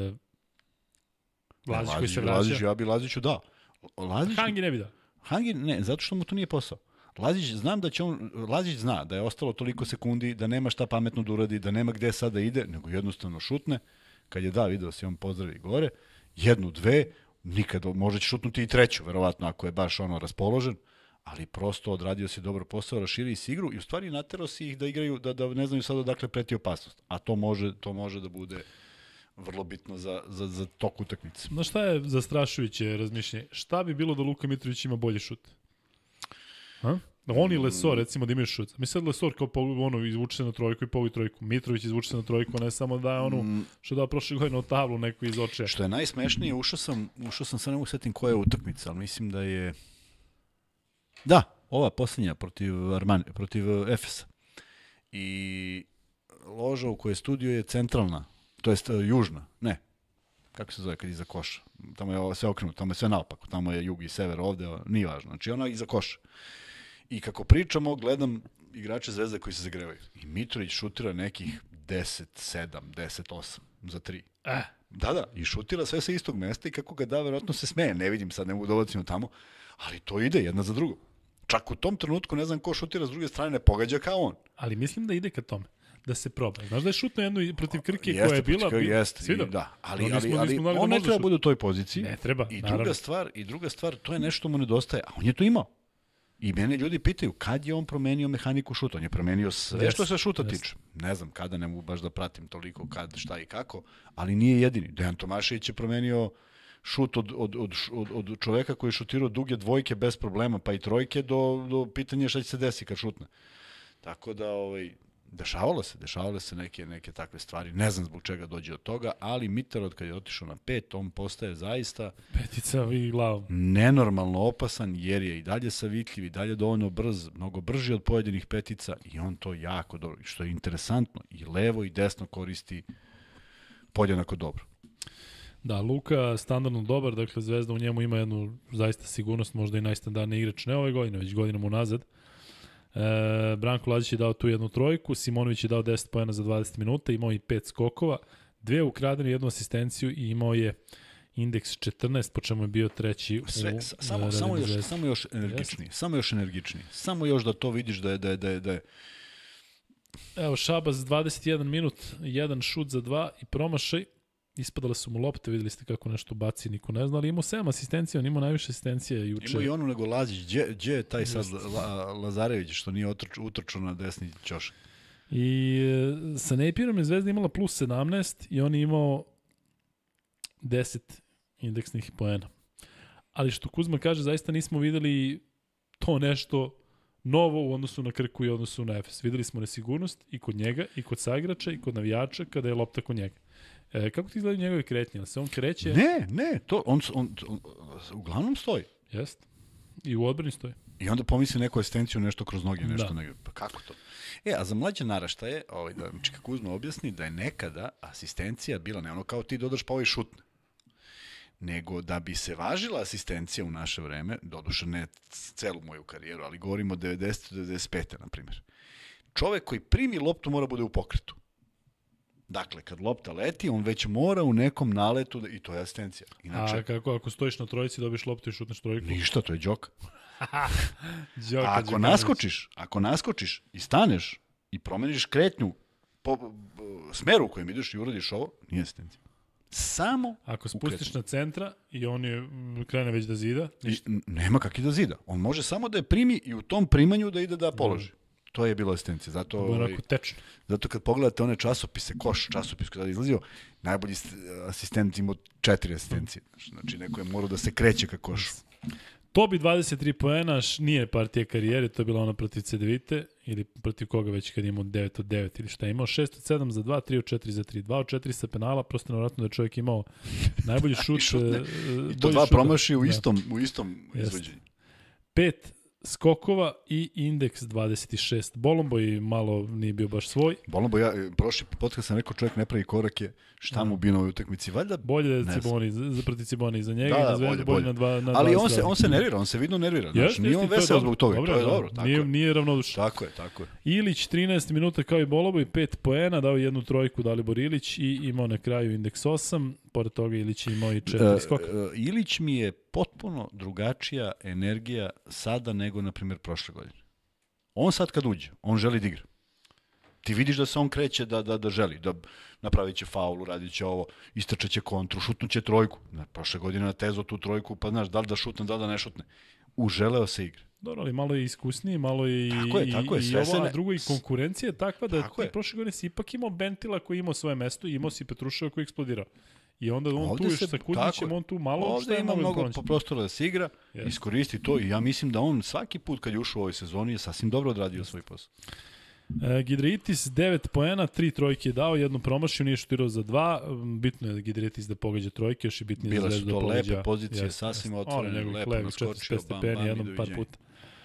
Lazić, Lazić koji se vraća. Lazić, ja bi Laziću dao. Lazić, Hangi ne bi dao. Hangi, ne, zato što mu to nije posao. Lazić, znam da će on, Lazić zna da je ostalo toliko sekundi, da nema šta pametno da uradi, da nema gde sad da ide, nego jednostavno šutne. Kad je da, video se on pozdravi gore, jednu, dve, nikad, možda će šutnuti i treću, verovatno, ako je baš ono raspoložen, ali prosto odradio si dobro posao, raširio si igru i u stvari naterao si ih da igraju, da, da ne znaju sad odakle preti opasnost. A to može, to može da bude vrlo bitno za, za, za tok utakmice. No šta je zastrašujuće razmišljanje? Šta bi bilo da Luka Mitrović ima bolji šut? Ha? On i Lesor, recimo, da imaju šut. Mi sad Lesor kao ono, izvuče se na trojku i pogodi trojku. Mitrović izvuče se na trojku, ne samo da je onu, što da prošle godine u tablu neko iz očeja. Što je najsmešnije, ušao sam, ušao sam sad ne mogu setim koja je utakmica, ali mislim da je... Da, ova posljednja protiv Armani, protiv Efesa. I loža u kojoj je studio je centralna, to jest južna, ne, kako se zove kad je iza koša. Tamo je sve okrenuto, tamo je sve naopako, tamo je jug i sever ovde, nije važno. Znači ona iza koša. I kako pričamo, gledam igrače Zvezde koji se zagrevaju. I Mitrović šutira nekih deset sedam, deset osam za tri. Eh. Da, da, i šutira sve sa istog mesta i kako ga da, verovatno se smeje. Ne vidim sad, ne mogu dolaziti tamo, ali to ide jedna za drugu. Čak u tom trenutku ne znam ko šutira s druge strane, ne pogađa kao on. Ali mislim da ide ka tome. Da se proba. Znaš da je šutno jednu protiv Krke jeste, koja je bila... Jeste, jeste, Svi da. Ali, no, ali, nismo, ali nismo on da ne treba šut. bude u toj poziciji. Ne treba, I naravno. druga stvar, i druga stvar, to je nešto mu nedostaje. A on je to imao. I mene ljudi pitaju, kad je on promenio mehaniku šuta? On je promenio sve yes, što se šuta yes. tiče. Ne znam kada, ne mogu baš da pratim toliko kad, šta i kako, ali nije jedini. Dejan Tomašević je promenio šut od, od, od, od, od čoveka koji je šutirao duge dvojke bez problema, pa i trojke, do, do pitanja šta će se desi kad šutne. Tako da, ovaj, dešavalo se, dešavalo se neke, neke takve stvari. Ne znam zbog čega dođe od toga, ali Mitarod kad je otišao na pet, on postaje zaista petica i glavom. Nenormalno opasan, jer je i dalje savitljiv, i dalje dovoljno brz, mnogo brži od pojedinih petica i on to jako dobro, što je interesantno, i levo i desno koristi podjednako dobro. Da, Luka standardno dobar, dakle Zvezda u njemu ima jednu zaista sigurnost, možda i najstandardniji igrač, ne ove godine, već godinama unazad. E, Branko Lazić je dao tu jednu trojku, Simonović je dao deset poena za dvadeset minuta, imao i pet skokova, dve ukradene, jednu asistenciju i imao je indeks četrnaest, po čemu je bio treći u Sve, samo, samo, još, samo još energičniji, samo još energičniji, samo još da to vidiš da je, da je, da je, da je... Evo, Šabas dvadeset jedan minut, jedan šut za dva i promašaj. Ispadale su mu lopte, videli ste kako nešto baci, niko ne zna, ali imao sedam asistencija, on imao najviše asistencije juče. Imao i onu nego Lazić, gdje je taj sad La, Lazarević što nije utrčao na desni ćošak? I e, sa Napierom je Zvezda imala plus sedamnaest i on je imao deset indeksnih poena. Ali što Kuzma kaže, zaista nismo videli to nešto novo u odnosu na Krku i u odnosu na Efes. Videli smo nesigurnost i kod njega, i kod saigrača, i kod navijača kada je lopta kod njega. E, kako ti izgledaju njegove kretnje? Se on kreće? Ne, ne, to on, on, on, on uglavnom stoji. Jest. I u odbrani stoji. I onda pomisli neku asistenciju, nešto kroz noge, nešto. Da. Nego, pa kako to? E, a za mlađe naraštaje, ovaj, da Čika Kuzma objasni da je nekada asistencija bila ne ono kao ti dodaš pa ovaj šutne. Nego da bi se važila asistencija u naše vreme, doduše ne celu moju karijeru, ali govorimo od devedesete do devedeset pete na primjer. Čovek koji primi loptu mora bude u pokretu. Dakle, kad lopta leti, on već mora u nekom naletu, da, i to je asistencija. Inače, a kako, ako stojiš na trojici, dobiš loptu i šutneš trojku? Ništa, to je džoka. džoka ako naskočiš, ako naskočiš i staneš, i promeniš kretnju po, po smeru u kojem ideš i uradiš ovo, nije asistencija. Samo Ako spustiš na centra i on je krene već da zida, ništa. I, nema kakvi da zida. On može samo da je primi i u tom primanju da ide da položi. Mm. To je bila asistencija. Zato, ovaj, tečno. Zato kad pogledate one časopise, koš časopis kada je izlazio, najbolji asistent imao četiri asistencije. Znači, neko je morao da se kreće ka košu. To bi dvadeset tri poena, nije partija karijere, to je bila ona protiv Cedevite, ili protiv koga već kad imao devet od devet ili šta je imao, šest od sedam za dva, tri od četiri za tri, dva od četiri sa penala, prosto nevjerojatno da je čovjek imao najbolji šut. I, uh, I to dva šuta. Promaši u istom, da. u istom izvođenju. Pet skokova i indeks dvadeset šest. Bolomboj malo nije bio baš svoj. Bolomboj, ja prošli podcast sam rekao čovjek ne pravi korake, šta mu bi na ovoj utakmici. Valjda bolje da Ciboni, za protiv Ciboni za njega, da, da, bolje, bolje, bolje na dva na ali on se on se nervira, on se vidno nervira, znači yes, nije on veseo zbog toga, dobro, to je dobro, dobro tako nije, je. Nije ravnodušan. Tako je, tako je. Ilić trinaest minuta kao i Bolomboj, pet poena, dao jednu trojku Dalibor Ilić i imao na kraju indeks osam, pored toga Ilić je imao i četiri skoka. Uh, uh, Ilić mi je potpuno drugačija energija sada nego, na primjer, prošle godine. On sad kad uđe, on želi da igra. Ti vidiš da se on kreće da, da, da želi, da napravit će faul, radit će ovo, istračat će kontru, šutnut će trojku. Prošle godine na tezo tu trojku, pa znaš, da li da šutne, da li da ne šutne. Uželeo se igra. Dobro, ali malo je iskusniji, malo je i, tako je, tako je, i ovo, a drugo i konkurencija je takva da tako ti prošle godine si ipak imao Bentila koji imao svoje mesto i imao si Petruševa koji eksplodirao. I onda on ovde tu još sa Kuzmićem, on tu malo... Ovde ima mnogo prostora da se igra, yes. Iskoristi to i ja mislim da on svaki put kad je ušao u ovoj sezoni je sasvim dobro odradio yes. svoj posao. E, Gidreitis devet poena, tri trojke je dao, jednu promašiju, nije šutirao za dva. Bitno je da Gidreitis da pogađa trojke, još je bitnije za Zvezdu da pogađa. Bile su to lepe pozicije, yes, sasvim yes. otvorene, lepo levi, naskočio, bam, bam, jednom par puta.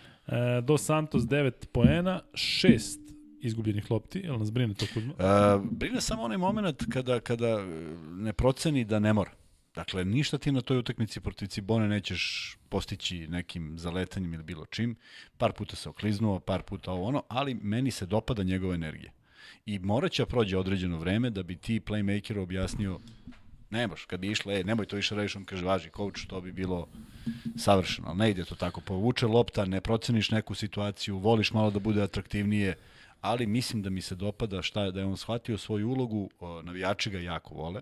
E, Dos Santos devet poena, šest izgubljenih lopti, jel nas brine to Kuzma? E, brine samo onaj moment kada, kada ne proceni da ne mora. Dakle, ništa ti na toj utakmici protiv Cibone nećeš postići nekim zaletanjem ili bilo čim. Par puta se okliznuo, par puta ovo ono, ali meni se dopada njegova energija. I morat će prođe određeno vreme da bi ti playmaker objasnio, ne baš, kad bi išla, e, nemoj to više reći, on kaže, važi, coach, to bi bilo savršeno, ali ne ide to tako. Povuče lopta, ne proceniš neku situaciju, voliš malo da bude atraktivnije, ali mislim da mi se dopada šta je, da je on shvatio svoju ulogu, navijači ga jako vole.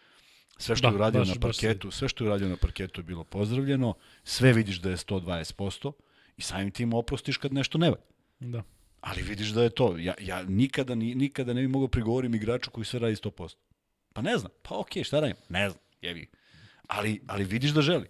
Sve što da, je uradio baš, na parketu, sve što je uradio na parketu je bilo pozdravljeno, sve vidiš da je sto dvadeset posto i samim tim oprostiš kad nešto ne valja. Da. Ali vidiš da je to. Ja, ja nikada, nikada ne bih mogao prigovorim igraču koji sve radi sto posto. Pa ne znam, pa okej, okay, šta radim? Ne znam, jebi. Ali, ali vidiš da želi.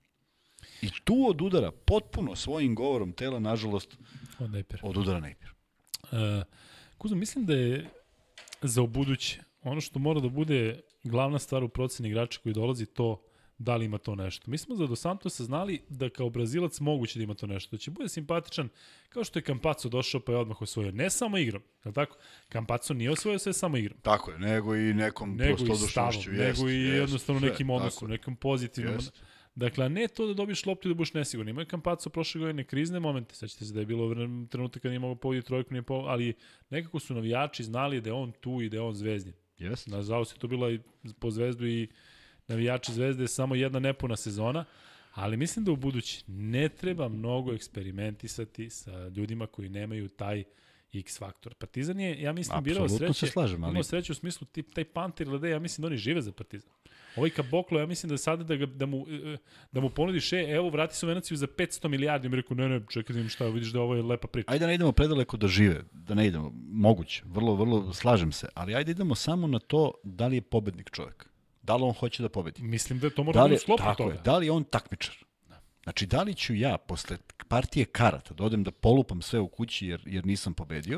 I tu od udara potpuno svojim govorom tela, nažalost, od, od udara Napier. Uh, Kuzma, mislim da je za ubuduće ono što mora da bude glavna stvar u proceni igrača koji dolazi to da li ima to nešto. Mi smo za Dos Santosa znali da kao Brazilac moguće da ima to nešto. Da će bude simpatičan kao što je Campazzo došao pa je odmah osvojio. Ne samo igrom, je li tako? Campazzo nije osvojio sve samo igrom. Tako je, nego i nekom prostodušnošću. Nego i jest, jednostavno sve, nekim odnosom, nekom pozitivnom. Jest. Dakle, ne to da dobiješ loptu i da budeš nesigurno. Ima je Campazzo prošle godine krizne momente. Sećate se da je bilo trenutak kada nije mogao pogoditi trojku, nije po... ali nekako su navijači znali da je on tu i da je on zvezdin. Yes. Nažalost je to bila i po Zvezdu i navijači Zvezde je samo jedna nepuna sezona, ali mislim da u budući ne treba mnogo eksperimentisati sa ljudima koji nemaju taj X faktor. Partizan je, ja mislim, birao sreće, slažem, ali... imao sreće u smislu tip, taj Panter Lede, ja mislim da oni žive za Partizan. Ovaj Kaboklo, ja mislim da sada da, ga, da, mu, da mu ponudiš, e, evo, vrati se u Veneciju za petsto milijardi, mi rekao, ne, ne, čekaj da im šta, vidiš da ovo je lepa priča. Ajde da ne idemo predaleko da žive, da ne idemo, moguće, vrlo, vrlo slažem se, ali ajde idemo samo na to da li je pobednik čovjek. Da li on hoće da pobedi? Mislim da je to mora da u sklopu toga. Je, da li je on takmičar? Znači, da li ću ja posle partije karata da odem da polupam sve u kući jer, jer nisam pobedio,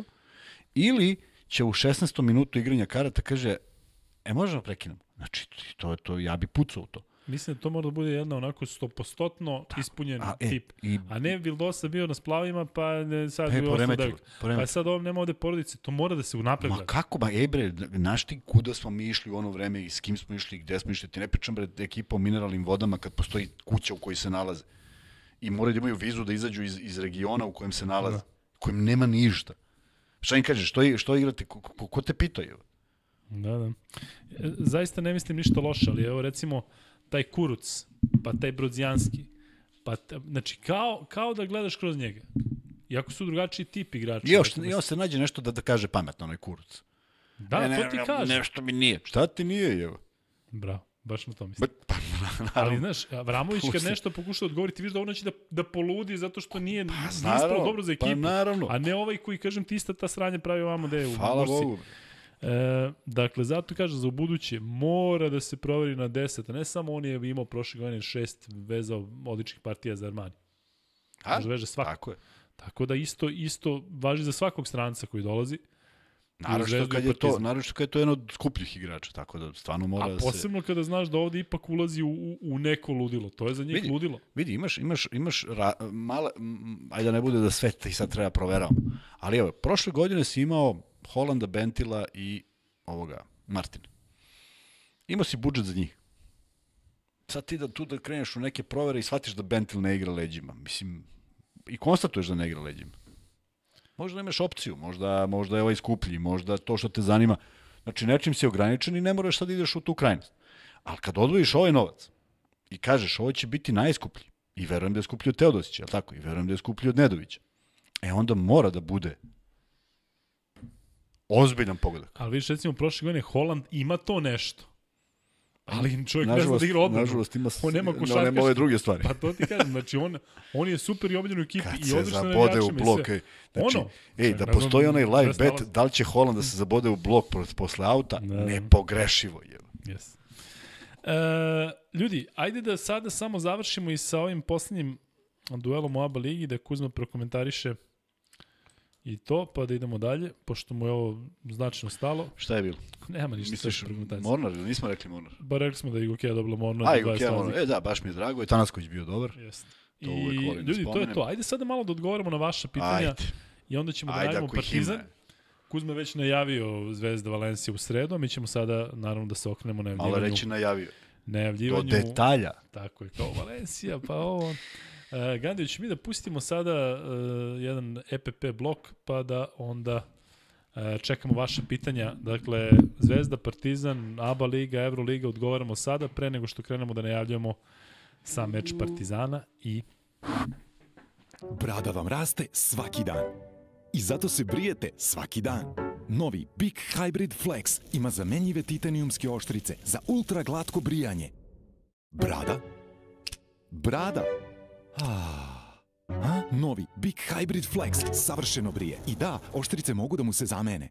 ili će u šesnaestom minutu igranja karata kaže, e, možemo prekinemo. Znači, to, to, ja bi pucao u to. Mislim da to mora da bude jedna onako stopostotno ispunjen a, e, tip. I, a ne Vildosa bio na splavima, pa ne, sad e, bi ostao da... Pa sad ovdje nema ovde porodice. To mora da se unapred gleda. Ma kako, ba, ej bre, znaš ti kuda smo mi išli u ono vreme i s kim smo išli, gde smo išli. Ti ne pričam, bre, ekipa o mineralnim vodama kad postoji kuća u kojoj se nalaze. I moraju da imaju vizu da izađu iz, iz regiona u kojem se nalaze. U kojem nema ništa. Šta im kažeš, što, što igrate, ko, ko, ko te pitaju? Da, da. Zaista ne mislim ništa loše, ali evo recimo taj Kuruc, pa taj Brodzijanski, pa t... znači kao, kao da gledaš kroz njega. Iako su drugačiji tip igrača. I još, i on se nađe nešto da, da kaže pametno, onaj kurac. Da, ne, ne, to ti ne, kaže. Nešto mi nije. Šta ti nije, evo? Bravo, baš na to mislim. Pa, Ali, znaš, Avramović kad nešto pokuša odgovoriti, viš da ono će da, da poludi zato što nije, pa, nije ispalo dobro za ekipu. Pa naravno. A ne ovaj koji, kažem, ti ista ta sranja pravi ovamo da je u Hvala Bursi. Bogu. E, dakle, zato kaže, za ubuduće mora da se proveri na deset, a ne samo on je imao prošle godine šest vezao odličnih partija za Armani. A? Može veže svako. Tako je. Tako da isto, isto važi za svakog stranca koji dolazi. Naravno kad je to, naravno kad je to jedan od skupljih igrača, tako da stvarno mora da se... A posebno kada znaš da ovde ipak ulazi u, u, u neko ludilo. To je za njih vidi, ludilo. Vidi, imaš, imaš, imaš ra, male, m, ajde da ne bude da sve i sad treba proveravamo. Ali evo, prošle godine si imao Holanda, Bentila i ovoga, Martina. Imao si budžet za njih. Sad ti da tu da kreneš u neke provere i shvatiš da Bentil ne igra leđima. Mislim, i konstatuješ da ne igra leđima. Možda nemaš opciju, možda, možda je ovaj skuplji, možda to što te zanima. Znači, nečim si ograničen i ne moraš sad ideš u tu krajnost. Ali kad odvojiš ovaj novac i kažeš ovo će biti najskuplji, i verujem da je skuplji od Teodosića, ali tako, i verujem da je skuplji od Nedovića, e onda mora da bude ozbiljan pogodak. Ali vidiš, recimo, prošle godine Holand ima to nešto. Ali čovjek nažalost, ne zna da igra odbranu. Nažalost, ima, on nema no, nema ove druge stvari. Pa to ti kažem, znači on, on je super i omiljen u ekipi. Kad i se odlično zabode u blok, ej, znači, ono, ej, da ne postoji znam, onaj live bet, nalazi. da li će Holland da se zabode u blok posle auta, Ne. nepogrešivo je. Yes. E, ljudi, ajde da sada samo završimo i sa ovim posljednjim duelom u A B A ligi, da Kuzma prokomentariše i to, pa da idemo dalje, pošto mu je ovo značajno stalo. Šta je bilo? Nema ništa. Misliš sve Mornar ili nismo rekli Mornar? Ba rekli smo da je Igokea dobila Mornar. A, Igokea Mornar. E da, baš mi je drago. I Tanasković bio dobar. Jeste. To I uvek volim da ljudi, to je spomenem. to. Ajde sada malo da odgovorimo na vaša pitanja. Ajde. I onda ćemo da Ajde, najavimo ako ih Partizan. ima. Kuzma je već najavio Zvezda Valencija u sredu, a mi ćemo sada naravno da se okrenemo na Malo najavljivanju. reći najavio. Do najavljivanju. detalja. Tako je, kao Valencija, pa ovo. Uh, Gandić, mi da pustimo sada uh, jedan E P P blok, pa da onda uh, čekamo vaša pitanja. Dakle, Zvezda, Partizan, A B A liga, Evroliga, odgovaramo sada, pre nego što krenemo da najavljamo sam meč Partizana i... Brada vam raste svaki dan. I zato se brijete svaki dan. Novi Big Hybrid Flex ima zamenjive titanijumske oštrice za ultra glatko brijanje. Brada? Brada? Ah. A? Novi Big Hybrid Flex savršeno brije. I da, oštrice mogu da mu se zamene.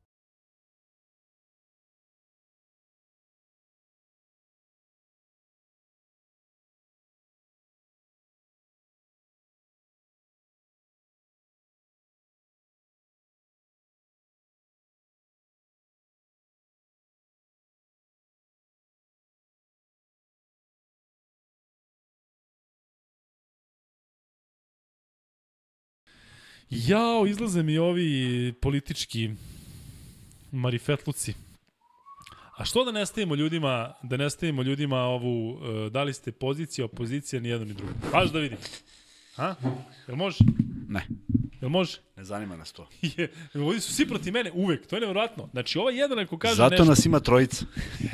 Jao, izlaze mi ovi politički marifetluci. A što da ne stavimo ljudima, da ne stavimo ljudima ovu, uh, da li ste pozicija, opozicija, ni jedno ni drugo. Baš da vidim. Ha? Jel može? Ne, Jel može? ne zanima nas to. Je, ovdje su svi protiv mene, uvek, to je nevjerojatno. Znači, ovaj jedan ako kaže Zato nešto... nas ima trojica.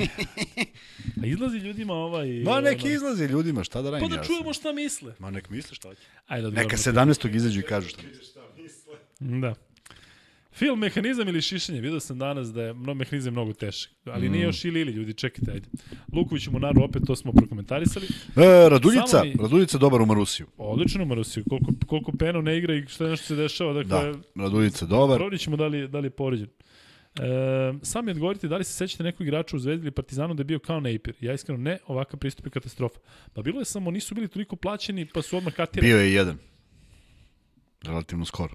A izlazi ljudima ovaj... Ma neki ono- izlazi ljudima, šta da radim Pa da ja čujemo sam. šta misle. Ma nek misle šta će. Ajde, Neka odgovorimo. sedamnaestog izađu i kažu šta misle. Da. Film mehanizam ili šišanje, vidio sam danas da je no, mehanizam mnogo težak, ali Mm. nije još ili ili, ljudi, čekajte, ajde. Luković u Monaru, opet to smo prokomentarisali. E, Raduljica, Samo mi- Raduljica dobar u Marusiju. Odlično, Marusiju, koliko, koliko Peno ne igra i šta nešto se dešava, dakle, Da, Raduljica dobar. provjerit ćemo da li, da li je povređen. E, sami odgovorite da li se sećate nekog igrača u Zvezdi ili Partizanu da je bio kao Napier. Ja iskreno ne, ovakav pristup je katastrofa. Pa bilo je samo, nisu bili toliko plaćeni, pa su odmah katirani. Bio je jedan. Relativno skoro.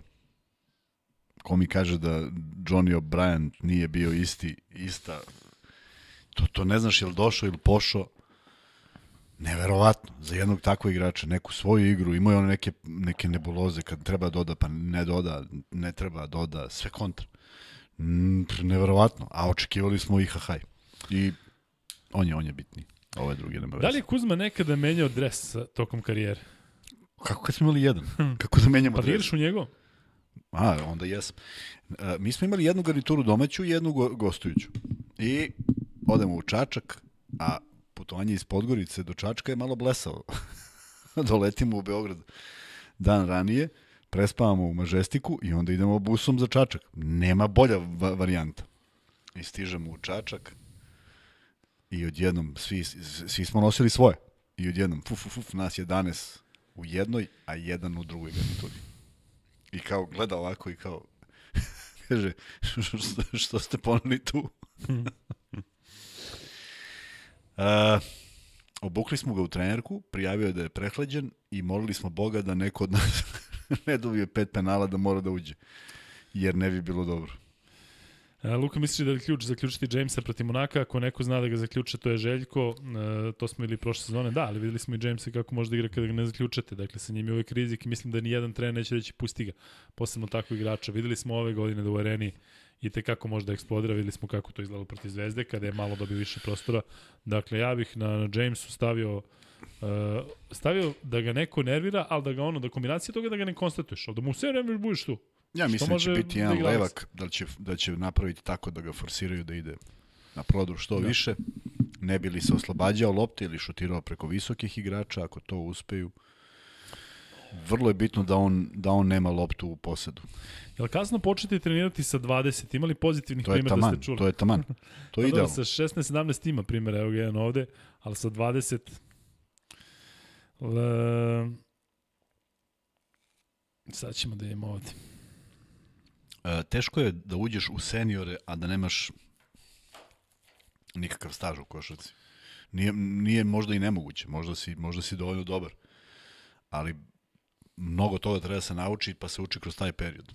Ko mi kaže da Johnny O'Brien nije bio isti, ista, to, to ne znaš je li došao ili pošao. Neverovatno. Za jednog takvog igrača, neku svoju igru, imao je on neke, neke nebuloze, kad treba doda, pa ne doda, ne treba doda, sve kontra. Mm, neverovatno. A očekivali smo i hahaj. I on je, on je bitni. Ove druge nema veze. Da li je Kuzma nekada menjao dres sa- tokom karijere? Kako kad smo imali jedan? Kako da menjamo Pa da dres? igraš u njegov? A, onda jesam. E, mi smo imali jednu garnituru domaću i jednu go gostujuću. I odemo u Čačak, a putovanje iz Podgorice do Čačka je malo blesavo. Doletimo u Beograd dan ranije, prespavamo u Mažestiku i onda idemo busom za Čačak. Nema bolja va varijanta. I stižemo u Čačak i odjednom svi, svi smo nosili svoje. I odjednom, fuf, fuf, fuf, nas jedanaest u jednoj, a jedan u drugoj garnituri. I kao gleda ovako i kao, kaže, što, što ste poneli tu? uh, obukli smo ga u trenerku, prijavio je da je prehlađen i molili smo Boga da neko od nas ne dobije pet penala da mora da uđe. Jer ne bi bilo dobro. A, Luka, misliš da je ključ zaključiti Jamesa protiv Monaka? Ako neko zna da ga zaključe, to je Željko. E, to smo ili prošle sezone. Da, ali videli smo i Jamesa kako može da igra kada ga ne zaključate. Dakle, sa njim je uvijek rizik i mislim da ni jedan trener neće reći pusti ga. Posebno tako igrača. Videli smo ove godine da u areni i te kako može da eksplodira. Videli smo kako to izgledalo protiv Zvezde, kada je malo dobio više prostora. Dakle, ja bih na, na Jamesu stavio Uh, stavio da ga neko nervira, ali da ga ono, da kombinacija toga da ga ne konstatuješ, ali da mu sve vreme budeš tu. Ja mislim da će biti jedan da levak, da će, da će napraviti tako da ga forsiraju da ide na prodor što da. više, ne bi li se oslobađao lopte ili šutirao preko visokih igrača, ako to uspeju. Vrlo je bitno da on, da on nema loptu u posedu. Je li kasno početi trenirati sa dvadeset? Ima li pozitivnih primjera taman, da ste čuli? To je taman, to je idealno. Sa šesnaest sedamnaest ima primjera, evo ga jedan ovde, ali sa dvadeset... Le... Sad ćemo da idemo ovdje. E, teško je da uđeš u seniore, a da nemaš nikakav staž u košarci. Nije, nije možda i nemoguće, možda si, možda si dovoljno dobar, ali mnogo toga treba se nauči, pa se uči kroz taj period.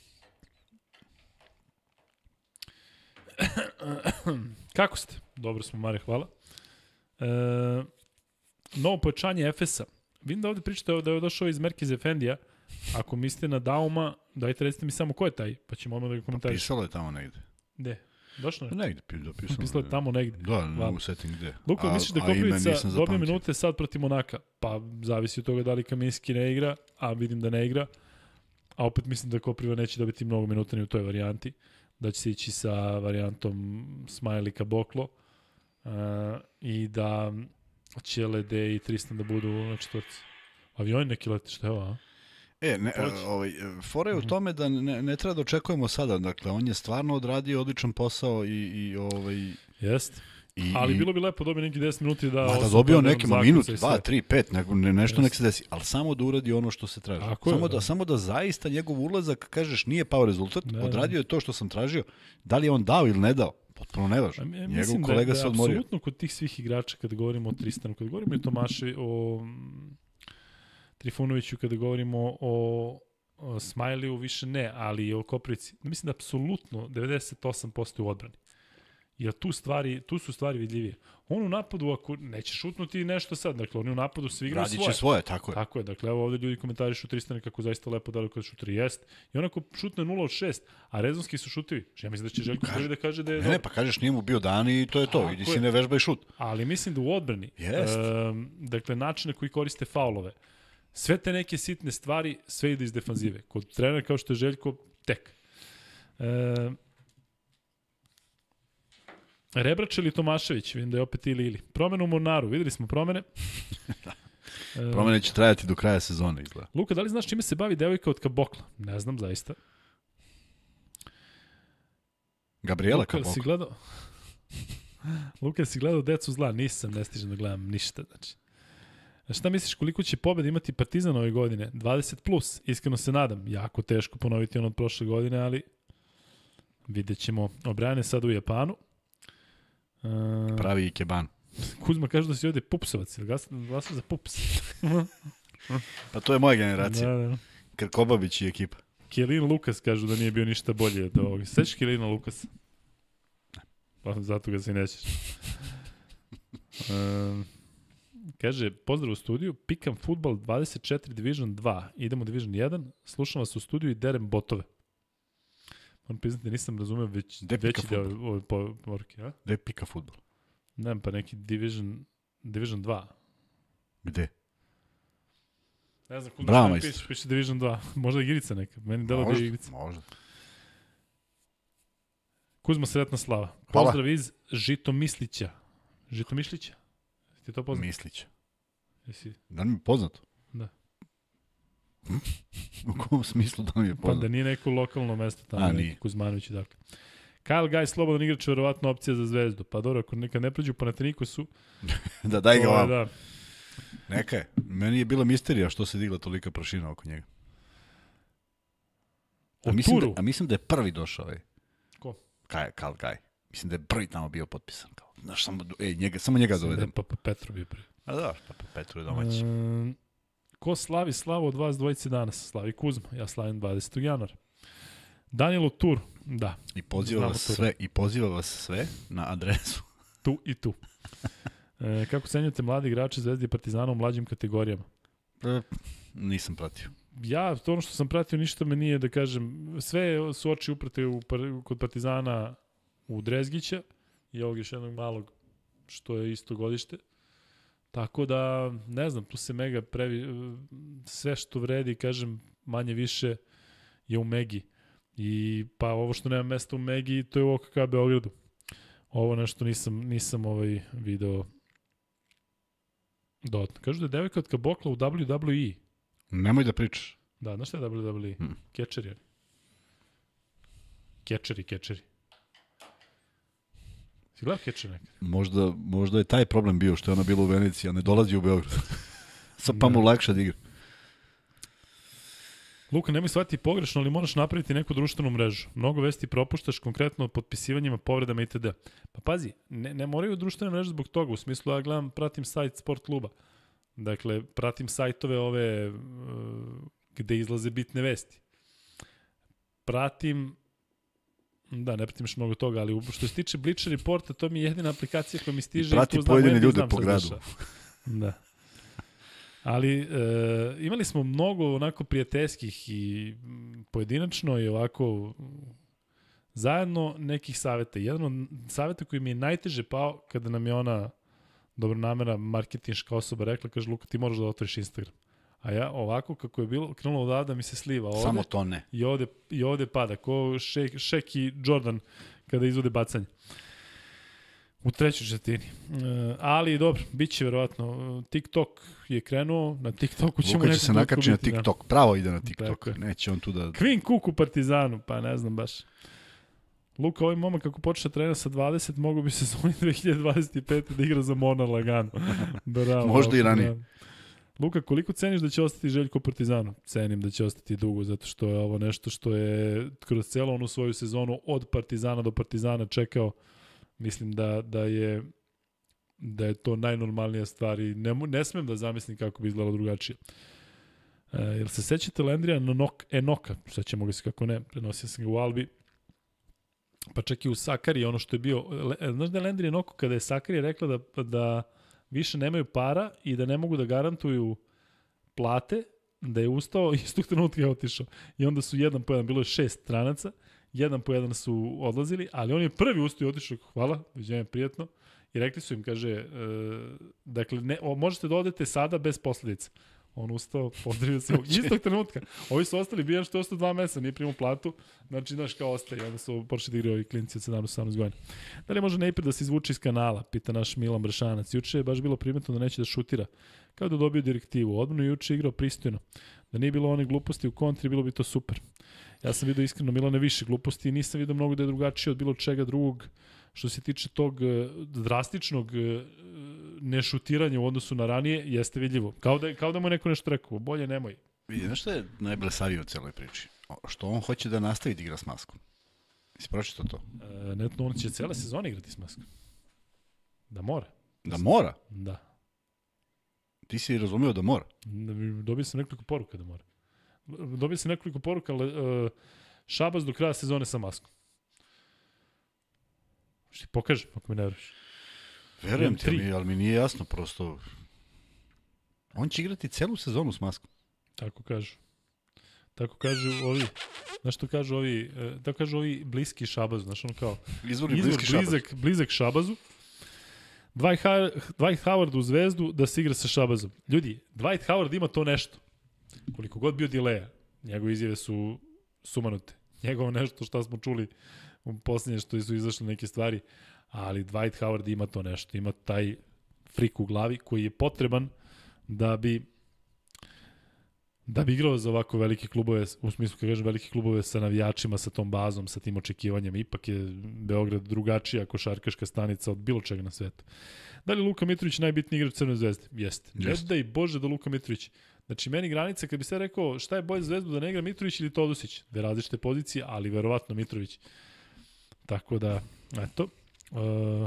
Kako ste? Dobro smo, Mare, hvala. E, novo pojačanje Efesa. Vidim da ovde pričate da je došao iz Merkez Efendija. Ako mislite na Dauma, dajte recite mi samo ko je taj, pa ćemo odmah da ga komentariš. Pa pisalo je tamo negde. Gde? Došlo je? Negde, pisalo, pisalo je tamo negde. Da, ne mogu setim gde. Luka, misliš da Koprivica dobije minute sad protiv Monaka? Pa zavisi od toga da li Kaminski ne igra, a vidim da ne igra. A opet mislim da Kopriva neće dobiti mnogo minuta ni u toj varijanti. Da će se ići sa varijantom Smajlika Boklo. Uh, I da će Lede i Tristan da budu na četvrci. Avioni neki leti, što je ovo, a? E, ne, ovaj, fora je u tome da ne, ne treba da očekujemo sada. Dakle, on je stvarno odradio odličan posao i... i ovaj... Jest. I, ali bilo bi lepo dobiti neki deset minuti da... Ma da dobio neki minut, dva, tri, pet, ne, ne, nešto yes. nek se desi. Ali samo da uradi ono što se traži. Ako samo, je, da, da. samo da zaista njegov ulazak, kažeš, nije pao rezultat, da, odradio je to što sam tražio. Da li je on dao ili ne dao? Potpuno nevažno. Ja, njegov kolega da, da se odmorio. Apsolutno kod tih svih igrača, kada govorimo o Tristanu, kada govorimo o Tomaši, o Trifunoviću, kada govorimo o, o Smajliju, više ne, ali i o Koprivici. Mislim da apsolutno devedeset osam posto u odbrani. Jer tu, stvari, tu su stvari vidljivije. On u napadu, ako neće šutnuti nešto sad, dakle, on u napadu svi igraju svoje. Radit će svoje, tako je. Tako je, dakle, evo ovde ljudi komentarišu Tristane kako zaista lepo daleko da šuteri jest. I onako šutne nula od šest, a rezonski su šutivi. Ja mislim da će Željko prvi da kaže da je... Ne, ne, pa kažeš nije mu bio dan i to je to. Tako idi si ne vežbaj šut. Ali mislim da u odbrani, um, dakle, načine koji koriste faulove, sve te neke sitne stvari, sve ide iz defanzive. Kod trenera kao što je Željko, tek. Um, Rebrač ili Tomašević, vidim da je opet ili ili. Promenu u Mornaru, videli smo promene. Da. Promene će trajati do kraja sezone, izgleda. Luka, da li znaš čime se bavi devojka od Kabokla? Ne znam, zaista. Gabriela Luka, Kabokla. Si gledao... Luka, si gledao Decu zla? Nisam, ne stižem da gledam ništa. Znači. A šta misliš, koliko će pobjeda imati Partizan ove godine? dvadeset plus, iskreno se nadam. Jako teško ponoviti ono od prošle godine, ali vidjet ćemo. Obrane sad u Japanu. Uh, Pravi Ikeban. Kuzma kaže da si ovdje pupsovac, ili glasa za pups? Pa to je moja generacija. Da, da. Krkobabić i ekipa. Kjelin Lukas kažu da nije bio ništa bolje od ovoga. Sećaš Kjelina Lukasa? Pa zato ga se nećeš. um, kaže, pozdrav u studiju, pikam futbal dvadeset četiri Division dva, idemo Division jedan, slušam vas u studiju i derem botove. On priznati, nisam razumeo već, veći deo ove poruke. Gde pika futbol? Ne, pa neki Division, Division dva. Gde? Ne znam, kod što piše, piše Division dva. Možda je igrica neka. Meni delo da je igrica. Možda. Kuzma, sretna slava. Pozdrav iz Žitomislića. Žitomišlića? Ti to poznato? Mislića. Jesi? Da mi je poznato? Da. u kom smislu da mi je poznat? Pa da nije neko lokalno mesto tamo, A, neki Kuzmanović, dakle. Kyle Guy, slobodan igrač, verovatno opcija za Zvezdu. Pa dobro, ako nekad ne pređu Panathinaikosu... da, daj ga vam. Da. Neka je. Meni je bila misterija što se digla tolika prašina oko njega. A O mislim, Turu? da, a mislim da je prvi došao, ej. Ko? Kaj, Kyle Guy. Mislim da je prvi tamo bio potpisan. Kao. Znaš, samo, ej, njega, samo njega dovedem. Pa, pa Petru bio prvi. A da, pa Petru je domaći. Um, ko slavi slavu od vas dvojice danas? Slavi Kuzma. Ja slavim dvadesetog januara. Danilo Tur. Da. I poziva Znamo vas Tura. sve, i poziva vas sve na adresu. Tu i tu. E, kako cenjujete mladi igrače Zvezde i Partizana u mlađim kategorijama? E, nisam pratio. Ja, to ono što sam pratio, ništa me nije, da kažem, sve su oči uprte u, kod Partizana u Drezgića i ovog još jednog malog, što je isto godište. Tako da, ne znam, tu se mega previ, sve što vredi, kažem, manje više je u Megi. I pa ovo što nema mesta u Megi, to je u O K K Beogradu. Ovo nešto nisam, nisam ovaj video dodatno. Kažu da je devojka od Kabokla u W W E. Nemoj da pričaš. Da, znaš šta je W W E? Hmm. Kečeri. Kečeri, kečeri. Si gledao kečer nekad? Možda, možda je taj problem bio što je ona bila u Veneciji, a ne dolazi u Beograd. Sad pa mu lakše da igra. Luka, nemoj shvatiti pogrešno, ali moraš napraviti neku društvenu mrežu. Mnogo vesti propuštaš, konkretno potpisivanjima, povredama itd. Pa pazi, ne, ne moraju društvene mreže zbog toga. U smislu, ja gledam, pratim sajt sport kluba. Dakle, pratim sajtove ove uh, gde izlaze bitne vesti. Pratim, da, ne pratim još mnogo toga, ali što se tiče Bleacher Reporta, to mi je jedina aplikacija koja mi stiže. I prati i pojedine ljude po gradu. Da. Ali e, imali smo mnogo onako prijateljskih i pojedinačno i ovako zajedno nekih saveta. Jedan od saveta koji mi je najteže pao kada nam je ona dobronamera marketinška osoba rekla, kaže, Luka, ti moraš da otvoriš Instagram. A ja ovako kako je bilo, krenulo odavda mi se sliva ovde. Samo to ne. I ovde, i ovde pada, ko Shaq, Shaq i Jordan kada izvode bacanje. U trećoj četvrtini. E, ali dobro, bit će verovatno. TikTok je krenuo, na TikToku ćemo... Luka će se nakači na TikTok, da. Pravo ide na TikTok. Neće on tu da... Queen Cook u Partizanu, pa ne znam baš. Luka, ovaj momak kako počne trena sa dvadeset, mogu bi se sezoni dve hiljade dvadeset pete da igra za Mona lagano. Bravo. Možda i ranije. Da. Luka, koliko ceniš da će ostati Željko u Partizanu? Cenim da će ostati dugo, zato što je ovo nešto što je kroz celu onu svoju sezonu od Partizana do Partizana čekao. Mislim da, da je da je to najnormalnija stvar i ne, ne smem da zamislim kako bi izgledalo drugačije. E, jel se sećate Landrija Enok, Enoka? Sećamo ga se kako ne, prenosio sam ga u Albi. Pa čak i u Sakari, ono što je bio... Le, znaš da je Landrija Enoko kada je Sakari rekla da, da više nemaju para i da ne mogu da garantuju plate, da je ustao i istog trenutka je otišao. I onda su jedan po jedan, bilo je šest stranaca, jedan po jedan su odlazili, ali on je prvi ustao i otišao, hvala, viđenje prijatno, i rekli su im, kaže, e, dakle, ne, o, možete da odete sada bez posledica. On ustao, pozdravio se istog trenutka. Ovi su ostali bijan što je ostao dva meseca, nije primao platu, znači, znaš, kao ostaje. Onda su počeli da igraju ovi klinci od sedamnaest sedamnaest godina. Da li može najpred da se izvuče iz kanala, pita naš Milan Bršanac. Juče je baš bilo primetno da neće da šutira. Kao da dobio direktivu. Odmano juče igrao pristojno. Da nije bilo one gluposti u kontri, bilo bi to super. Ja sam vidio iskreno Milane više gluposti i nisam vidio mnogo da je drugačije od bilo čega drugog što se tiče tog drastičnog nešutiranja u odnosu na ranije, jeste vidljivo. Kao da, kao da mu je neko nešto rekao, bolje nemoj. Vidi, znaš što je najblesavije u celoj priči? Što on hoće da nastavi da igra s maskom. Si pročitao to? E, netno, on će cijela sezona igrati s maskom. Da mora. Da mora? Da. Ti si razumeo da mora? Dobio sam nekoliko poruka da mora. Dobio sam nekoliko poruka, ali uh, Šabas do kraja sezone sa maskom. Što ti pokažem, ako mi ne veriš. Verujem ti, ali, ali mi nije jasno prosto. On će igrati celu sezonu s maskom. Tako kažu. Tako kažu ovi, znaš što kažu ovi, tako kažu ovi bliski Šabazu, znaš ono kao, izvor, izvor bliski blizak, Šabaz. blizak Šabazu, Dwight, Dwight Howard u Zvezdu da se igra sa Šabazom. Ljudi, Dwight Howard ima to nešto. Koliko god bio dileja, njegove izjave su sumanute. Njegovo nešto što smo čuli u posljednje što su izašle neke stvari, ali Dwight Howard ima to nešto. Ima taj frik u glavi koji je potreban da bi da bi igrao za ovako velike klubove, u smislu kad kažem velike klubove sa navijačima, sa tom bazom, sa tim očekivanjem, ipak je Beograd drugačija košarkaška stanica od bilo čega na svetu. Da li je Luka Mitrović najbitniji igrač Crne zvezde? Jeste. Ne daj Bože da Luka Mitrović. Znači, meni granica, kad bi se rekao šta je bolje za Zvezdu, da ne igra Mitrović ili Todosić. Dve različite pozicije, ali verovatno Mitrović. Tako da, eto. Uh,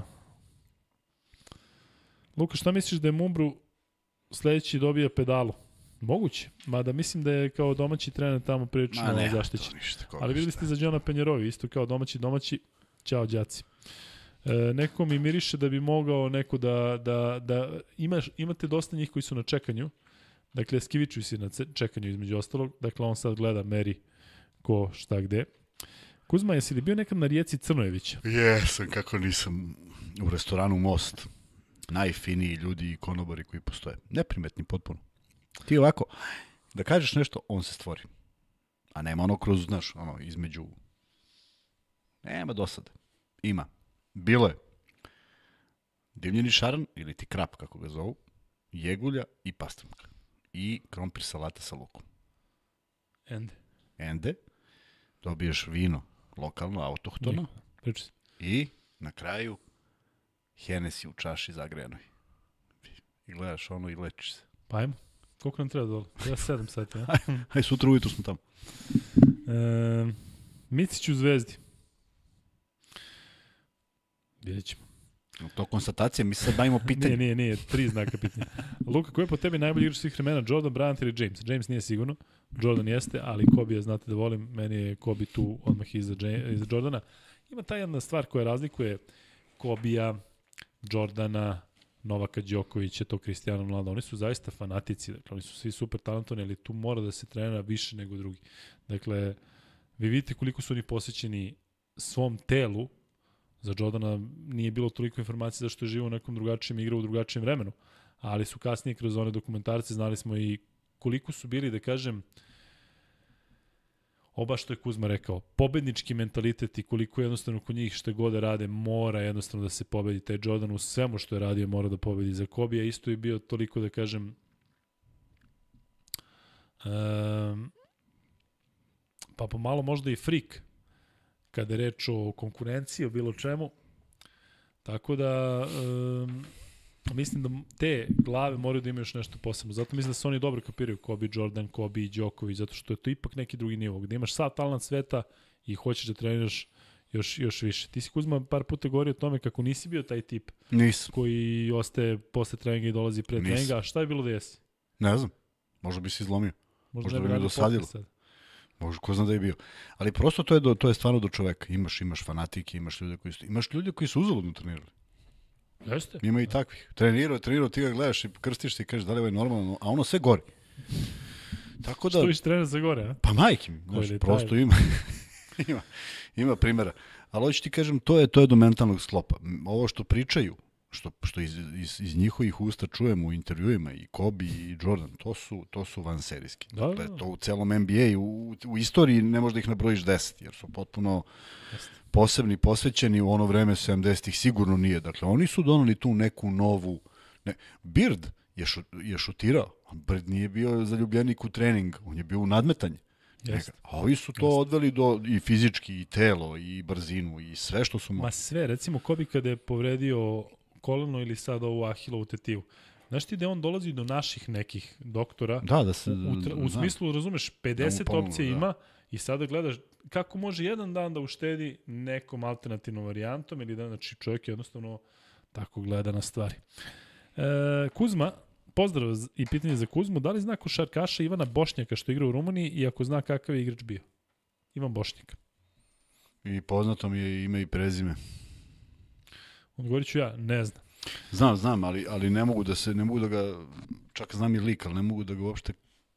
Luka, šta misliš da je Mumbru sledeći dobija pedalu? Moguće, mada mislim da je kao domaći trener tamo prilično zaštićen. Ali videli ste za Đona Penjerovi, isto kao domaći domaći, čao đaci. E, neko mi miriše da bi mogao neko da, da, da imaš, imate dosta njih koji su na čekanju. Dakle, Skiviću si na čekanju između ostalog. Dakle, on sad gleda, meri ko šta gde. Kuzma, jesi li bio nekad na rijeci Crnojevića? Jesam, kako nisam. U restoranu Most. Najfiniji ljudi i konobari koji postoje. Neprimetni potpuno. Ti ovako, da kažeš nešto, on se stvori. A nema ono kroz, znaš, ono, između... Nema dosada. Ima. Bilo je. Divljeni šaran, ili ti krap, kako ga zovu, jegulja i pastrnka. I krompir salata sa lukom. Ende. Ende. Dobiješ vino, lokalno, autohtono. Priča. I na kraju Hennessy u čaši zagrejanoj. I gledaš ono i lečiš se. Pa ajmo. Koliko nam treba dole? Ja sedam sati, ja? Aj, sutra ujutru smo tamo. E, Micić u Zvezdi. Vidjet ćemo. To konstatacija, mi se sad bavimo pitanje. Nije, nije, nije, tri znaka pitanja. Luka, ko je po tebi najbolji igrač svih vremena? Jordan, Bryant ili James? James nije sigurno, Jordan jeste, ali Kobe, znate da volim, meni je Kobe tu odmah iza, iza Jordana. Ima ta jedna stvar koja razlikuje Kobija, Jordana, Novaka Đokovića, to Cristiano Ronaldo. Oni su zaista fanatici, dakle, oni su svi super talentovani, ali tu mora da se trenira više nego drugi. Dakle, vi vidite koliko su oni posvećeni svom telu. Za Jordana nije bilo toliko informacija zašto je živo u nekom drugačijem igra u drugačijem vremenu, ali su kasnije kroz one dokumentarce znali smo i koliko su bili, da kažem, oba što je Kuzma rekao, pobednički mentalitet i koliko jednostavno kod njih što god da rade mora jednostavno da se pobedi. Taj Jordan u svemu što je radio mora da pobedi. Za Kobija isto je bio toliko, da kažem, um, pa pomalo možda i frik kada je reč o konkurenciji, o bilo čemu. Tako da, um, mislim da te glave moraju da imaju još nešto posebno. Zato mislim da se oni dobro kapiraju, Kobe, Jordan, Kobe i Đoković, zato što je to ipak neki drugi nivo. Gde imaš sav talent sveta i hoćeš da treniraš još, još više. Ti si, Kuzma, par puta govorio o tome kako nisi bio taj tip. Nisam. Koji ostaje posle treninga i dolazi pre Nisam. treninga. A šta je bilo da jesi? Ne znam. Možda bi se izlomio. Možda, Možda bi me dosadilo. Možda, ko zna da je bio. Ali prosto to je, do, to je stvarno do čoveka. Imaš, imaš fanatike, imaš ljude koji su, imaš ljude koji su uzaludno trenirali. Jeste. Ima i takvih. Trenirao, trenirao, ti ga gledaš i krstiš se i kažeš da li ovo je normalno, a ono sve gori. Tako da... Što viš trener za gore, a? Pa majke mi, znaš, prosto taj? ima. ima. Ima primjera. Ali hoću ti kažem, to je, to je do mentalnog sklopa. Ovo što pričaju, što, što iz, iz, iz njihovih usta čujemo u intervjuima i Kobe i Jordan, to su, to su vanserijski. Da, dakle, to u celom N B A, u, u istoriji ne možda ih nabrojiš deset, jer su potpuno Jeste. posebni, posvećeni. U ono vreme sedamdesetih sigurno nije. Dakle, oni su donali tu neku novu... Ne, Bird je, šu, je šutirao. Bird nije bio zaljubljenik u trening, on je bio u nadmetanje. Jeste. A ovi su to Jeste. odveli do i fizički, i telo, i brzinu, i sve što su mogli. Ma sve, recimo Kobe kada je povredio koleno ili sad ovu ahilovu tetivu. Znaš ti da on dolazi do naših nekih doktora? Da, da se... U, u, u smislu, razumeš, pedeset pomogu, opcija da. ima i sada gledaš kako može jedan dan da uštedi nekom alternativnom varijantom ili da, znači čovjek jednostavno tako gleda na stvari. E, Kuzma, pozdrav i pitanje za Kuzmu, da li zna košarkaša Ivana Bošnjaka što igra u Rumuniji i ako zna kakav je igrač bio? Ivan Bošnjak. I poznato mi je ime i prezime. Odgovorit ću ja, ne znam. Znam, znam, ali, ali ne mogu da se, ne mogu da ga, čak znam i lik, ali ne mogu da ga uopšte,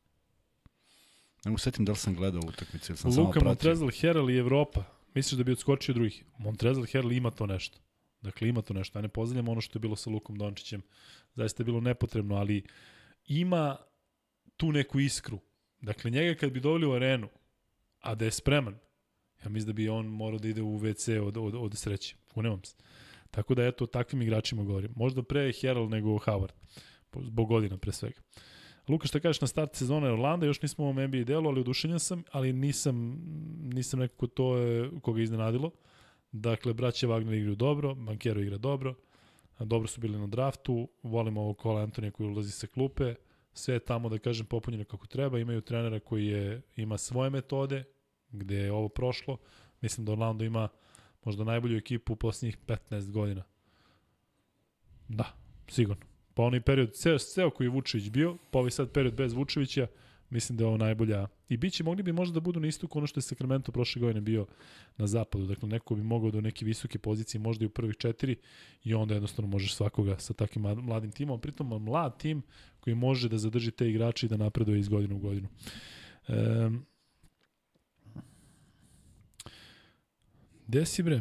ne mogu setim da li sam gledao utakmice ili sam samo Luka, pratio. Montrezl, Herald i Evropa, misliš da bi odskočio drugih? Montrezl, Herald ima to nešto. Dakle, ima to nešto. Ja ne pozdravljam ono što je bilo sa Lukom Dončićem. Zaista je bilo nepotrebno, ali ima tu neku iskru. Dakle, njega kad bi doveli u arenu, a da je spreman, ja mislim da bi on morao da ide u ve ce od, od, od sreće. Kunevam se. Tako da, eto, o takvim igračima govorim. Možda pre Herald nego Howard. Zbog godina pre svega. Luka, šta kažeš na start sezone Orlanda, još nismo u ovom N B A delu, ali oduševljen sam, ali nisam, nisam nekako to je koga iznenadilo. Dakle, braće Wagner igraju dobro, Bankero igra dobro, dobro su bili na draftu, volimo ovog Cole Antonija koji ulazi sa klupe, sve je tamo, da kažem, popunjeno kako treba, imaju trenera koji je, ima svoje metode, gde je ovo prošlo. Mislim da Orlando ima možda najbolju ekipu u posljednjih petnaest godina. Da, sigurno. Pa onaj period, ceo, ceo koji je Vučević bio, pa ovaj sad period bez Vučevića, mislim da je ovo najbolja. I biće, mogli bi možda da budu na istoku ono što je Sacramento prošle godine bio na zapadu. Dakle, neko bi mogao do neke visoke pozicije, možda i u prvih četiri, i onda jednostavno možeš svakoga sa takvim mladim timom. Pritom, mlad tim koji može da zadrži te igrače i da napreduje iz godine u godinu. Um, Gde si, bre?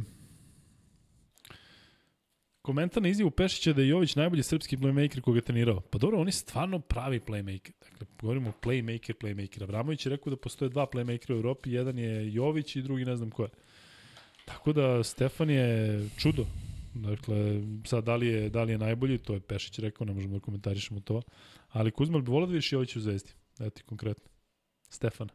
Komentar na izjavu Pešića da je Jović najbolji srpski playmaker koga je trenirao. Pa dobro, on je stvarno pravi playmaker. Dakle, govorimo playmaker, playmaker. Avramović je rekao da postoje dva playmakera u Evropi, jedan je Jović i drugi ne znam ko je. Tako da Stefan je čudo. Dakle, sad da li je, da li je najbolji, to je Pešić rekao, ne možemo da komentarišemo to. Ali Kuzma, bi volao da vidiš Jović u Zvezdi? Evo ti konkretno. Stefana.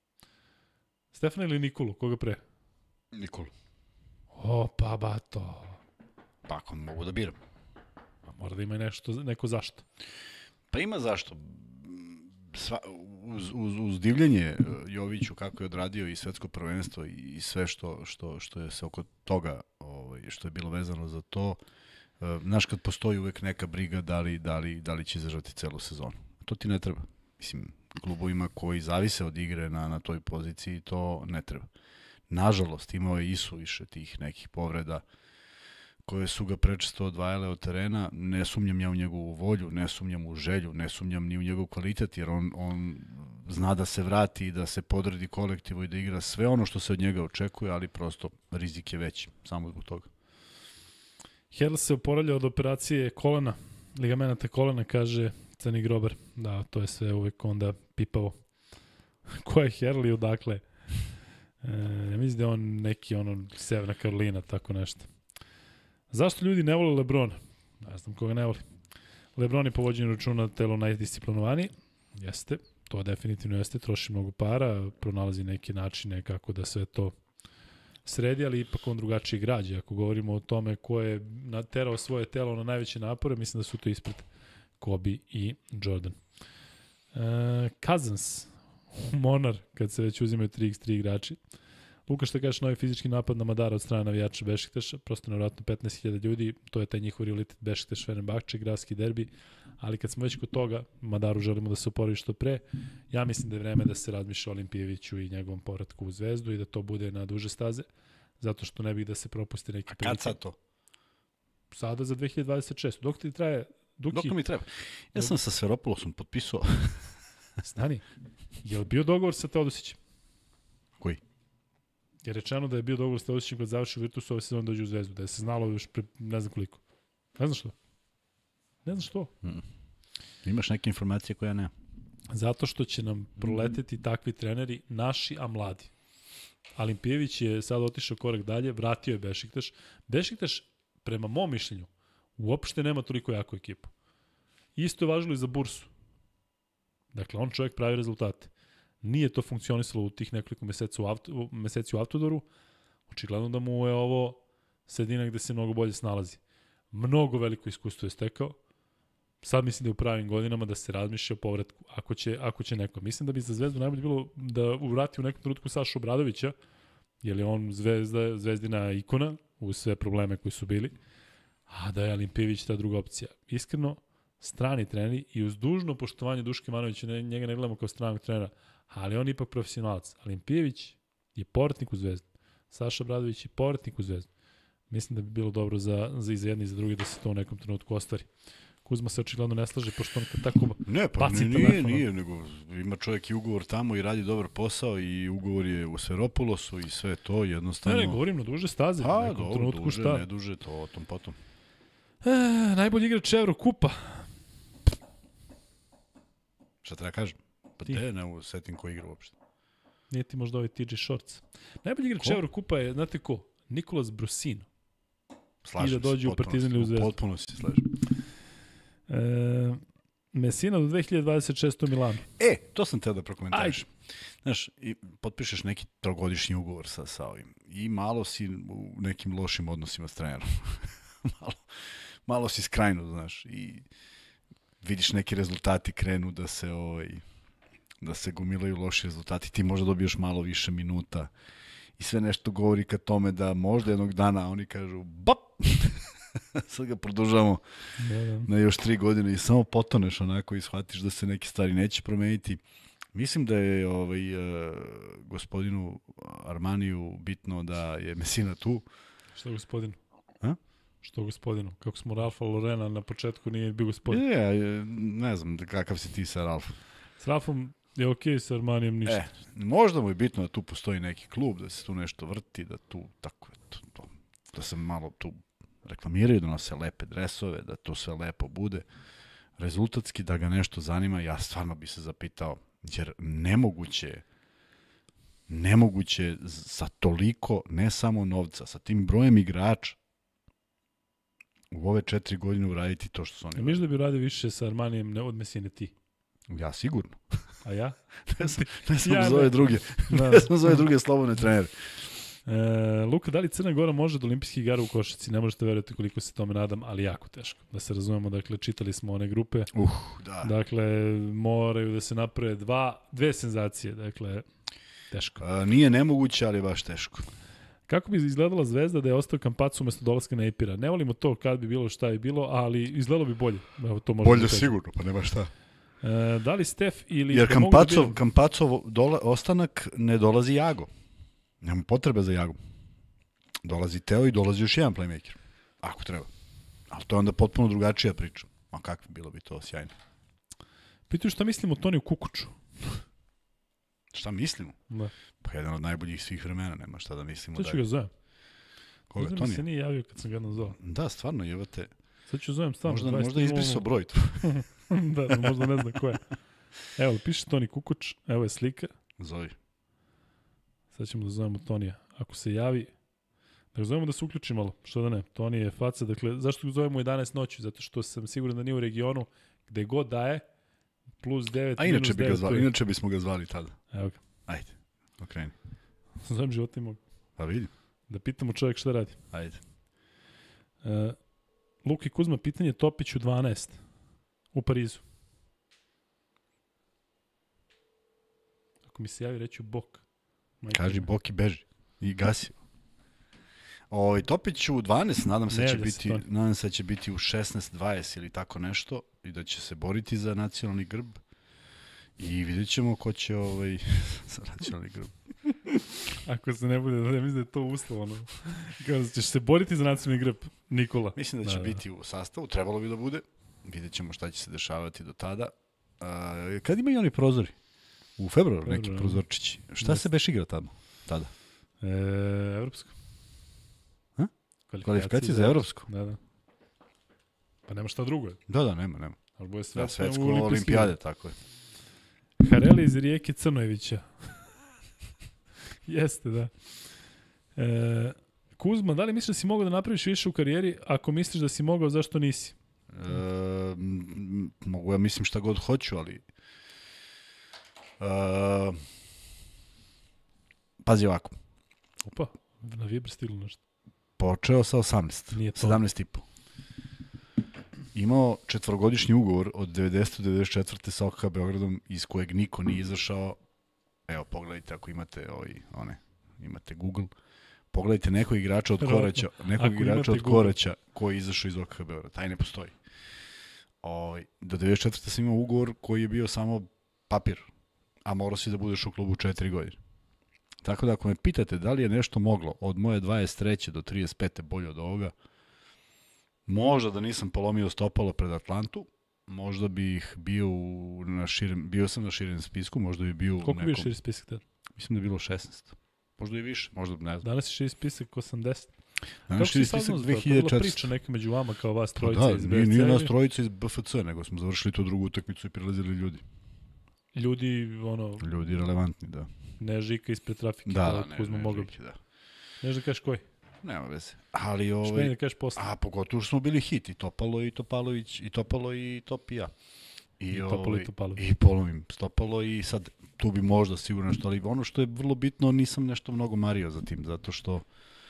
Stefana ili Nikolu? Koga pre? Nikolu. O, pa bato. Pa ako mogu da biram. Pa mora da ima nešto, neko zašto. Pa ima zašto. Sva, uz, uz, uz divljenje Joviću kako je odradio i svetsko prvenstvo i sve što, što, što je se oko toga, ovaj, što je bilo vezano za to, znaš kad postoji uvek neka briga da li, da li, da li će izdržati celu sezonu. To ti ne treba. Mislim, klubovima koji zavise od igre na, na toj poziciji to ne treba. Nažalost, imao je Isu više tih nekih povreda koje su ga prečesto odvajale od terena. Ne sumnjam ja u njegovu volju, ne sumnjam u želju, ne sumnjam ni u njegov kvalitet, jer on, on zna da se vrati i da se podredi kolektivu i da igra sve ono što se od njega očekuje, ali prosto rizik je veći, samo zbog toga. Herl se oporavlja od operacije kolena, ligamenata kolena, kaže Crni Grobar. Da, to je sve uvek onda pipavo. Ko je Herl i odakle? E, mislim da je on neki ono Severna Karolina, tako nešto. Zašto ljudi ne vole Lebrona? Ne znam koga ne voli. Lebron je po vođenju računa telo najdisciplinovaniji. Jeste, to definitivno jeste. Troši mnogo para, pronalazi neke načine kako da sve to sredi, ali ipak on drugačiji građe. Ako govorimo o tome ko je naterao svoje telo na najveće napore, mislim da su to ispred Kobe i Jordan. E, Cousins, Monar, kad se već uzimaju tri iks tri igrači. Luka, šta kažeš, novi fizički napad na Madara od strane navijača Bešiktaša, prosto nevjerojatno petnaest hiljada ljudi, to je taj njihov realitet Bešiktaš Fenerbahče, gradski derbi, ali kad smo već kod toga, Madaru želimo da se oporavi što pre, ja mislim da je vreme da se razmišlja o Olimpijeviću i njegovom povratku u Zvezdu i da to bude na duže staze, zato što ne bih da se propuste neki prilike. A kad sad to? Sada za dve hiljade dvadeset šeste. Dok ti traje? Dok, Dok mi treba. Ja sam sa Sveropolosom potpisao. Stani, je li bio dogovor sa Teodosićem? Koji? Je rečeno da je bio dogovor s Teodosićem kad završi Virtus ove sezone dođe u Zvezdu, da je se znalo još pre ne znam koliko. Ne znam što. Ne znam što. Mm. Imaš neke informacije koje ne. Zato što će nam proleteti mm. takvi treneri, naši, a mladi. Olimpijević je sad otišao korak dalje, vratio je Bešiktaš. Bešiktaš, prema mom mišljenju, uopšte nema toliko jaku ekipu. Isto je važilo i za Bursu. Dakle, on čovjek pravi rezultate. Nije to funkcionisalo u tih nekoliko meseci u, auto, meseci u Autodoru. Očigledno da mu je ovo sredina gde se mnogo bolje snalazi. Mnogo veliko iskustvo je stekao. Sad mislim da je u pravim godinama da se razmišlja o povratku, ako će, ako će neko. Mislim da bi za Zvezdu najbolje bilo da uvrati u nekom trenutku Sašu Obradovića, jer je on zvezda, zvezdina ikona u sve probleme koji su bili, a da je Olimpijević ta druga opcija. Iskreno, strani treneri i uz dužno poštovanje Duške Ivanovića, njega ne gledamo kao stranog trenera, ali on je ipak profesionalac. Olimpijević je povratnik u Zvezdu. Saša Obradović je povratnik u Zvezdu. Mislim da bi bilo dobro za, za i za jedni i za drugi da se to u nekom trenutku ostvari. Kuzma se očigledno ne slaže, pošto on kad tako ne, pa baci nije, telefonom. Nije, nego ima čovjek i ugovor tamo i radi dobar posao i ugovor je u Seropolosu i sve to jednostavno. Ne, ne, govorim na duže staze. Pa, u nekom dobro, trenutku duže, šta? ne duže, to o tom potom. E, najbolji igrač Evrokupa. Šta treba kažem? Pa Ti. te, ne mogu setim ko igra uopšte. Nije ti možda ovaj T J Shorts. Najbolji igrač Evrokupa je, znate ko? Nikolas Brusino. Slažem I da dođe se, u Partizan ili u Zvezdu. Potpuno se slažem. E, Messina do dve hiljade dvadeset šeste u Milanu. E, to sam teo da prokomentarišem. Znaš, i potpišeš neki trogodišnji ugovor sa, sa ovim i malo si u nekim lošim odnosima s trenerom. malo, malo si skrajnut, znaš, i vidiš neki rezultati krenu da se ovaj, da se gomilaju loši rezultati, ti možda dobiješ malo više minuta i sve nešto govori ka tome da možda jednog dana oni kažu bap, sad ga produžavamo da, da. na još tri godine i samo potoneš onako i shvatiš da se neke stvari neće promeniti. Mislim da je ovaj, uh, gospodinu Armaniju bitno da je Messina tu. Što gospodinu? A? Što gospodinu? Kako smo Ralfa Lorena na početku nije bio gospodin. Ne, ne znam kakav si ti sa Ralfom. S Ralfom je okej, okay, sa Armanijem ništa. E, možda mu je bitno da tu postoji neki klub, da se tu nešto vrti, da tu tako eto, to, da se malo tu reklamiraju, da nose lepe dresove, da to sve lepo bude. Rezultatski da ga nešto zanima, ja stvarno bi se zapitao, jer nemoguće nemoguće sa toliko, ne samo novca, sa tim brojem igrača u ove četiri godine uraditi to što su oni. Misliš da bi radio više sa Armanijem od Messine ti? Ja sigurno. A ja? ne sam, ne sam ja za ove druge. Da. Ne sam za ove druge slobodne trenere. E, Luka, da li Crna Gora može do olimpijskih igara u košarci? Ne možete verovati koliko se tome nadam, ali jako teško. Da se razumemo, dakle, čitali smo one grupe. Uh, da. Dakle, moraju da se naprave dva, dve senzacije, dakle, teško. A, nije nemoguće, ali baš teško. Kako bi izgledala Zvezda da je ostao Kampacu umesto dolaska na Epira? Ne volimo to kad bi bilo šta je bilo, ali izgledalo bi bolje. Evo, to bolje da sigurno, pa nema šta. E, da li Stef ili... Jer da Kampacov, da Kampacov dola, ostanak ne dolazi Jago. Nema potrebe za Jagom. Dolazi Teo i dolazi još jedan playmaker. Ako treba. Ali to je onda potpuno drugačija priča. A kako bilo bi to sjajno. Pitaju šta mislimo o Toniju Kukuču. Šta mislimo? Da. Pa jedan od najboljih svih vremena, nema šta da mislimo. Sad ću ga zovem. Koga, Tonija? se nije javio kad sam ga nazvao. Da, stvarno, evo te. Sad ću zovem stvarno. Možda, možda izbrisao broj. da, da, možda ne znam ko je. Evo, piše Toni Kukuč, evo je slika. Zovi. Sad ćemo da zovemo Tonija. Ako se javi, da ga zovemo da se uključi malo, što da ne. Toni je faca, dakle, zašto ga zovemo u jedanaest noći? Zato što sam siguran da nije u regionu, gde god daje, plus devet, a minus inače bi devet. Ga zvali, inače bismo ga zvali tada. Evo ga. Ajde, okreni. Zovem života i mogu. Pa vidim. Da pitamo čovjek šta radi. Ajde. Uh, Luki Kuzma, pitanje Topić u dvanaest u Parizu. Ako mi se javi, reći u bok. Majke. Kaži bok i beži. I gasi. Ovaj Topić u dvanaest, nadam se, ne, će da biti, nadam se da će biti u šesnaest dvadeset ili tako nešto i da će se boriti za nacionalni grb. I vidjet ćemo ko će ovaj, za nacionalni grb. Ako se ne bude, da ne mislim da je to uslovno. Kao da ćeš se boriti za nacionalni grb, Nikola. Mislim da će da, biti u sastavu, trebalo bi da bude. Vidjet ćemo šta će se dešavati do tada. A, kad imaju oni prozori? U februaru Februar, neki prozorčići. Šta yes. se beš igra tamo? Tada? E, evropsko. Ha? Kvalifikacije, Kvalifikacije za evropsko? Da, da. Pa nema šta drugo. Da, da, nema, nema. Ali bude sve da, svetsko olimpijade, tako je. Hareli iz Rijeke Crnojevića. Jeste, da. E, Kuzma, da li misliš da si mogao da napraviš više u karijeri? Ako misliš da si mogao, zašto nisi? E, mogu ja mislim šta god hoću, ali... E, pazi ovako. Opa, na Viber stilu nešto. Počeo sa osamnaest, sedamnaest i po. Imao četvorogodišnji ugovor od devedesete do devedeset četvrte sa O K K Beogradom iz kojeg niko nije izašao. Evo, pogledajte ako imate ovaj, one, imate Google. Pogledajte nekog igrača od Koraća, nekog igrača od Koraća koji je izašao iz O K K Beograda. Taj ne postoji. O, do devedeset četvrte sam imao ugovor koji je bio samo papir, a morao si da budeš u klubu četiri godine. Tako da ako me pitate da li je nešto moglo od moje dvadeset treće do trideset pete bolje od ovoga, možda da nisam polomio stopalo pred Atlantu, možda bih bio na širem, bio sam na širem spisku, možda bi bio Koliko u nekom... bio širi spisak tada? Mislim da je bilo šesnaest. Možda i više, možda ne znam. Danas je širi spisak osamdeset. Danas širi spisak dve hiljade četiristo. To je bila priča neka među vama kao vas trojica pa da, iz B F C. Da, nije nas trojica iz B F C, nego smo završili tu drugu utakmicu i prilazili ljudi. Ljudi, ono... Ljudi relevantni, da. Ne Žika ispred trafike. Da, da, ne, Kuzma ne, Žiki, da. Neš da kažeš koji? Nema veze. Ali ovaj... Špenje da kažeš posle. A pogotovo što smo bili hit, i Topalo, i Topalović, i Topalo, i Top i ja. I, I ovaj, topalo i topalo. I polomim stopalo i sad tu bi možda sigurno što, ali ono što je vrlo bitno, nisam nešto mnogo mario za tim, zato što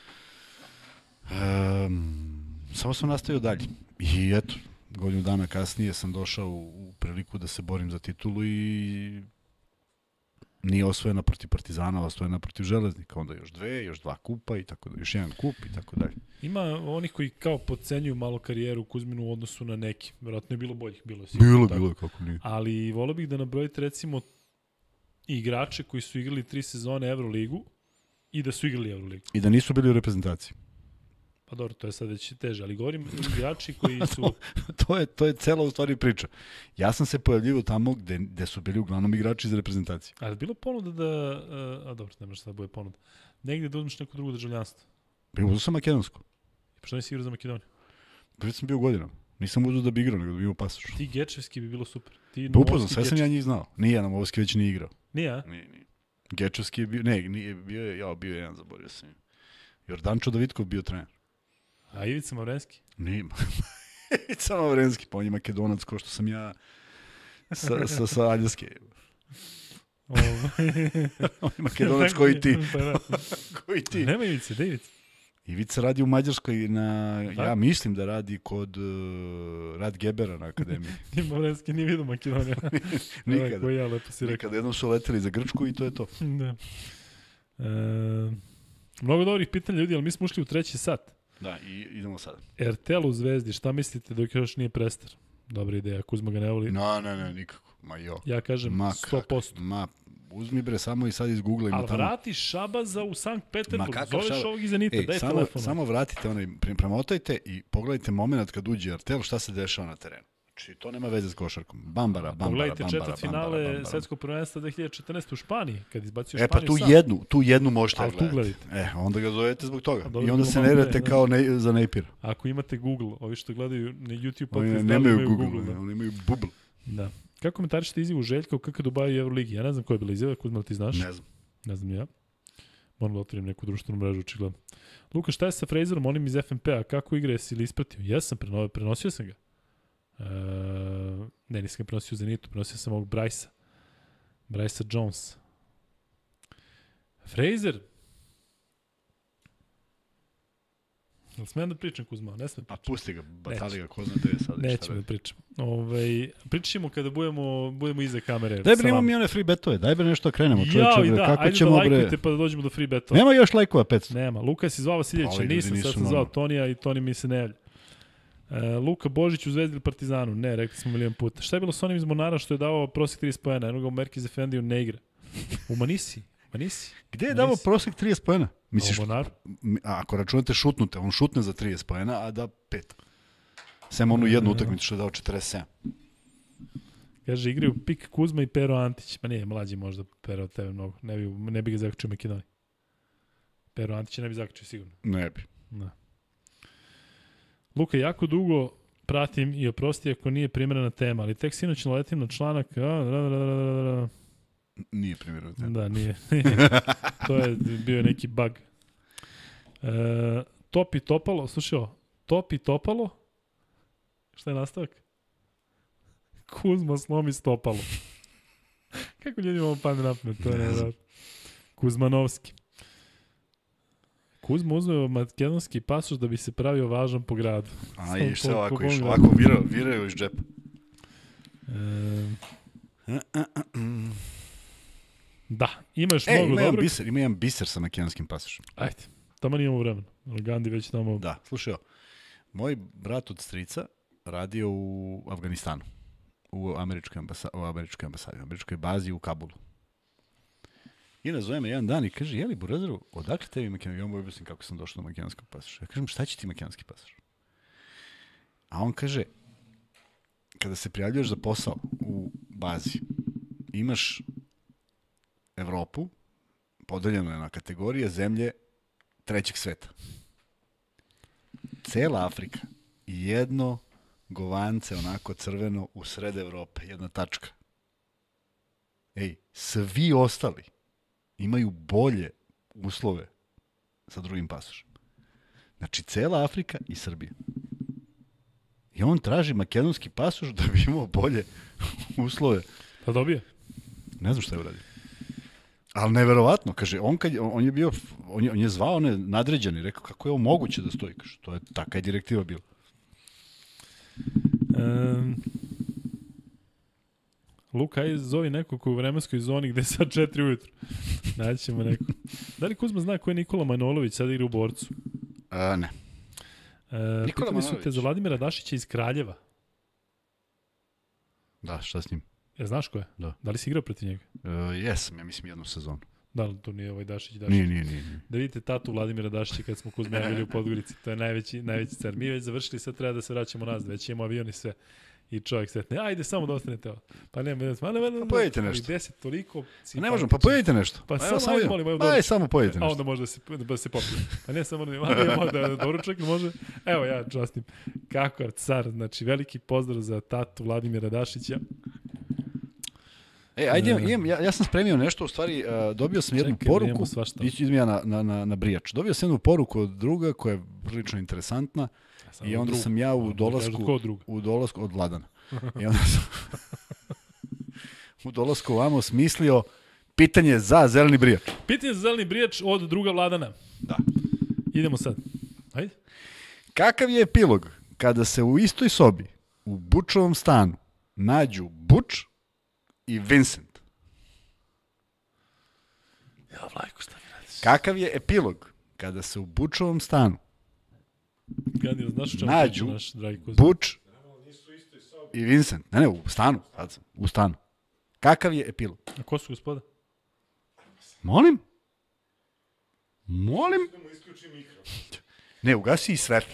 um, samo sam nastavio dalje. I eto, godinu dana kasnije sam došao u, u priliku da se borim za titulu i nije osvojena protiv Partizana, osvojena protiv Železnika, onda još dve, još dva kupa i tako da, još jedan kup i tako dalje. Ima onih koji kao podcenjuju malo karijeru Kuzminu u odnosu na neki. Vjerojatno je bilo boljih, bilo je sigurno. Bilo, tako. bilo, kako nije. Ali volio bih da nabrojite recimo igrače koji su igrali tri sezone Euroligu i da su igrali Euroligu. I da nisu bili u reprezentaciji. Pa dobro, to je sad već teže, ali govorim igrači koji su... to, je, to je cela u stvari priča. Ja sam se pojavljivao tamo gde, gde su bili uglavnom igrači iz reprezentacije. Ali bilo ponuda da... A dobro, ne može sad da bude ponuda. Negde da uzmeš neko drugo državljanstvo. Pa uzeo sam makedonsko. I pa što nisi igrao za Makedoniju? Pa već sam bio godinama. Nisam uzeo da bi igrao, nego da bi imao pasoš. Ti Gečevski bi bilo super. Ti Pa upoznam, sve sam ja njih znao. Nije, Nomovski već nije igrao. Nije, a? Nije, nije. Gečevski je bio, ne, nije, bio je, ja, bio je jedan, zaborio sam. Jordančo Davidkov bio trener. A Ivica Mavrenski? Nije. Ivica Mavrenski, pa on je Makedonac, ko što sam ja sa, sa, sa Aljaske. On je Makedonac koji ti. koji ti. Nema Ivice, da Ivica? Ivica radi u Mađarskoj, na, da? ja mislim da radi kod uh, Rad Gebera na akademiji. Ti Mavrenski nije vidio Makedonija. Nikada. Koji ja lepo si rekao. Nikada. Jednom su leteli za Grčku i to je to. Da. E, mnogo dobrih pitanja ljudi, ali mi smo ušli u treći sat. Da, i idemo sada. Ertel u Zvezdi, šta mislite dok još nije prestar? Dobra ideja, Kuzma ga ne voli. No, ne, ne, nikako. Ma jo. Ja kažem ma, sto posto. Ma, uzmi bre, samo i sad iz Google. Ali vrati Šabaza u Sankt Peterburg, zoveš šaba... ovog iza Nita, Ej, daj samo, telefon. Samo vratite onaj, premotajte i pogledajte moment kad uđe Ertel, šta se dešava na terenu. Znači, to nema veze s košarkom. Bambara, bambara, pogledajte bambara, četvrt bambara, finale bambara. svetskog prvenstva dve hiljade četrnaeste u Španiji, kad izbacio e, Španiju pa tu sam. jednu, tu jednu možete Ali tu gledati. gledajte. E, onda ga zovete zbog toga. Dobro, I onda se nervirate kao ne, za Napier. Ako imate Google, ovi što gledaju na YouTube Oni podcast, nemaju imaju Google, Google, ne, oni imaju Bubble. Da. Kako komentarišete izjavu Željka u K K Dubaju i Euroligi? Ja ne znam koja je bila izjava, Kuzma, ti znaš? Ne znam. Ne znam ja. Moram da otvorim neku društvenu mrežu, očigledno. Luka, šta je sa Frazerom, onim iz F N P-a? Kako igre, jesi li ispratio? Jesam, preno, prenosio sam ga. E, ne, nisam ga prenosio u Zenitu, prenosio sam ovog Bryce-a. Bryce Jones. Frazer. Jel smijem da pričam, Kuzma? Ne smijem Pa pričam. pusti ga, batali ga, ko zna te je sad. Nećemo da pričam. Ove, pričat ćemo kada budemo, budemo iza kamere. Daj bre, imamo mi one free betove, daj bre nešto da krenemo. Jao i da, kako ajde ćemo, da lajkujete bre... pa da dođemo do free betova. Nema još lajkova petsto. Nema. Luka si zvao Vasiljevića, Ovi ljudi nisam, sad nisu sam zvao normalni. Tonija i Toni mi se ne javlja. E, Luka Božić u Zvezdi ili Partizanu? Ne, rekli smo milijon puta. Šta je bilo s onim iz Monara što je davao prosjek trideset poena? Jednog u Merkiz Efendiju ne igra. U Manisi. Manisi. Gde je davo prosjek trideset poena? Misliš, u Monaru? A ako računate šutnute, on šutne za trideset poena, a da pet. Sem onu jednu utakmicu što je dao četrdeset sedam. Kaže, igraju Pik Kuzma i Pero Antić. Ma nije, mlađi možda Pero od tebe mnogo. Ne bi, ne bi ga zakačio u Makedoniji. Pero Antić ne bi zakačio sigurno. Ne bi. Da. Luka, jako dugo pratim i oprosti ako nije primjerena tema, ali tek sinoć naletim na članak... A, da, da, da, da, da. Nije primjerena tema. Da, nije. To je bio neki bug. E, topi Topalo, slušaj ovo, Topi Topalo, šta je nastavak? Kuzma slomi stopalo. Kako ljudima ovo padne na pamet, to je nevjerojatno. Kuzmanovski. Kuzma uzmeo makedonski pasoš da bi se pravio važan po gradu. A i sve po- ovako po išlo, gradu. ovako virao, virao iz džepa. E, da, imaš E, mnogo ima jedan dobrog. biser, ima jedan biser sa makedonskim pasošem. Ajde, tamo nijemo vremena. Gandhi već tamo... Da, slušaj, ovo. Moj brat od strica radio u Afganistanu, u američkoj ambasadi, u američkoj ambasadi, u američkoj bazi u Kabulu. I nazove me jedan dan i kaže, jeli Burazeru, odakle tebi makedonski? Ja mu objasnim kako sam došao do makedonskog pasoša. Ja kažem, šta će ti makedonski pasoš? A on kaže, kada se prijavljuješ za posao u bazi, imaš Evropu, podeljeno je na kategorije zemlje trećeg sveta. Cela Afrika i jedno govance onako crveno u sred Evrope, jedna tačka. Ej, svi ostali imaju bolje uslove sa drugim pasošem. Znači, cela Afrika i Srbija. I on traži makedonski pasoš da bi imao bolje uslove. Pa dobije. Ne znam šta je uradio. Ali neverovatno, kaže, on, kad, on je bio, on je, on je zvao one nadređeni, rekao kako je ovo moguće da stoji, kaže, to je taka je direktiva bila. Um, Luka, aj zovi nekog u vremenskoj zoni gde je sad četiri ujutru. Naći ćemo neko. Da li Kuzma zna ko je Nikola Manojlović, sad igra u Borcu? A, ne. E, Nikola pitali su te Manojlović. za Vladimira Dašića iz Kraljeva. Da, šta s njim? Ja, znaš ko je? Da. Da li si igrao protiv njega? Uh, jesam, ja mislim jednu sezonu. Da li to nije ovaj Dašić Dašić? Nije, nije, nije. nije. Da vidite tatu Vladimira Dašića kad smo Kuzma ja bili u Podgorici. To je najveći, najveći car. Mi već završili, sad treba da se vraćamo nazad. Već imamo avion i sve. I čovjek setne, ajde samo da ostanete ovo. Pa nema, nema, nema, nema, nema. Pa pojedite nešto. deset toliko. Pa ne možemo, pa pojedite nešto. Pa Evo, samo, samo ajde, idemo. molim, ajde, Pa dobro. aj, samo pojedite A nešto. onda može da se, da se popije. Pa ne samo da ima, da, dobro čovjek može. Evo ja častim. Kakav car, znači veliki pozdrav za tatu Vladimira Dašića. E, ajde, imam, ja, ja sam spremio nešto, u stvari, uh, dobio sam jednu Čekaj, da poruku, imamo svašta. idem ja na, na, na, na brijač, dobio sam jednu poruku od druga koja je prilično interesantna i onda drug. sam ja u Ko dolasku, drug? u dolasku od Vladana. I onda sam u dolasku ovamo smislio pitanje za zeleni brijač. Pitanje za zeleni brijač od druga Vladana. Da. Idemo sad. Ajde. Kakav je epilog kada se u istoj sobi, u Bučovom stanu, nađu Buč i Vincent? Ja, Vlajko, šta mi radiš? Kakav je epilog kada se u Bučovom stanu Gandil, znaš o čemu nađu priča naš dragi Kuzma? Buč i Vincent? Ne, ne, u stanu. Sad sam, u stanu. Kakav je epilog? A ko su gospoda? Molim? Molim? Ne, ugasi i svetlo.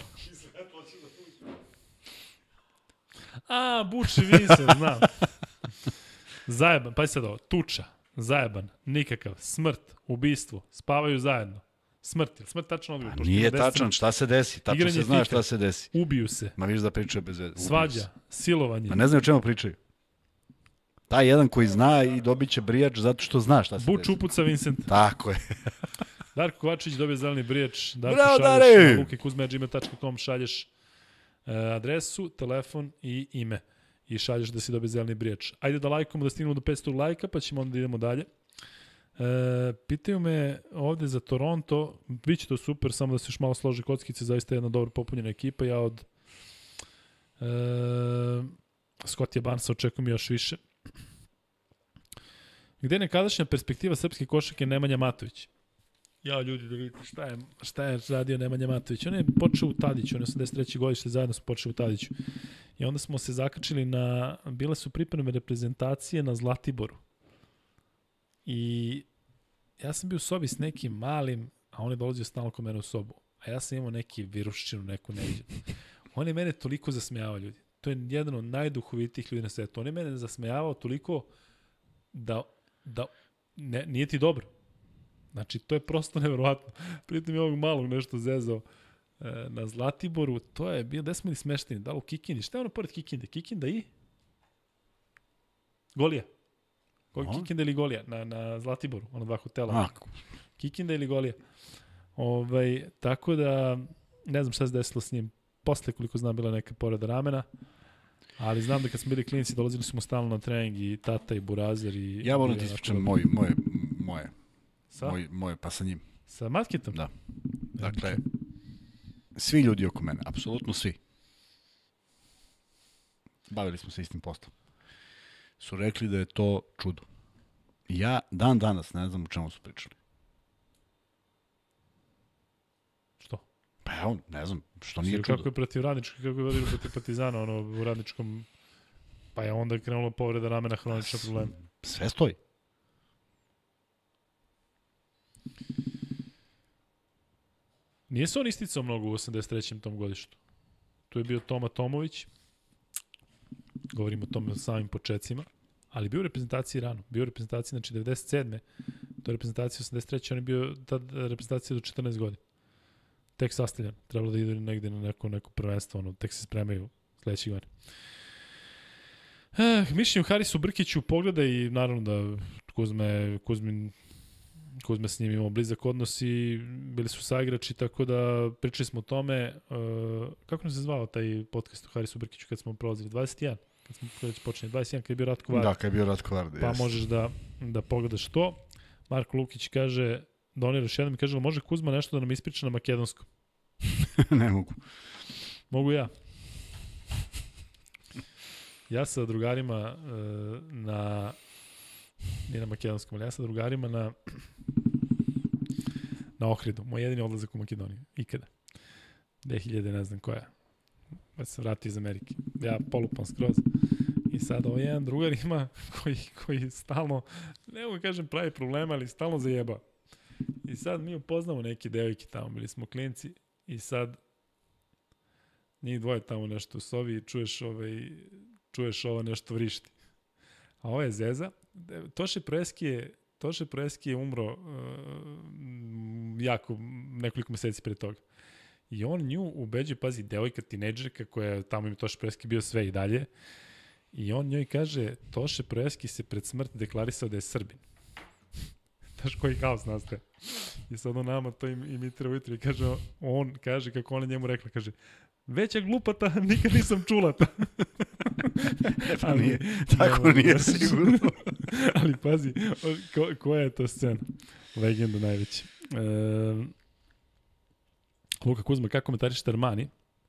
A, Buč i Vincent, znam. Zajeban, pa sad ovo, tuča, zajeban, nikakav, smrt, ubistvo, spavaju zajedno. Smrt, je smrt tačno odgovor? Pošto Nije ima deset tačan, šta se desi? Tačno Igranje se zna fika. šta se desi. Ubiju se, Ma viš da pričaju bez veze. Ubiju se. svađa, silovanje, Ma ne znaju o čemu pričaju. Taj jedan koji zna i dobit će brijač zato što zna šta se Buč desi. upuca Vincent. Tako je. Darko Kovačić dobije zeleni brijač. Darko Bravo, šalješ Dare! na luke kuzme gmail dot com, šalješ uh, adresu, telefon i ime. I šalješ da si dobije zeleni brijač. Ajde da lajkamo, da stignemo do petsto lajka, pa ćemo onda da idemo dalje. E, pitaju me ovde za Toronto, biće to super, samo da se još malo složi kockice, zaista je jedna dobro popunjena ekipa. Ja od e, Scottija Barnesa očekujem još više. Gde je nekadašnja perspektiva srpske košarke Nemanja Matović? Ja, ljudi, da vidite šta je, šta je radio Nemanja Matović. On je počeo u Tadiću, on je osamdeset treće godište, zajedno su počeli u Tadiću. I onda smo se zakačili na, bile su pripreme reprezentacije na Zlatiboru. I ja sam bio u sobi s nekim malim, a on je dolazio stalno kod mene u sobu. A ja sam imao neki viruščinu, neku neviđenu. On je mene toliko zasmejavao, ljudi. To je jedan od najduhovitijih ljudi na svetu. On je mene zasmejavao toliko da, da ne, nije ti dobro. Znači, to je prosto neverovatno. Pritom je ovog malog nešto zezao e, na Zlatiboru. To je bio, gde smo ili smešteni? Da li u Kikindi? Šta je ono pored Kikinde? Kikinda i? Golija. Koji Kikinda ili Golija? Na, na Zlatiboru, ono dva hotela. A. Kikinda ili Golija. Ovaj, tako da, ne znam šta se desilo s njim. Posle, koliko znam, bila neka povreda ramena. Ali znam da kad smo bili klinici, dolazili smo stalno na trening i tata i Burazer. I, Ja moram i ti onako- ispričam moj, moje, moje, Sa? moj, moje, pa sa njim. Sa Matkitom? Da. Dakle, svi ljudi oko mene, apsolutno svi, bavili smo se istim poslom, su rekli da je to čudo. Ja dan danas ne znam o čemu su pričali. Što? Pa evo, ne znam, što nije Nije čudo. kako je protiv radnička, kako je vodio protiv Partizana, ono, u radničkom, pa je onda krenulo povreda ramena, hronična problema. Sve stoji. Nije se on isticao mnogo u osamdeset trećem tom godištu. Tu je bio Toma Tomović, govorimo o tome o samim početcima, ali bio u reprezentaciji rano. Bio u reprezentaciji, znači, devedeset sedme do reprezentacije osamdeset treće on je bio tad reprezentacija do četrnaest godina. Tek sastavljan. Trebalo da idu negde na neko, neko prvenstvo, ono, tek se spremaju sledećeg godina. Eh, mišljenju Harisu Brkiću pogleda i naravno da Kuzme, Kuzmin, Kuzma s njim imao blizak odnos i bili su saigrači, tako da pričali smo o tome. Uh, kako nam se zvao taj podcast o Harisu Brkiću kad smo prolazili? dvadeset jedan, kad smo već počeli. dvadeset jedan kad je bio Ratko Varda. Da, kad je bio Ratko Varda, Pa jest. možeš da, da pogledaš to. Marko Lukić kaže, donira još jednom i kaže, može Kuzma nešto da nam ispriča na makedonskom? Ne mogu. Mogu ja. Ja sa drugarima uh, na... Nije na makedonskom, ali ja sa drugarima na... na Ohridu. Moj jedini odlazak u Makedoniju. Ikada. dve hiljade ne znam koja. Već sam vratio iz Amerike. Ja polupan skroz. I sad ovaj jedan drugar ima koji, koji stalno, ne mogu kažem pravi problema, ali stalno zajeba. I sad mi upoznamo neke devojke tamo, bili smo klinci i sad njih dvoje tamo nešto u sobi i čuješ, ovaj, čuješ ovo nešto vrišti. A ovo je Zeza. Toše Proeski je, Toše Proeski je umro uh, jako nekoliko meseci pre toga. I on nju ubeđuje, pazi, devojka, tinejdžerka koja je tamo im Toše Proeski bio sve i dalje. I on njoj kaže, Toše Proeski se pred smrt deklarisao da je Srbin. Znaš koji haos nastaje. I sad on nama to im, imitira ujutro i kaže, on kaže kako ona njemu rekla, kaže, veća glupata, nikad nisam čula ta. E pa nije, tako nije da, sigurno. Ali pazi, ko, koja je to scena? Legenda najveća. E, Luka Kuzma, kako komentarišete Armani?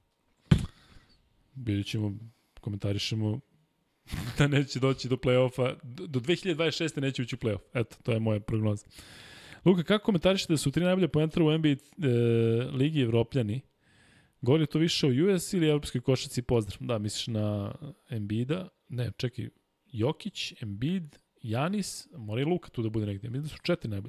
Vidjet ćemo, komentarišemo da neće doći do play-offa. Do dve hiljade dvadeset šeste neće ući u play-off. Eto, to je moja prognoza. Luka, kako komentarišete da su tri najbolje poentara u N B A e, ligi Evropljani? Govori li to više o U S ili evropskoj košarci? Pozdrav. Da, misliš na Embiida? Ne, čekaj. Jokić, Embiid, Janis, mora i Luka tu da bude negdje. Mislim da su četiri najbolje.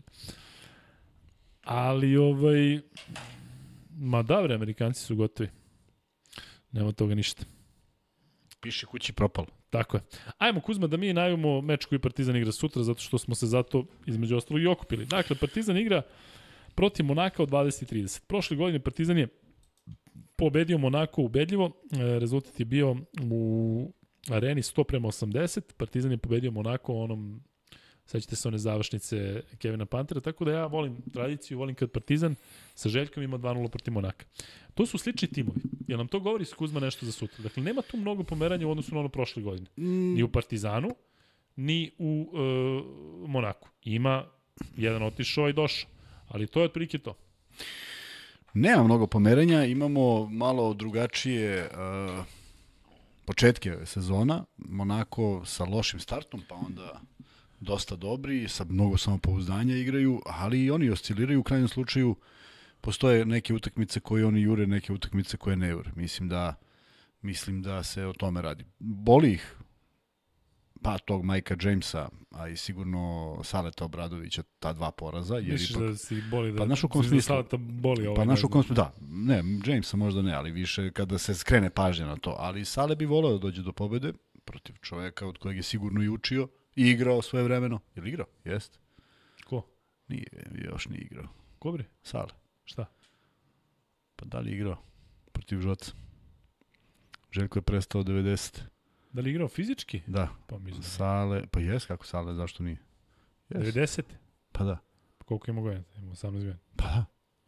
Ali, ovaj... Ma da, bre, Amerikanci su gotovi. Nema toga ništa. Piše kući propalo. Tako je. Ajmo, Kuzma, da mi najavimo meč koji Partizan igra sutra, zato što smo se zato, između ostalog, i okupili. Dakle, Partizan igra protiv Monaka od dvadeset trideset. Prošle godine Partizan je pobedio Monako ubedljivo. E, rezultat je bio u areni sto prema osamdeset. Partizan je pobedio Monako u onom, sećate se one završnice Kevina Pantera, tako da ja volim tradiciju, volim kad Partizan sa Željkom ima dva nula protiv Monaka. To su slični timovi. Jel nam to govori Kuzma nešto za sutra? Dakle, nema tu mnogo pomeranja u odnosu na ono prošle godine. Mm. Ni u Partizanu, ni u uh, Monaku. Ima jedan otišao i došao. Ali to je otprilike to. Nema mnogo pomeranja, imamo malo drugačije uh, početke sezona. Monako sa lošim startom, pa onda dosta dobri, sa mnogo samopouzdanja igraju, ali i oni osciliraju. U krajnjem slučaju postoje neke utakmice koje oni jure, neke utakmice koje ne jure. Mislim da, mislim da se o tome radi. Boli ih pa tog Majka Jamesa, a i sigurno Saleta Obradovića, ta dva poraza. Jer Misliš ipak, da si boli da, pa naš u kom da smislu? Saleta boli ovaj. Pa naš u kom smislu, da. Ne, Jamesa možda ne, ali više kada se skrene pažnja na to. Ali Sale bi voleo da dođe do pobede protiv čoveka od kojeg je sigurno i učio i igrao svoje vremeno. Je li igrao? Jeste. Ko? Nije, još nije igrao. Ko bre? Sale. Šta? Pa da li je igrao protiv Žoca? Željko je prestao devedesete. Da li je igrao fizički? Da. Pa mislim. Sale, pa jes, kako Sale, zašto nije? Yes. devedesete. Pa da. Koliko ima godina? Ima osamnaest godina. Pa da.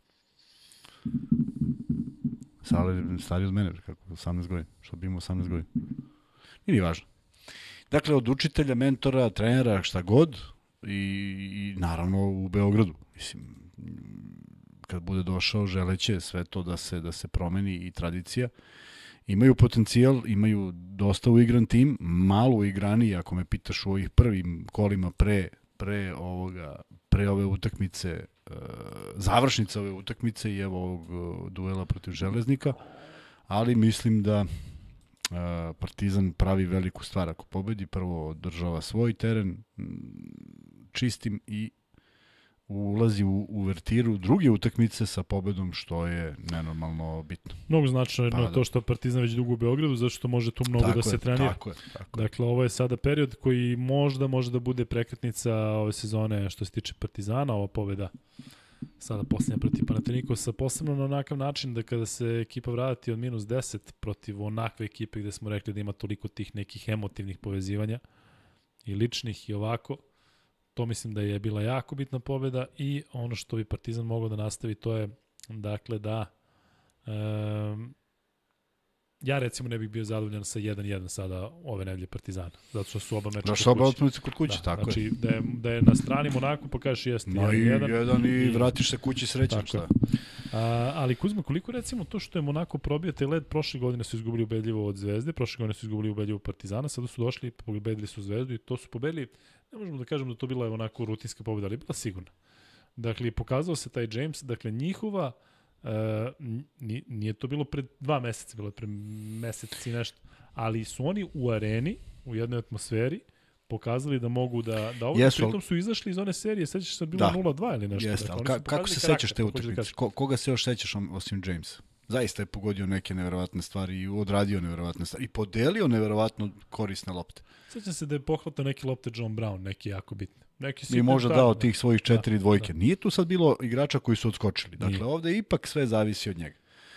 Sale je stariji od mene, kako osamnaest godina. Što bi imao osamnaest godina. Nije ni važno. Dakle, od učitelja, mentora, trenera, šta god i, i naravno u Beogradu. Mislim, kad bude došao, želeće sve to da se, da se promeni i tradicija. Imaju potencijal, imaju dosta uigran tim, malo uigrani, ako me pitaš u ovih prvim kolima pre, pre, ovoga, pre ove utakmice, uh, završnice ove utakmice i evo ovog uh, duela protiv Železnika, ali mislim da uh, Partizan pravi veliku stvar ako pobedi. Prvo održava svoj teren čistim i ulazi u uvertiru druge utakmice sa pobedom, što je nenormalno bitno. Mnogo značajno Pa, je to što Partizan već dugo u Beogradu, zato što može tu mnogo tako da se je, trenira. Tako je, tako je. Dakle, ovo je sada period koji možda može da bude prekretnica ove sezone što se tiče Partizana, ova pobeda sada posljednja protiv Panathinaikosa, posebno na onakav način da kada se ekipa vrati od minus deset protiv onakve ekipe gde smo rekli da ima toliko tih nekih emotivnih povezivanja i ličnih i ovako, to mislim da je bila jako bitna pobjeda i ono što bi Partizan mogao da nastavi to je dakle da um, ja recimo ne bih bio zadovoljan sa jedan jedan sada ove nedelje Partizana, zato što su oba meča kod kuće. Da su oba otmenice kod kuće, da, tako znači, je. Da je, da je na strani Monaku pa kažeš jeste no jedan jedan. jedan i vratiš se kući srećan. Tako A, ali Kuzma, koliko recimo to što je Monako probio taj led, prošle godine su izgubili ubedljivo od Zvezde, prošle godine su izgubili ubedljivo od Partizana, sada su došli, pobedili su Zvezdu i to su pobedili, ne možemo da kažemo da to bila onako rutinska pobeda, ali bila sigurna. Dakle, pokazao se taj James, dakle njihova, uh, nije to bilo pred dva meseca, bilo pred mesec i nešto, ali su oni u areni, u jednoj atmosferi, pokazali da mogu da da ovo Jesu, pritom su izašli iz one serije, sećaš se bilo nula dva ili nešto. Jeste, dakle, ali ka, kako se sećaš te utakmice? Ko, koga se još sećaš osim Jamesa? Zaista je pogodio neke neverovatne stvari i odradio neverovatne stvari i podelio neverovatno korisne lopte. Sećam se da je pohvatao neke lopte John Brown, neki jako bitne. Neki I možda dao tih svojih četiri da, dvojke. Da. Nije tu sad bilo igrača koji su odskočili. Dakle, Nije. ovde ipak sve zavisi od njega.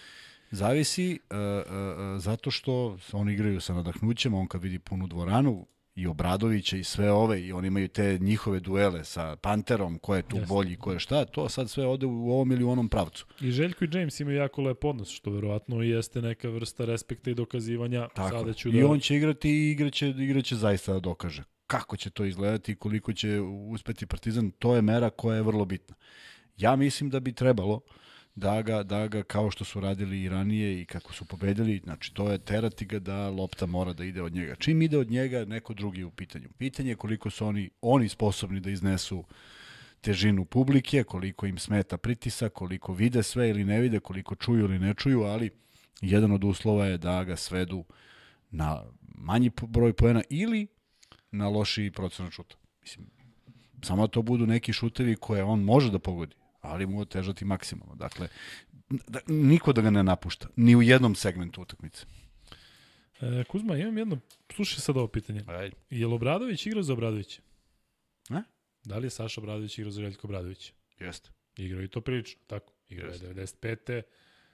Zavisi uh, uh, zato što oni igraju sa nadahnućem, on kad vidi punu dvoranu, i Obradovića i sve ove, i oni imaju te njihove duele sa Panterom, ko je tu yes. bolji, ko je šta, to sad sve ode u ovom ili u onom pravcu. I Željko i James imaju jako lep odnos, što verovatno jeste neka vrsta respekta i dokazivanja. Tako. Sada ću I da... on će igrati i igraće, igraće zaista da dokaže. Kako će to izgledati i koliko će uspeti Partizan, to je mera koja je vrlo bitna. Ja mislim da bi trebalo da ga, da ga kao što su radili i ranije i kako su pobedili, znači to je terati ga da lopta mora da ide od njega. Čim ide od njega, neko drugi u pitanju. Pitanje je koliko su oni, oni sposobni da iznesu težinu publike, koliko im smeta pritisak, koliko vide sve ili ne vide, koliko čuju ili ne čuju, ali jedan od uslova je da ga svedu na manji broj poena ili na lošiji procenat šuta. Mislim, samo to budu neki šutevi koje on može da pogodi, ali mu otežati maksimalno. Dakle, da, niko da ga ne napušta, ni u jednom segmentu utakmice. E, Kuzma, imam jedno, slušaj sad ovo pitanje. Ajde. Je li Obradović igrao za Obradovića? Ne? Da li je Saša Obradović igrao za Željko Obradovića? Jeste. Igrao i to prilično, tako? Igrao je devedeset pete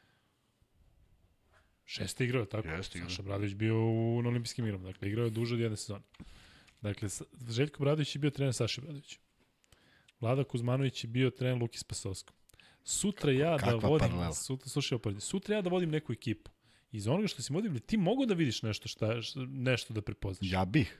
Šeste igrao, tako? Jeste, igrao. Saša Obradović bio u na olimpijskim igrama, dakle, igrao je duže od jedne sezone. Dakle, Željko Obradović je bio trener Saša Obradovića. Vlada Kuzmanović je bio trener Luki Spasovskom. Sutra ja Kakva da vodim, paralela. sutra, slušaj, sutra ja da vodim neku ekipu. Iz onoga što si vodim, ti mogu da vidiš nešto, šta, šta, nešto da prepoznaš. Ja bih.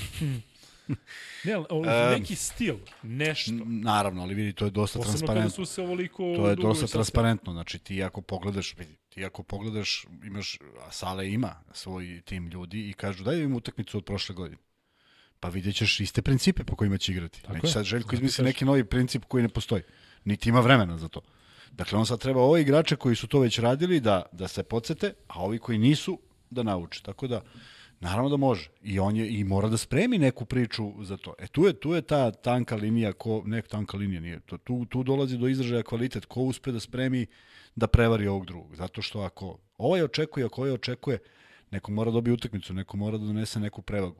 Ne, ali neki stil, nešto. Naravno, ali vidi, to je dosta Posebno transparentno. Posebno kada su se ovoliko... To je dosta transparentno, znači ti ako pogledaš, vidi, ti ako pogledaš, imaš, a Sale ima svoj tim ljudi i kažu daj im utakmicu od prošle godine. Pa vidjet ćeš iste principe po kojima će igrati. Tako Neće je. Sad Željko izmisli neki novi princip koji ne postoji. Niti ima vremena za to. Dakle, on sad treba ove igrače koji su to već radili da, da se podsete, a ovi koji nisu da nauče. Tako da, naravno da može. I on je i mora da spremi neku priču za to. E tu je, tu je ta tanka linija, ko, ne tanka linija nije, to, tu, tu dolazi do izražaja kvalitet, ko uspe da spremi da prevari ovog drugog. Zato što ako ovaj očekuje, ako ovaj očekuje, neko mora dobiti utakmicu, neko mora da donese neku prevagu.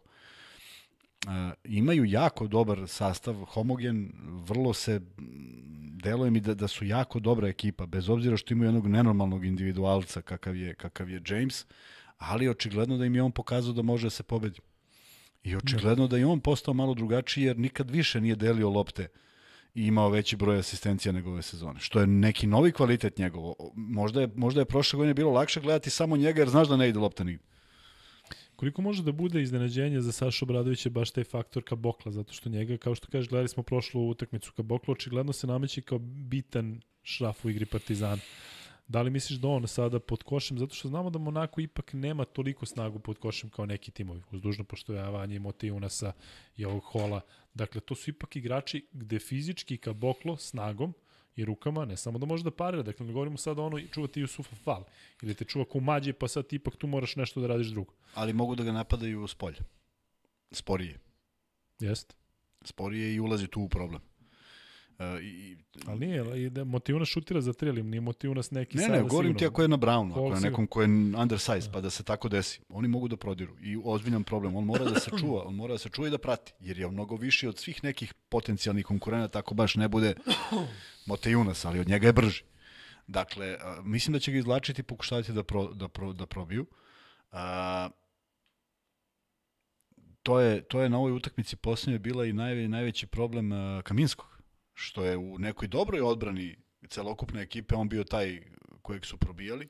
Uh, imaju jako dobar sastav, homogen, vrlo se, deluje mi da, da su jako dobra ekipa, bez obzira što imaju jednog nenormalnog individualca kakav je, kakav je James, ali očigledno da im je on pokazao da može da se pobedi. I očigledno da je on postao malo drugačiji jer nikad više nije delio lopte i imao veći broj asistencija nego ove sezone, što je neki novi kvalitet njegovo. Možda je, možda je prošle godine bilo lakše gledati samo njega jer znaš da ne ide lopta nigde. Koliko može da bude iznenađenje za Sašu Obradovića baš taj faktor Kabokla, zato što njega, kao što kažeš, gledali smo prošlu utakmicu Kabokla, očigledno se nameće kao bitan šraf u igri Partizana. Da li misliš da on sada pod košem, zato što znamo da Monako ipak nema toliko snagu pod košem kao neki timovi, uz dužno poštovanje Mote Junasa i ovog Hola. Dakle, to su ipak igrači gde fizički Kaboklo snagom i rukama, ne samo da može da parira, dakle ne govorimo sada ono čuvati Jusufa Fal, ili te čuva ko mađe, pa sad ipak tu moraš nešto da radiš drugo. Ali mogu da ga napadaju s polja. Sporije. Jeste. Sporije i ulazi tu u problem. Uh, i, ali nije, da Motijunas šutira za tri, ali nije Motijunas neki ne, sada ne, govorim sigurno. ti ako je na Brownu, ako je sigurno. nekom ko je undersize, pa da se tako desi. Oni mogu da prodiru i ozbiljan problem. On mora da se čuva, on mora da se čuva i da prati, jer je on mnogo viši od svih nekih potencijalnih konkurenata, tako baš ne bude Motijunas, ali od njega je brži. Dakle, uh, mislim da će ga izlačiti i pokušavati da, pro, da, pro, da probiju. Uh, to je, to je na ovoj utakmici posljednje bila i naj, najveći problem uh, Kaminskog, što je u nekoj dobroj odbrani celokupne ekipe on bio taj kojeg su probijali.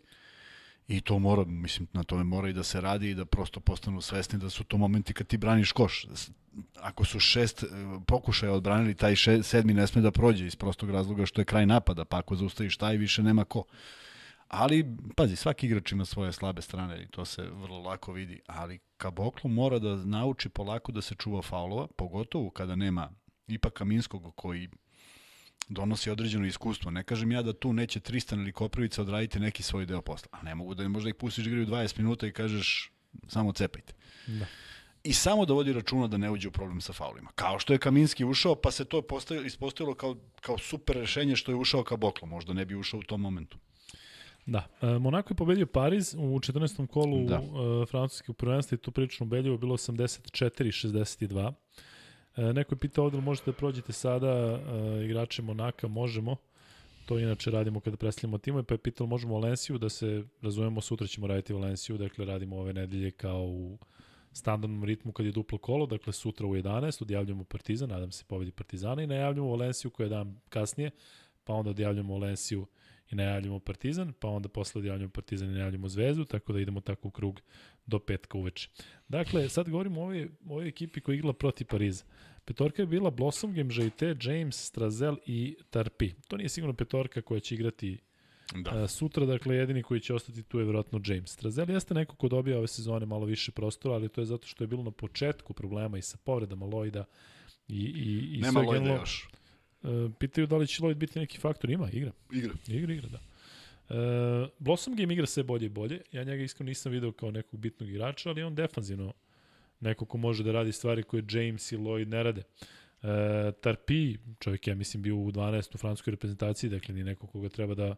I to mora, mislim, na tome mora i da se radi i da prosto postanu svesni da su to momenti kad ti braniš koš. Ako su šest pokušaja odbranili, taj šest, sedmi ne sme da prođe iz prostog razloga što je kraj napada, pa ako zaustaviš taj, više nema ko. Ali, pazi, svaki igrač ima svoje slabe strane i to se vrlo lako vidi, ali Kaboklo mora da nauči polako da se čuva faulova, pogotovo kada nema ipak Kaminskog koji donosi određeno iskustvo. Ne kažem ja da tu neće Tristan ili Koprivica odraditi neki svoj deo posla, a ne mogu da možda ih pustiš igraju dvadeset minuta i kažeš samo cepajte. Da. I samo da vodi računa da ne uđe u problem sa faulima. Kao što je Kaminski ušao, pa se to ispostavilo kao, kao super rešenje što je ušao Kaboklo. Možda ne bi ušao u tom momentu. Da. E, Monako je pobedio Pariz u četrnaestom kolu e, francuske prvenstva i to prilično ubedljivo, bilo osamdeset četiri šezdeset dva. E, neko je pitao ovdje, možete da prođete sada e, igrače Monaka, možemo. To inače radimo kada predstavljamo timove, pa je pitalo možemo Valenciju, da se razumemo, sutra ćemo raditi Valenciju, dakle radimo ove nedelje kao u standardnom ritmu kad je duplo kolo, dakle sutra u jedanaest odjavljamo Partizan, nadam se pobedi Partizana i najavljamo Valenciju koja je dan kasnije, pa onda odjavljamo Valenciju i najavljamo Partizan, pa onda posle odjavljamo Partizan i najavljamo Zvezdu, tako da idemo tako u krug do petka uveče. Dakle, sad govorimo o ovoj, ovoj ekipi koja je igrala protiv Pariza. Petorka je bila Blossomgame, Žejte, James, Strazel i Tarpi. To nije sigurno petorka koja će igrati da. Uh, sutra, dakle jedini koji će ostati tu je vjerojatno James. Strazel jeste neko ko dobija ove sezone malo više prostora, ali to je zato što je bilo na početku problema i sa povredama Lloyda i, i, i nema Lloyda još. Uh, pitaju da li će Lloyd biti neki faktor. Ima, igra. Igra. Igra, igra, da. Uh, Blossomgame igra sve bolje i bolje. Ja njega iskreno nisam video kao nekog bitnog igrača, ali on defanzivno neko ko može da radi stvari koje James i Lloyd ne rade. Uh, Tarpi, čovjek ja mislim bio u dvanaestoj u francuskoj reprezentaciji, dakle ni neko koga treba da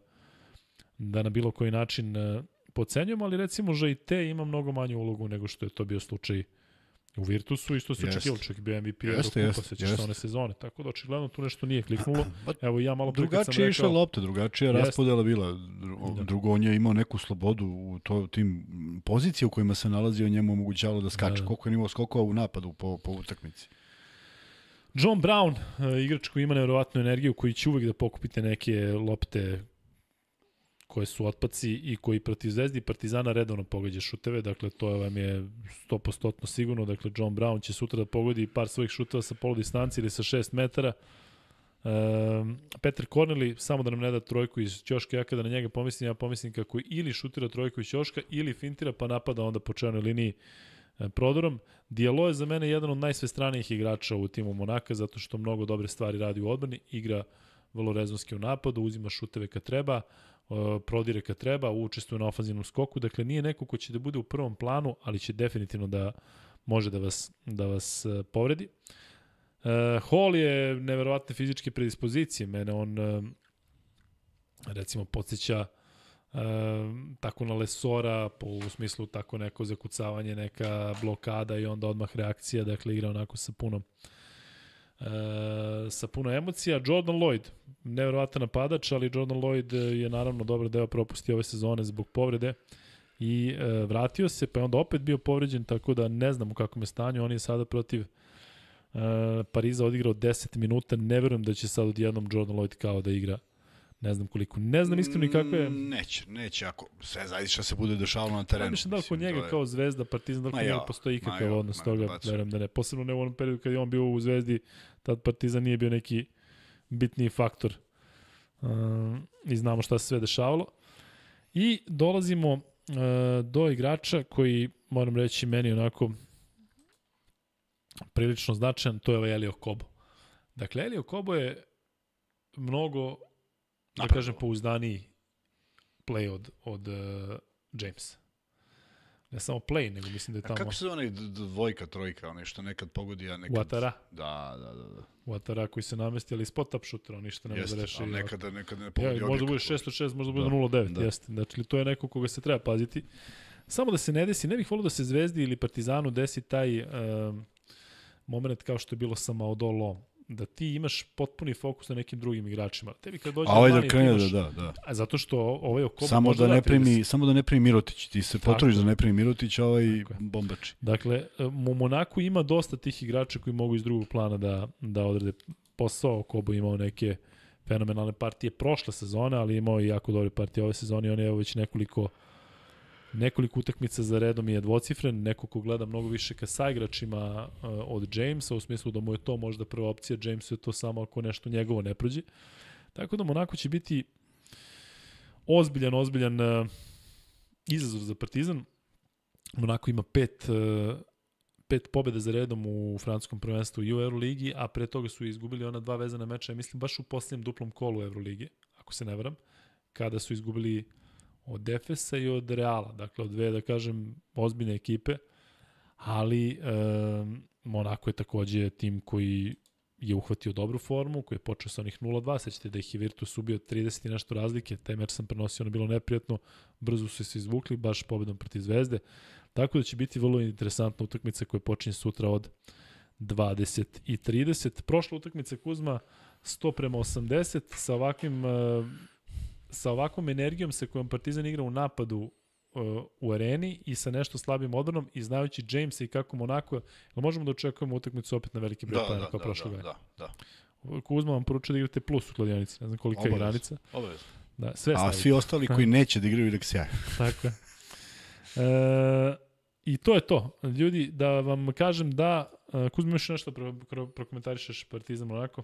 da na bilo koji način uh, podcenjujemo, ali recimo Žejte ima mnogo manju ulogu nego što je to bio slučaj u Virtusu i što se očekivalo, čovjek bio M V P jeste, do kupa, sećaš se one sezone, tako da očigledno tu nešto nije kliknulo. Evo ja malo drugačije sam rekao, je išla lopta, drugačija jest. raspodela bila, drugo on je imao neku slobodu u to, tim pozicije u kojima se nalazio, njemu omogućavalo da skače, da. Koliko je imao skokova u napadu po, po utakmici. John Brown, uh, igrač koji ima nevjerovatnu energiju, koji će uvek da pokupite neke lopte koje su otpaci i koji protiv Zvezdi i Partizana redovno pogađa šuteve, dakle to vam je sto posto sigurno, dakle John Brown će sutra da pogodi par svojih šuteva sa polu distanci ili sa šest metara. Um, Petar Korneli, samo da nam ne da trojku iz ćoška, ja kada na njega pomislim, ja pomislim kako ili šutira trojku iz ćoška ili fintira pa napada onda po čelnoj liniji e, prodorom. Diallo je za mene jedan od najsvestranijih igrača u timu Monaka, zato što mnogo dobre stvari radi u odbrani, igra vrlo rezonski u napadu, uzima šuteve kad treba, prodire kad treba, učestvuje na ofanzivnom skoku, dakle nije neko ko će da bude u prvom planu, ali će definitivno da može da vas, da vas povredi. Uh, Hall je neverovatne fizičke predispozicije, mene on uh, recimo podsjeća uh, tako na Lesora, po, u smislu tako neko zakucavanje, neka blokada i onda odmah reakcija, dakle igra onako sa puno Uh, sa puno emocija. Jordan Lloyd, nevjerovatan napadač, ali Jordan Lloyd je naravno dobar deo propustio ove sezone zbog povrede i uh, vratio se, pa je onda opet bio povređen, tako da ne znam u kakvom je stanju. On je sada protiv uh, Pariza odigrao deset minuta, ne verujem da će sad odjednom Jordan Lloyd kao da igra ne znam koliko, ne znam iskreno ni kako je. Neće, neće, ako sve zaista što se bude dešavalo na terenu. Ja mislim da kod njega je... kao Zvezda, Partizan, da kod njega postoji ikakav odnos toga, verujem da ne. Posebno ne u onom periodu kad je on bio u Zvezdi, tad Partizan nije bio neki bitniji faktor. Um, I znamo šta se sve dešavalo. I dolazimo uh, do igrača koji, moram reći, meni onako prilično značajan, to je ovaj Elio Kobo. Dakle, Elio Kobo je mnogo da Napravo. kažem, pouzdaniji play od, od uh, Jamesa. Ne samo play, nego mislim da je tamo... A kako se onaj dvojka, trojka, onaj što nekad pogodi, a nekad... Watara. Da, da, da. da. Watara koji se namesti, ali spot up shooter, on ništa ne može da reši. Jeste, ali nekada, nekada ne pogodi. Ja, možda bude šest od šest, možda bude nula devet, da. Jeste. Znači, to je neko koga se treba paziti. Samo da se ne desi, ne bih volio da se Zvezdi ili Partizanu desi taj um, moment kao što je bilo sa Maodolom. da ti imaš potpuni fokus na nekim drugim igračima. Tebi kad dođe a ovaj Armani, da krene, imaš, da, da, da. A zato što ovaj Okobo samo može da ne primi, trideset. samo da ne primi Mirotić, ti se potrudiš Tako. da ne primi Mirotić, a ovaj bombači. Dakle, u Monaku ima dosta tih igrača koji mogu iz drugog plana da, da odrade posao. Okobo imao neke fenomenalne partije prošle sezone, ali imao i jako dobre partije ove sezone. On je već nekoliko nekoliko utakmica za redom je dvocifren, neko ko gleda mnogo više ka saigračima uh, od Jamesa, u smislu da mu je to možda prva opcija, Jamesu je to samo ako nešto njegovo ne prođe. Tako da Monako će biti ozbiljan, ozbiljan uh, izazov za Partizan. Monako ima pet, uh, pet pobjede za redom u francuskom prvenstvu i u Euroligi, a pre toga su izgubili ona dva vezana meča, ja mislim baš u posljednjem duplom kolu Euroligi, ako se ne varam, kada su izgubili od Efesa i od Reala, dakle od dve, da kažem, ozbiljne ekipe, ali e, Monako je takođe tim koji je uhvatio dobru formu, koji je počeo sa onih nula dva, sećate da ih je Virtus ubio trideset i nešto razlike, taj meč sam prenosio, ono bilo neprijatno, brzo su se izvukli, baš pobedom protiv Zvezde, tako da će biti vrlo interesantna utakmica koja počinje sutra od dvadeset i trideset. Prošla utakmica Kuzma sto prema osamdeset sa ovakvim e, sa ovakvom energijom sa kojom Partizan igra u napadu uh, u areni i sa nešto slabim odbranom i znajući Jamesa i kako Monako, jel možemo da očekujemo utakmicu opet na veliki broj Da, poena da, kao da, prošle da, godine? da, da. Kuzma vam poručuje da igrate plus u kladionici, ne znam kolika je granica. Obavezno. Da, sve A stavite. svi ostali koji neće da igraju nek sjaju. Tako je. E, I to je to. Ljudi, da vam kažem da, uh, Kuzma, još nešto pro, pro, prokomentarišeš Partizan Monako?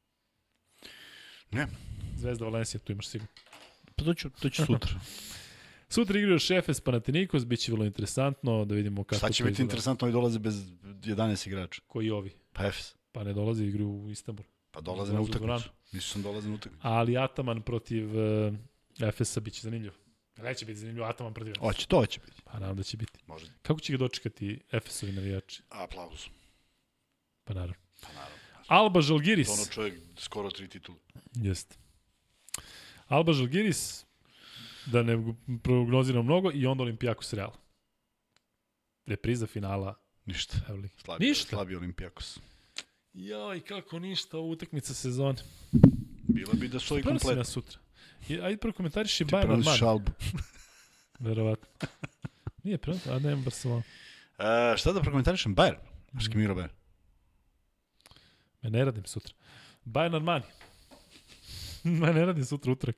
Ne. Zvezda Valencija, tu imaš sigurno. Pa to ću, to ću sutra. Sutra igraju Šefes Panathinaikos, bit će vrlo interesantno da vidimo kako Šta će to biti izgleda. interesantno, oni dolaze bez jedanaest igrača. Koji ovi? Pa Efes. Pa ne dolaze, igraju u Istanbul. Pa dolaze na Dolaze u dvoranu. utakmicu. Mislio sam dolaze na utakmicu. Ali Ataman protiv uh, Efesa bit će zanimljivo. Neće biti zanimljivo Ataman protiv Efesa. Hoće, to će biti. Pa naravno da će biti. Možda. Kako će ga dočekati Efesovi navijači? Aplauz. Pa naravno. Pa naravno. Alba Žalgiris. To ono čovjek skoro tri titule. Jeste. Alba Žalgiris, da ne prognoziram mnogo, i onda Olimpijakos Real. Repriza finala. Ništa. Euroligi. Slabi, Ništa. Slabi Olimpijakos. Joj, kako ništa, ovo utakmica sezone. Bila bi da su ovi Prenosim ja kompletni. sutra. I, ajde prokomentariš i Ti Bayern prenosiš Armani. šalbu. Verovatno. Nije prenosim, a ne Barcelona. E, šta da prokomentarišem? Bayern. Znaš kim igra Bayern? Me ne radim sutra. Bayern Armani. Me ne radim sutra utorak.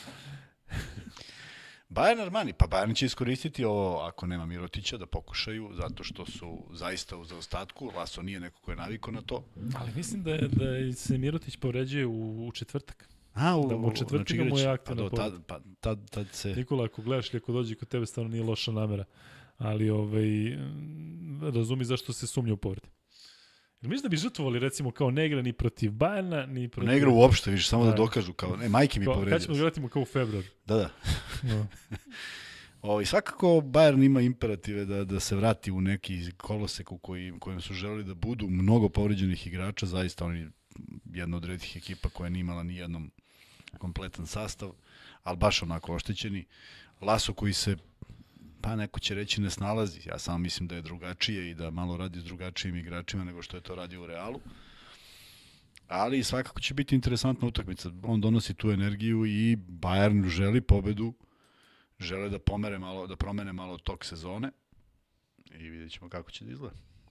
Bayern Armani, pa Bayern će iskoristiti ovo, ako nema Mirotića, da pokušaju, zato što su zaista u zaostatku. Laso nije neko ko je navikao na to. Ali mislim da, je, da se Mirotić povređuje u, u četvrtak. A, u, Da mu u četvrtak znači, mu je igraće. aktivna Pa, do, povreda. tad, pa tad, tad se... Nikola, ako gledaš ili ako dođe kod tebe, stvarno nije loša namera. Ali ovaj, mm, razumi zašto se sumnja u povredi. Jel misliš da bi žrtvovali, recimo, kao ne igra ni protiv Bayerna, ni protiv... Ne igra uopšte, viš, samo da, Da. dokažu, kao, ne, majke mi Kao, kad povredio. ćemo da vratimo kao u februaru. Da, da. No. O, i svakako Bayern ima imperative da, da se vrati u neki kolosek u kojim, kojim su želeli da budu. Mnogo povređenih igrača, zaista oni jedna od redkih ekipa koja nije imala ni jednom kompletan sastav, ali baš onako oštećeni. Laso koji se, pa neko će reći, ne snalazi. Ja samo mislim da je drugačije i da malo radi s drugačijim igračima nego što je to radio u Realu. Ali svakako će biti interesantna utakmica. On donosi tu energiju i Bayern želi pobedu, žele da pomere malo, da promene malo tok sezone i vidjet ćemo kako će da izgleda.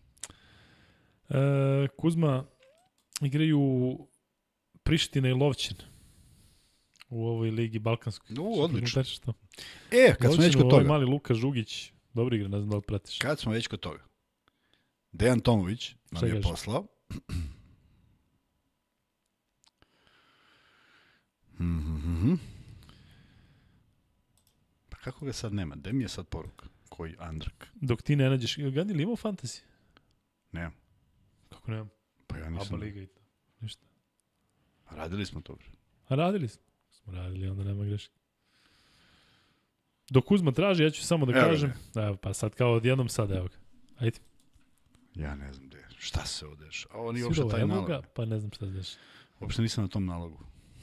E, Kuzma, igraju Priština i Lovćin u ovoj ligi Balkanskoj. U, odlično. Što? E, kad smo već kod Ovaj toga, mali Luka Žugić, dobro igra, ne znam da li pratiš. kad smo već kod toga, Dejan Tomović nam Šta je kažeš? poslao. Mhm. Pa kako ga sad nema? Gde mi je sad poruka? Koji Andrak? Dok ti ne nađeš, ili Gani, ili imao fantasy? Nemam. Kako nemam? Pa ja Aba nisam. liga i to. Ništa. Radili smo to. A radili smo. Smo radili, onda nema greške. Dok Kuzma traži, ja ću samo da Evo ga. kažem. Evo, pa sad kao odjednom sad, evo ga. Ajde. Ja ne znam gde je. Šta se odeša? A ovo nije Svirao, uopšte taj evo nalog. ga, pa ne znam šta se deša. Uopšte nisam na tom nalogu.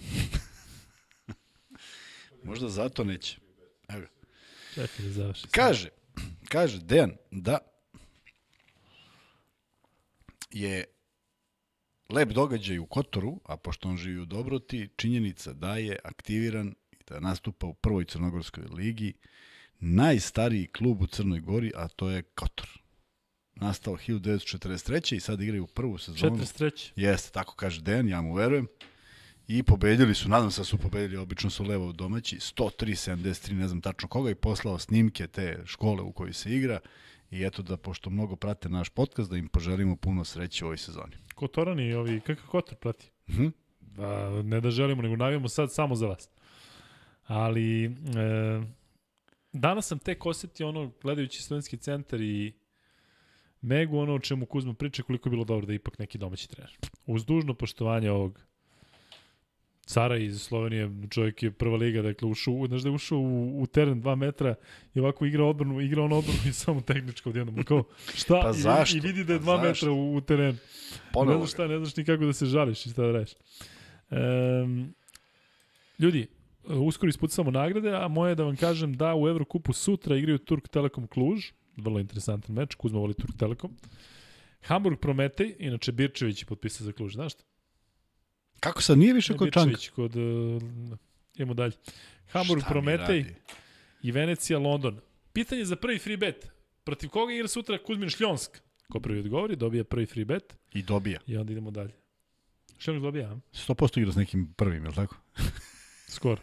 Možda zato neće. Evo ga. Čekaj da završi. Kaže, kaže Dejan da je lep događaj u Kotoru, a pošto on živi u Dobroti, činjenica da je aktiviran i da nastupa u prvoj crnogorskoj ligi najstariji klub u Crnoj Gori, a to je Kotor. Nastao hiljadu devetsto četrdeset treće i sad igraju prvu sezonu. četrdeset treće Jeste, tako kaže Dejan, ja mu verujem. I pobedili su, nadam se da su pobedili, obično su levo domaći, sto tri sedamdeset tri, ne znam tačno koga, i poslao snimke te škole u kojoj se igra. I eto da, pošto mnogo prate naš podcast, da im poželimo puno sreće u ovoj sezoni. Kotorani i ovi, kakav Kotor prati? Mhm. Ba, ne da želimo, nego navijamo sad samo za vas. Ali, e, danas sam tek osjetio ono, gledajući Studentski centar i Megu, ono o čemu Kuzma priča, koliko je bilo dobro da je ipak neki domaći trener. Uz dužno poštovanje ovog cara iz Slovenije, čovjek je prva liga, dakle, ušao, znaš da je ušao u, u teren dva metra i ovako igra odbranu, igra on odbranu i samo tehničko odjednom. Kao, šta? Pa I, zašto? I vidi da je Pa dva zašto? metra u, u terenu. Ponovo Ne znaš šta, ne znaš ni kako da se žališ i šta da radiš. Um, ljudi, uskoro ispucamo nagrade, a moje je da vam kažem da u Evrokupu sutra igraju Turk Telekom Kluž, vrlo interesantan meč, Kuzma voli Turk Telekom. Hamburg Prometej, inače Birčević je potpisao za Kluž, znaš šta? Kako sad, nije više Ne, kod Čanka? Birčević, kod, uh, idemo dalje. Hamburg Šta mi Prometej radi? i Venecija London. Pitanje za prvi free bet. Protiv koga igra sutra Kuzmin Šljonsk? Ko prvi odgovori, dobija prvi free bet I dobija. i onda idemo dalje. Šljonsk dobija, a? sto posto igra s nekim prvim, je li tako? Skoro.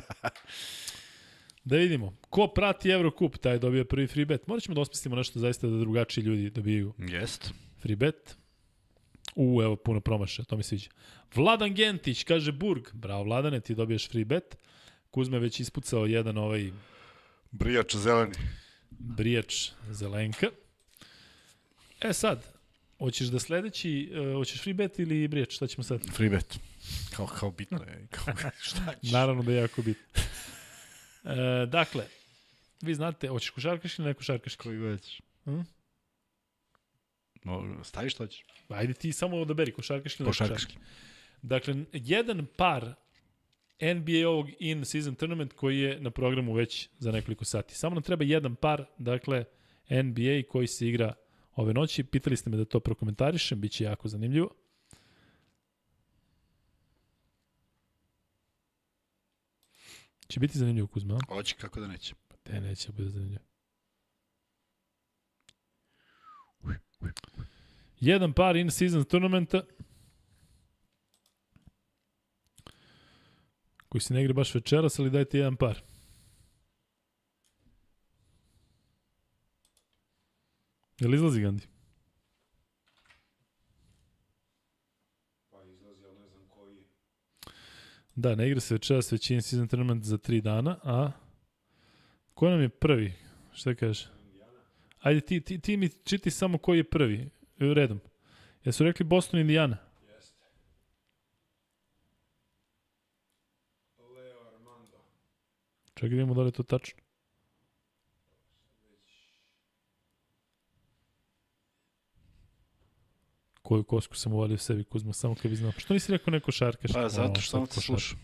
Da vidimo. Ko prati Evrokup, taj dobija prvi free bet. Morat ćemo da osmislimo nešto zaista da drugačiji ljudi dobijaju Jest. free bet. U, evo, puno promaša, to mi sviđa. Vladan Gentić, kaže Burg. Bravo, Vladane, ti dobijaš free bet. Kuzme već ispucao jedan ovaj Brijač zeleni. brijač zelenka. E sad, hoćeš da sledeći, uh, hoćeš free bet ili brijač, šta ćemo sad? Free bet. Kao, kao bitno je. Kao, šta ćeš? Naravno da je jako bitno. E, dakle, vi znate, hoćeš košarkaški ili ne košarkaški? Koji već? Hm? No, staviš što ćeš? Ajde ti samo odaberi košarkaški ili ne Košarkaški. košarkaški. Dakle, jedan par N B A ovog in-season tournament koji je na programu već za nekoliko sati. Samo nam treba jedan par, dakle, N B A koji se igra ove noći. Pitali ste me da to prokomentarišem, bit će jako zanimljivo. Će biti zanimljivo, Kuzma? Hoće, kako da neće. Pa te neće biti zanimljivo. Jedan par in-season tournamenta koji se ne igra baš večeras, ali dajte jedan par. Jel izlazi Gandhi? Pa izlazi, ali ne znam koji je. Da, ne igra se večeras, već in-season tournament za tri dana, a ko nam je prvi? Šta kaže? Ajde, ti, ti, ti mi čiti samo koji je prvi, redom. Jesu rekli Boston, Indiana? Jeste. Leo Armando. Čekaj, vidimo da li je to tačno. Koju kosku sam uvalio sebi, Kuzma, samo kad bi znao. Što nisi rekao neko šarkaš? Pa, zato što sam te slušao.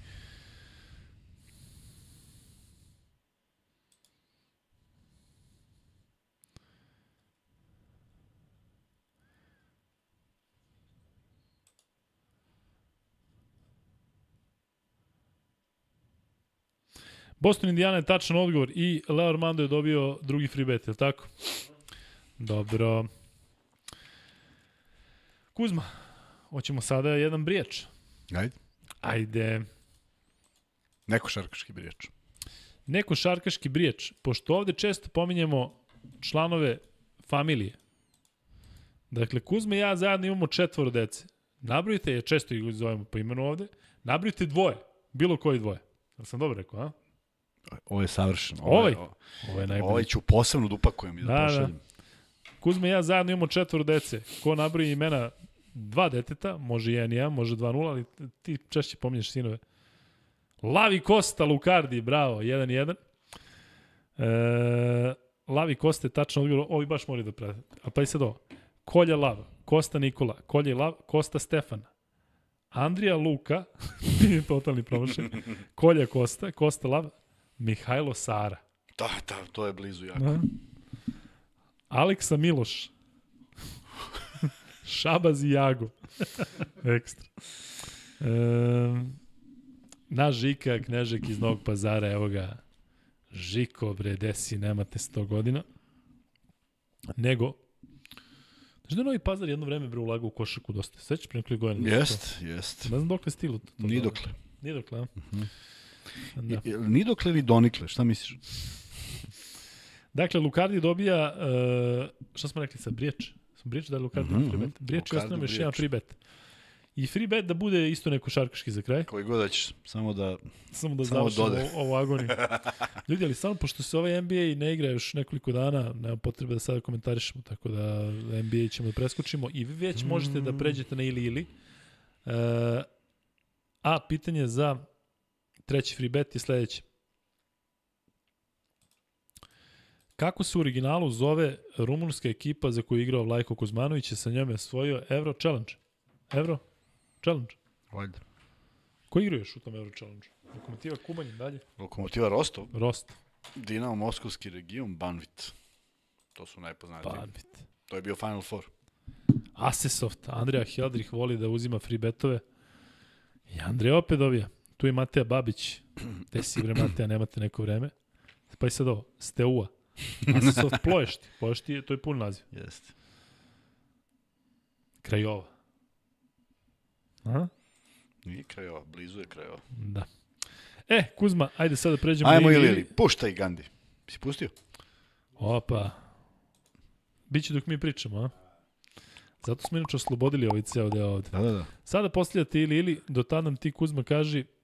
Boston, Indiana je tačan odgovor i Leo Armando je dobio drugi free bet, je li tako? Dobro. Kuzma, hoćemo sada jedan brijač. Ajde. Ajde. Neko šarkaški brijač. Neko šarkaški brijač, pošto ovde često pominjemo članove familije. Dakle, Kuzma i ja zajedno imamo četvoro dece. Nabrojite, ja često ih zovemo po imenu ovde, nabrojite dvoje, bilo koji dvoje. Da sam dobro rekao, a? Ovo je savršeno. Ovaj? Ovo, Ovo je najbolji. ovaj ću posebno da upakujem i da, Da, da. pošaljem. Kuzma i ja zajedno imamo četvoro dece. Ko nabroji imena dva deteta, može jedan jedan, može dva nula, ali ti češće pominješ sinove. Lavi Costa, Lucardi, bravo, jedan jedan. E, Lavi Costa je tačno odgovor, ovi baš moraju da prate. A pa i sad ovo. Kolja Lav, Costa Nikola, Kolja Lav, Costa Stefana, Andrija Luka, nije totalni promašaj, Kolja Costa, Costa Lav, Mihajlo Sara. Da, da, to je blizu jako. Aha. Aleksa Miloš. Šabaz i Jago. Ekstra. E, naš Žika, Knežek iz Novog Pazara, evo ga. Žiko, bre, desi, nemate sto godina. Nego, znaš da je Novi Pazar jedno vreme bre ulagao u košarku dosta. Sećaš pre nekoliko godina? Jest, jest. Ne znam dokle stilu. To, to Nidokle. Nidokle, a? Uh-huh. Da. I, nidokle ili donikle, šta misliš? Dakle, Lucardi dobija, uh, šta smo rekli sad, Briječ? Smo Briječ da je Lucardi mm-hmm. free bet. Briječ i ostavimo još jedan free bet. I free bet da bude isto neko šarkaški za kraj. Koji god da ćeš, samo da Samo da samo završimo ovu agoniju. Ljudi, ali samo pošto se ovaj N B A ne igra još nekoliko dana, nema potrebe da sada komentarišemo, tako da N B A ćemo da preskočimo i vi već možete da pređete na ili ili. Uh, a pitanje za treći free bet je sledeće. Kako se u originalu zove rumunska ekipa za koju je igrao Vlajko Kuzmanović i sa njom je osvojio Euro Challenge? Euro Challenge? Valjda. Ko igra još u tom Euro Challenge? Lokomotiva Kubanj, dalje? Lokomotiva Rostov. Rost. Dinamo Moskovski region, Banvit. To su najpoznatiji. Banvit. To je bio Final Four. Asesoft. Andreja Heldrich voli da uzima free betove. I Andreja opet dobija. Tu je Mateja Babić. Gde si bre Mateja, nemate neko vreme. Pa i sad ovo, Steaua. Asesoft Ploješti. Ploješti je, to je pun naziv. Jeste. Krajova. Aha. Nije Krajova, blizu je Krajova. Da. E, Kuzma, ajde sada pređemo. Ajmo ili ili, puštaj Gandhi. Si pustio? Opa. Biće dok mi pričamo, a? Zato smo inače oslobodili ovaj ceo deo ovde. Da, da, da. Sada postavljate ili ili, do tada nam ti Kuzma kaži, e,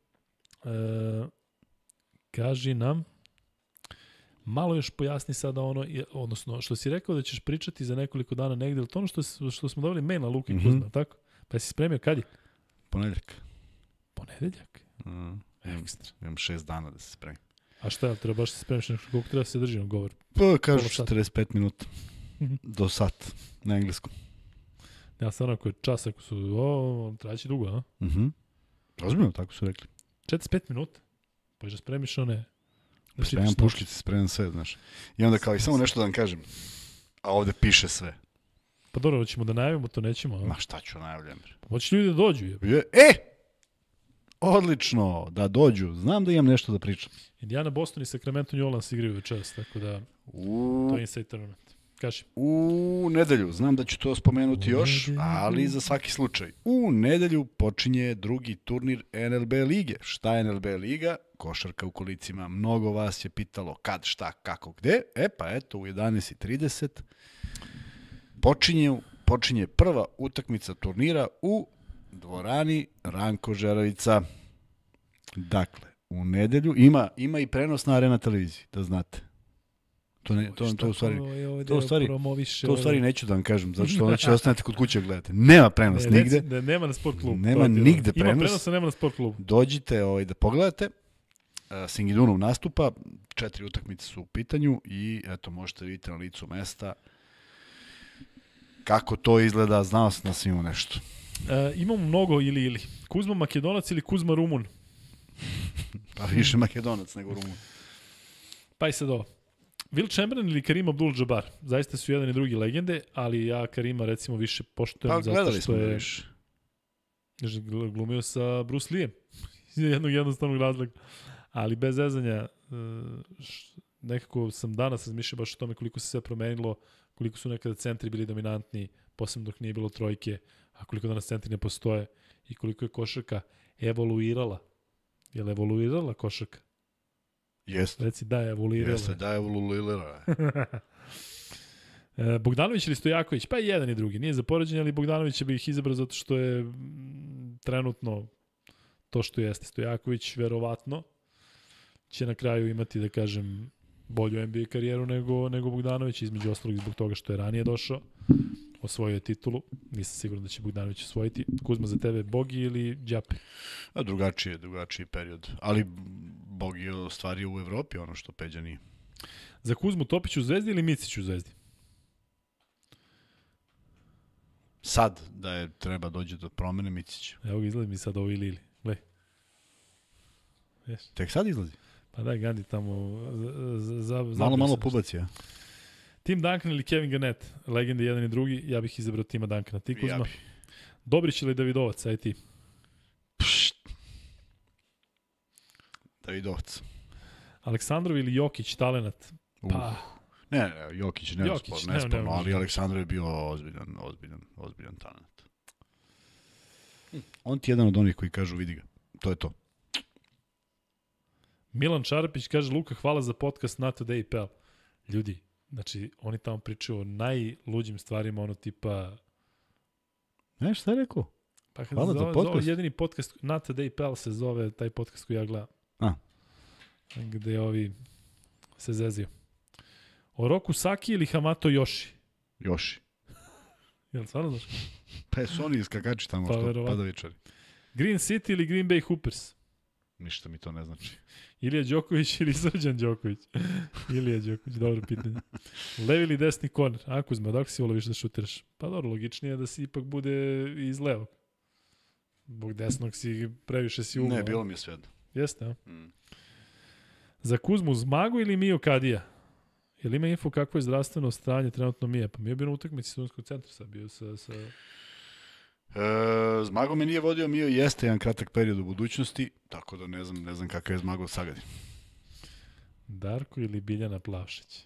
kaži nam, malo još pojasni sada ono, odnosno što si rekao da ćeš pričati za nekoliko dana negde, ili to ono što, što smo dobili mail na Luki mm-hmm. Kuzma, tako? Pa si spremio kad je? Ponedeljak. Ponedeljak? Mm, Ekstra. Imam šest dana da se spremim. A šta, treba baš se spremiš nešto, koliko treba se drži na govor? Pa, kažu četrdeset pet minuta. Do sat, na engleskom. Ja sam onako čas, ako su, o, traći dugo, a? Mhm. Uh-huh. Ozbiljno, tako su rekli. četrdeset pet minuta? Pa da spremiš one... Da spremam puškice, spremam sve, znaš. I onda kao i samo nešto da vam kažem, a ovde piše sve. Pa dobro, hoćemo da najavimo, to nećemo. A? Ma šta ću najavljam? Pa hoće ljudi da dođu. Je. Je, e! Odlično, da dođu. Znam da imam nešto da pričam. Indiana, Boston i Sacramento New Orleans igraju večeras, tako da u... to je inside tournament. Kaži. U nedelju, znam da ću to spomenuti u još, nedelju. Ali za svaki slučaj. U nedelju počinje drugi turnir N L B lige. Šta je N L B liga? Košarka u kolicima. Mnogo vas je pitalo kad, šta, kako, gde. E pa eto, u jedanaest i trideset počinje, počinje prva utakmica turnira u dvorani Ranko Žeravica. Dakle, u nedelju ima, ima i prenos na Arena televiziji, da znate. To ne, to, to u stvari, to u stvari, to u stvari neću da vam kažem, zato što onda će ostanete kod kuće gledate. Nema prenos ne, nigde. Ne, nema na sport klubu. Nema nigde prenos. Ima prenosa, nema na sport klubu. Dođite ovaj, da pogledate. Uh, Singidunov nastupa, četiri utakmice su u pitanju i eto, možete vidjeti na licu mesta kako to izgleda, znao sam da sam imao nešto. E, imamo mnogo ili ili. Kuzma Makedonac ili Kuzma Rumun? Pa više Makedonac nego Rumun. Pa i sad ovo. Will Chamberlain ili Karim Abdul-Jabbar? Zaista su jedan i drugi legende, ali ja Karima recimo više poštujem pa, zato što je više. glumio sa Bruce Lee-em. Iz jednog jednostavnog razloga. Ali bez zezanja, nekako sam danas razmišljao baš o tome koliko se sve promenilo, koliko su nekada centri bili dominantni, posebno dok nije bilo trojke, a koliko danas centri ne postoje i koliko je košarka evoluirala. Je li evoluirala košarka? Jeste. Reci da je evoluirala. Jeste, da je evoluirala. Bogdanović ili Stojaković? Pa i jedan i drugi. Nije za poređenje, ali Bogdanovića bi ih izabrao zato što je trenutno to što jeste. Stojaković verovatno će na kraju imati, da kažem, bolju N B A karijeru nego, nego Bogdanović, između ostalog zbog toga što je ranije došao, osvojio je titulu. Nisam siguran da će Bogdanović osvojiti. Kuzma, za tebe Bogi ili Đape? A drugačiji, drugačiji period. Ali Bogi je ostvario u Evropi ono što Peđa nije. Za Kuzmu Topić u Zvezdi ili Micić u Zvezdi? Sad da je treba dođe do promene Micić. Evo ga, izgleda mi sad ovo ili ili. Gle. Yes. Tek sad izlazi? Pa da, Gandhi tamo za, za, za, malo, malo pubaci, ja. Tim Duncan ili Kevin Garnett, legende jedan i drugi, ja bih izabrao Tima Duncana. Ti Kuzma? Ja bih. Dobrić ili Davidovac, aj ti. Pšt. Davidovac. Aleksandrov ili Jokić, talenat? Pa, Ne, ne, Jokić ne Jokić, Jokić, ne, ne, nesporno, ne, ali ne. Aleksandar je bio ozbiljan, ozbiljan, ozbiljan talent. On ti je jedan od onih koji kažu vidi ga. To je to. Milan Čarapić kaže, Luka, hvala za podcast NATO D I P L. Ljudi, znači, oni tamo pričaju o najluđim stvarima, ono tipa... Ne, šta je rekao? Pa kad Hvala za zove, podcast. zove jedini podcast, NATO D I P L se zove, taj podcast koji ja gledam. A. Gde ovi se zezio. Oroku Saki ili Hamato Yoshi? Yoshi. Jel stvarno znaš? Pa su oni skakači tamo Pa, što verovatno. padavičari. Green City ili Green Bay Hoopers? Ništa mi to ne znači. Ilija Đoković ili Srđan Đoković? Ilija Đoković, dobro pitanje. Levi ili desni korner? A, Kuzma, dok si volio više da šutiraš? Pa dobro, logičnije je da si ipak bude iz levog. Bog desnog si, previše si ugao. Ne, bilo mi je sve jedno. Jeste, a? Mm. Za Kuzmu Zmago ili Mio Kadija? Jel ima info kako je zdravstveno stanje trenutno Mija? Pa Mio je bio na utakmici studentskog centra sad, bio sa... sa... E, Zmago me nije vodio, Mio jeste jedan kratak period u budućnosti, tako da ne znam, ne znam kakav je Zmago Sagadin. Darko ili Biljana Plavšić?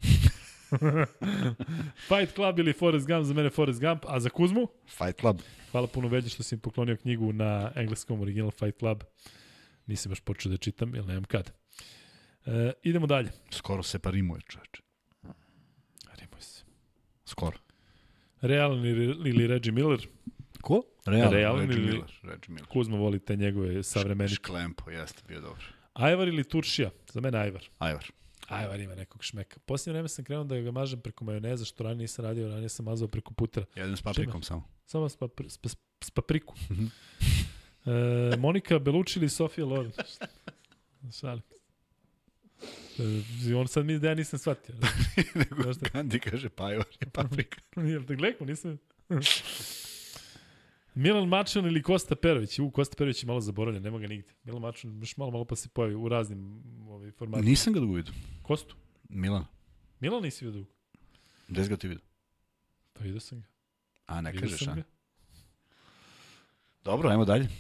Fight Club ili Forrest Gump? Za mene Forrest Gump, a za Kuzmu? Fight Club. Hvala puno Veđe što si mi poklonio knjigu na engleskom, Original Fight Club. Nisam baš počeo da čitam, jer nemam kad. E, idemo dalje. Skoro se pa rimuje, čoveče. Rimuje se. Skoro. Realan ili, ili Reggie Miller? Ko? Realno, Realan Reggie ili- Miller. Reggie Miller. Kuzma voli te njegove savremenike. Šklempo, jeste, bio dobro. Ajvar ili Turšija? Za mene Ajvar. Ajvar. Ajvar ima nekog šmeka. Posljednje vreme sam krenuo da ga mažem preko majoneza, što ranije nisam radio, ranije sam mazao preko putera. Jedan s paprikom samo. Samo s, papri, s, s, s papriku. e, Monika Belucci ili Sofija Loren? Šalim. E, on sad mi da ja nisam shvatio. Nego Znaš šta? Gandhi kaže pa Ajvar je paprika. Jel te gledamo, nisam... Milan Mačan ili Kosta Perović? U, Kosta Perović je malo zaboravljen, nema ga nigde. Milan Mačan još malo, malo pa se pojavi u raznim ovaj, formatima. Nisam ga dugo vidio. Kostu? Milan, Milan nisi vidio dugo? gde si ga ti vidio? Pa vidio sam ga. A, ne Vidio kažeš, sam a? ga. Dobro, ajmo dalje.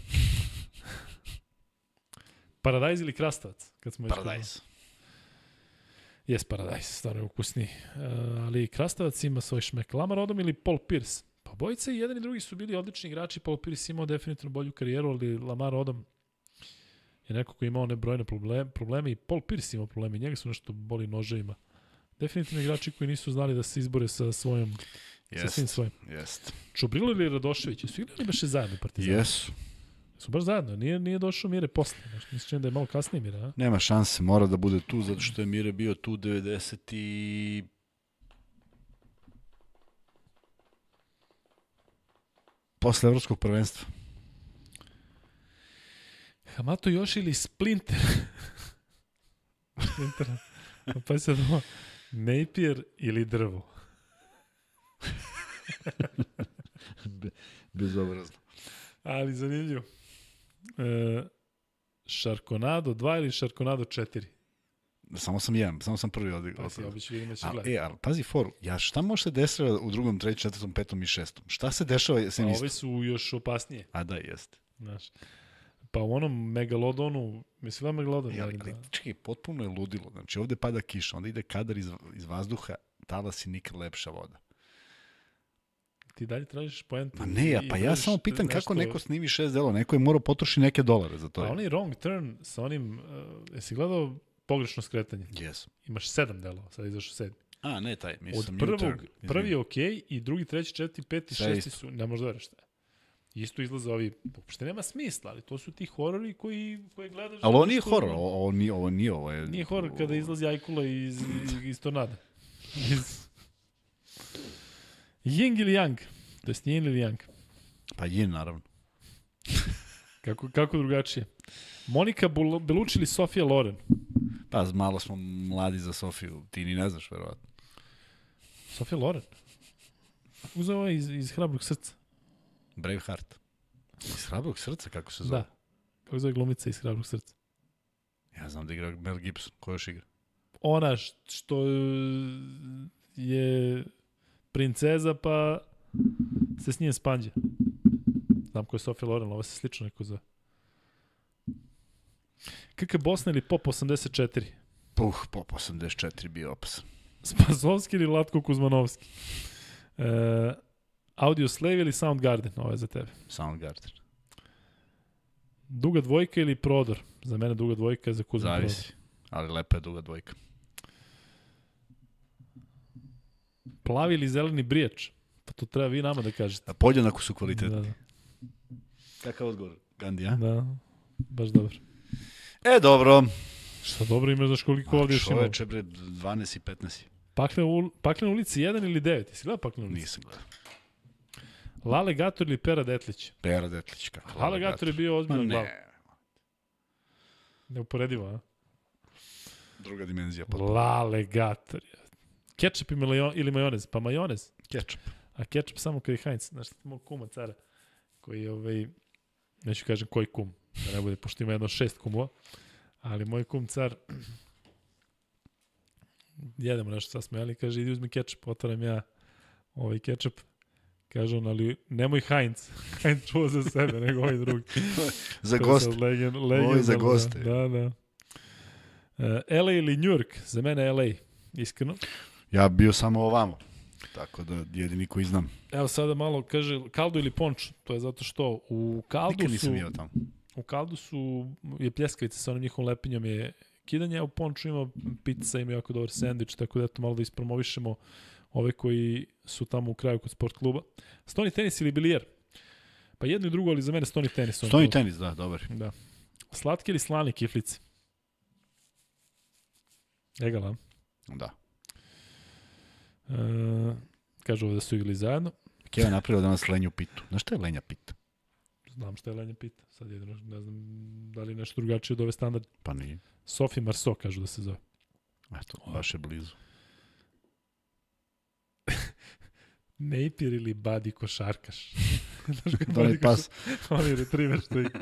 Paradajz ili Krastavac? Kad smo već kod- Paradise. Jes Paradajz, stvarno je ukusniji. Uh, ali Krastavac ima svoj šmek. Lamar Odom ili Paul Pierce? Pa bojice i jedan i drugi su bili odlični igrači. Paul Pierce imao definitivno bolju karijeru, ali Lamar Odom je neko koji je imao nebrojne probleme, probleme i Paul Pierce imao probleme. Njega su nešto boli noževima. Definitivno igrači koji nisu znali da se izbore sa svojom, sa svim Jest, svojim. jest. Čubrilo ili Radošević? Su igrali baš i zajedno u Partizanu? Jesu. Su baš zajedno. Nije, nije došao Mire posle. Znači, mislim da je malo kasnije Mire, a? Nema šanse, mora da bude tu, zato što je Mire bio tu devedeset i... Posle evropskog prvenstva. Hamato Yoshi ili Splinter? Splinter. Pa se ovo. Napier ili drvo? Bezobrazno. Ali zanimljivo. E, Šarkonado dva ili Šarkonado četiri? Samo sam jedan, samo sam prvi odigrao. Pa si obično vidim da će A, gledati. e, ali pazi foru, ja šta može se dešava u drugom, trećem, četvrtom, petom i šestom? Šta se dešava sem A isto? ove su još opasnije. A da, jeste. Znaš. Pa u onom Megalodonu, mislim da Megalodon. E, ali, da, ali, čekaj, potpuno je ludilo. Znači, ovde pada kiša, onda ide kadar iz, iz vazduha, talas i nikad lepša voda. ti dalje tražiš poentu. Ma ne, ja, i pa ja tražiš samo pitam nešto- kako neko snimi šest delova, neko je morao potroši neke dolare za to. Pa onaj wrong turn sa onim, uh, jesi gledao pogrešno skretanje? Yes. Imaš sedam delova, sad je izašao sedmi. A, ne taj, mislim. Od U prvog, turn, izvini. prvi je okej i drugi, treći, četvrti, peti, Sve šesti isto. su, ne možda veriš šta je. Isto izlaze ovi, uopšte nema smisla, ali to su ti horori koji, koji gledaš. Ali ovo zato nije što- horor, ovo, ovo nije, ovo nije, ovo je... Nije horor kada izlazi Ajkula iz, iz, iz tornada. Iz... Ying ili Yang? To jest Yin ili Yang? Pa yin, naravno. Kako, kako drugačije? Monika Bul- Belucci ili Sofija Loren? Pa, malo smo mladi za Sofiju, ti ni ne znaš, verovatno. Sofija Loren? Uzeo ovaj iz, iz Hrabrog srca. Braveheart. Iz hrabrog srca, kako se zove? Da. Kako zove glumica iz Hrabrog srca? Ja znam da igra Mel Gibson, ko još igra? Ona š- što e, je princeza, pa se s njim spanđe. Znam ko je Sofia Loren, ovo se slično neko zove. K K Bosna ili Pop osamdeset četiri? Puh, Pop osamdeset četiri bio opasan. Spasovski ili Latko Kuzmanovski? E, Audio Slave ili Soundgarden? Ovo je za tebe. Soundgarden. Duga dvojka ili Prodor? Za mene duga dvojka, za Kuzma Prodor. Zavisi, ali lepa je duga dvojka. Plavi ili zeleni brijač? Pa to treba vi nama da kažete. A podjednako su kvalitetni. Da, da. Kakav odgovor? Gandhi, a? Da, baš dobro. E, dobro. Šta dobro imaš, znaš koliko ovdje još imamo? Čoveče, bre, dvanaest i petnaest. Paklena, ul, Paklena ulici jedan ili devet? Jesi gledao Paklena ulici? Nisam gledao. Lale Gator ili Pera Detlić? Pera Detlić, kako? Lale Gator je bio ozbiljan glav. Ne. Neuporedivo, a? Druga dimenzija. Potpuno. Lale Gator. Ketchup ili majonez? Pa majonez. Ketchup. A ketchup samo kad je Heinz. Znaš, moj kuma cara, koji je, ovaj, neću kažem koji kum, da ne bude, pošto ima jedno šest kumova, ali moj kum car, jedemo nešto sad smo jeli, kaže, idi uzmi ketchup, otvaram ja ovaj ketchup, kaže on, ali nemoj Heinz, Heinz čuva za sebe, nego ovaj drugi. Za goste. Legend, legend, Ovo je za goste. Da, da. Uh, L A ili New York? Za mene L A, iskreno. Ja bio samo ovamo. Tako da jedini koji znam. Evo sada malo kaže kaldu ili ponč, to je zato što u kaldu Nikad nisam su bio tamo. u kaldu su je pljeskavica sa onim njihovom lepinjom je kidanje, a u ponču ima pizza, ima jako dobar sendvič, tako da eto malo da ispromovišemo ove koji su tamo u kraju kod sport kluba. Stoni tenis ili bilijer? Pa jedno i drugo, ali za mene stoni tenis. Stoni tenis, da, dobar. Da. Slatki ili slani kiflici? Egala. Da. E, kažu ovo da su igrali zajedno. Keva napravila danas lenju pitu. Znaš šta je lenja pita? Znam šta je lenja pita. Sad jedino, ne znam da li je nešto drugačije od ove standarde. Pa nije. Sophie Marceau kažu da se zove. Eto, baš je blizu. Napier ili Buddy košarkaš? Da li pas? On je retriver što je.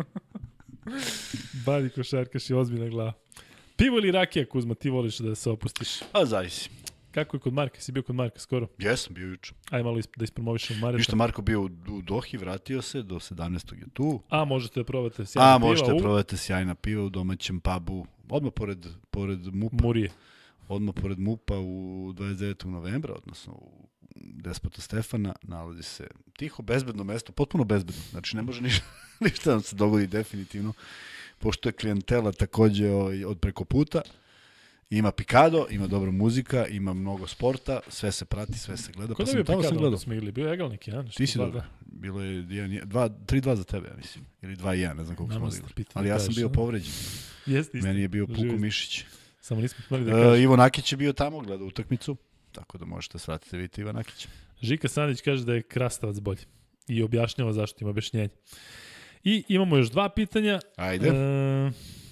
Buddy košarkaš je ozbiljna glava. Pivo ili rakija, Kuzma, ti voliš da se opustiš? A zavisi. Kako je kod Marka? Si bio kod Marka skoro? Jesam bio juče. Aj malo da ispromovišem Mareta. Viš što Marko bio u, u Dohi, vratio se, do sedamnaestog je tu. A, možete da probate sjajna piva. A, možete da u... probate sjajna piva u domaćem pubu. Odmah pored, pored MUP-a. Murije. Odmah pored MUP-a u dvadeset devetog novembra, odnosno u Despota Stefana, nalazi se tiho, bezbedno mesto, potpuno bezbedno. Znači, ne može ništa, ništa nam se dogodi definitivno, pošto je klijentela takođe od preko puta. Ima pikado, ima dobra muzika, ima mnogo sporta, sve se prati, sve se gleda. Ko pa da bio tamo pikado gledao. onda smo igli? Bio je egalnik, ja? Ti si dobro. Bilo je tri dva za tebe, ja mislim. Ili dva jedan, ne znam koliko smo odigrali. Ali ja sam bio povređen. Jeste, Meni je bio Puko Mišić. Samo nismo smeli da kažem. Uh, Ivo Nakić je bio tamo, gledao utakmicu, tako da možete svratiti vidjeti Iva Nakića. Žika Sandić kaže da je Krastavac bolji i objašnjava zašto, ima objašnjenje. I imamo još dva pitanja. Ajde. E,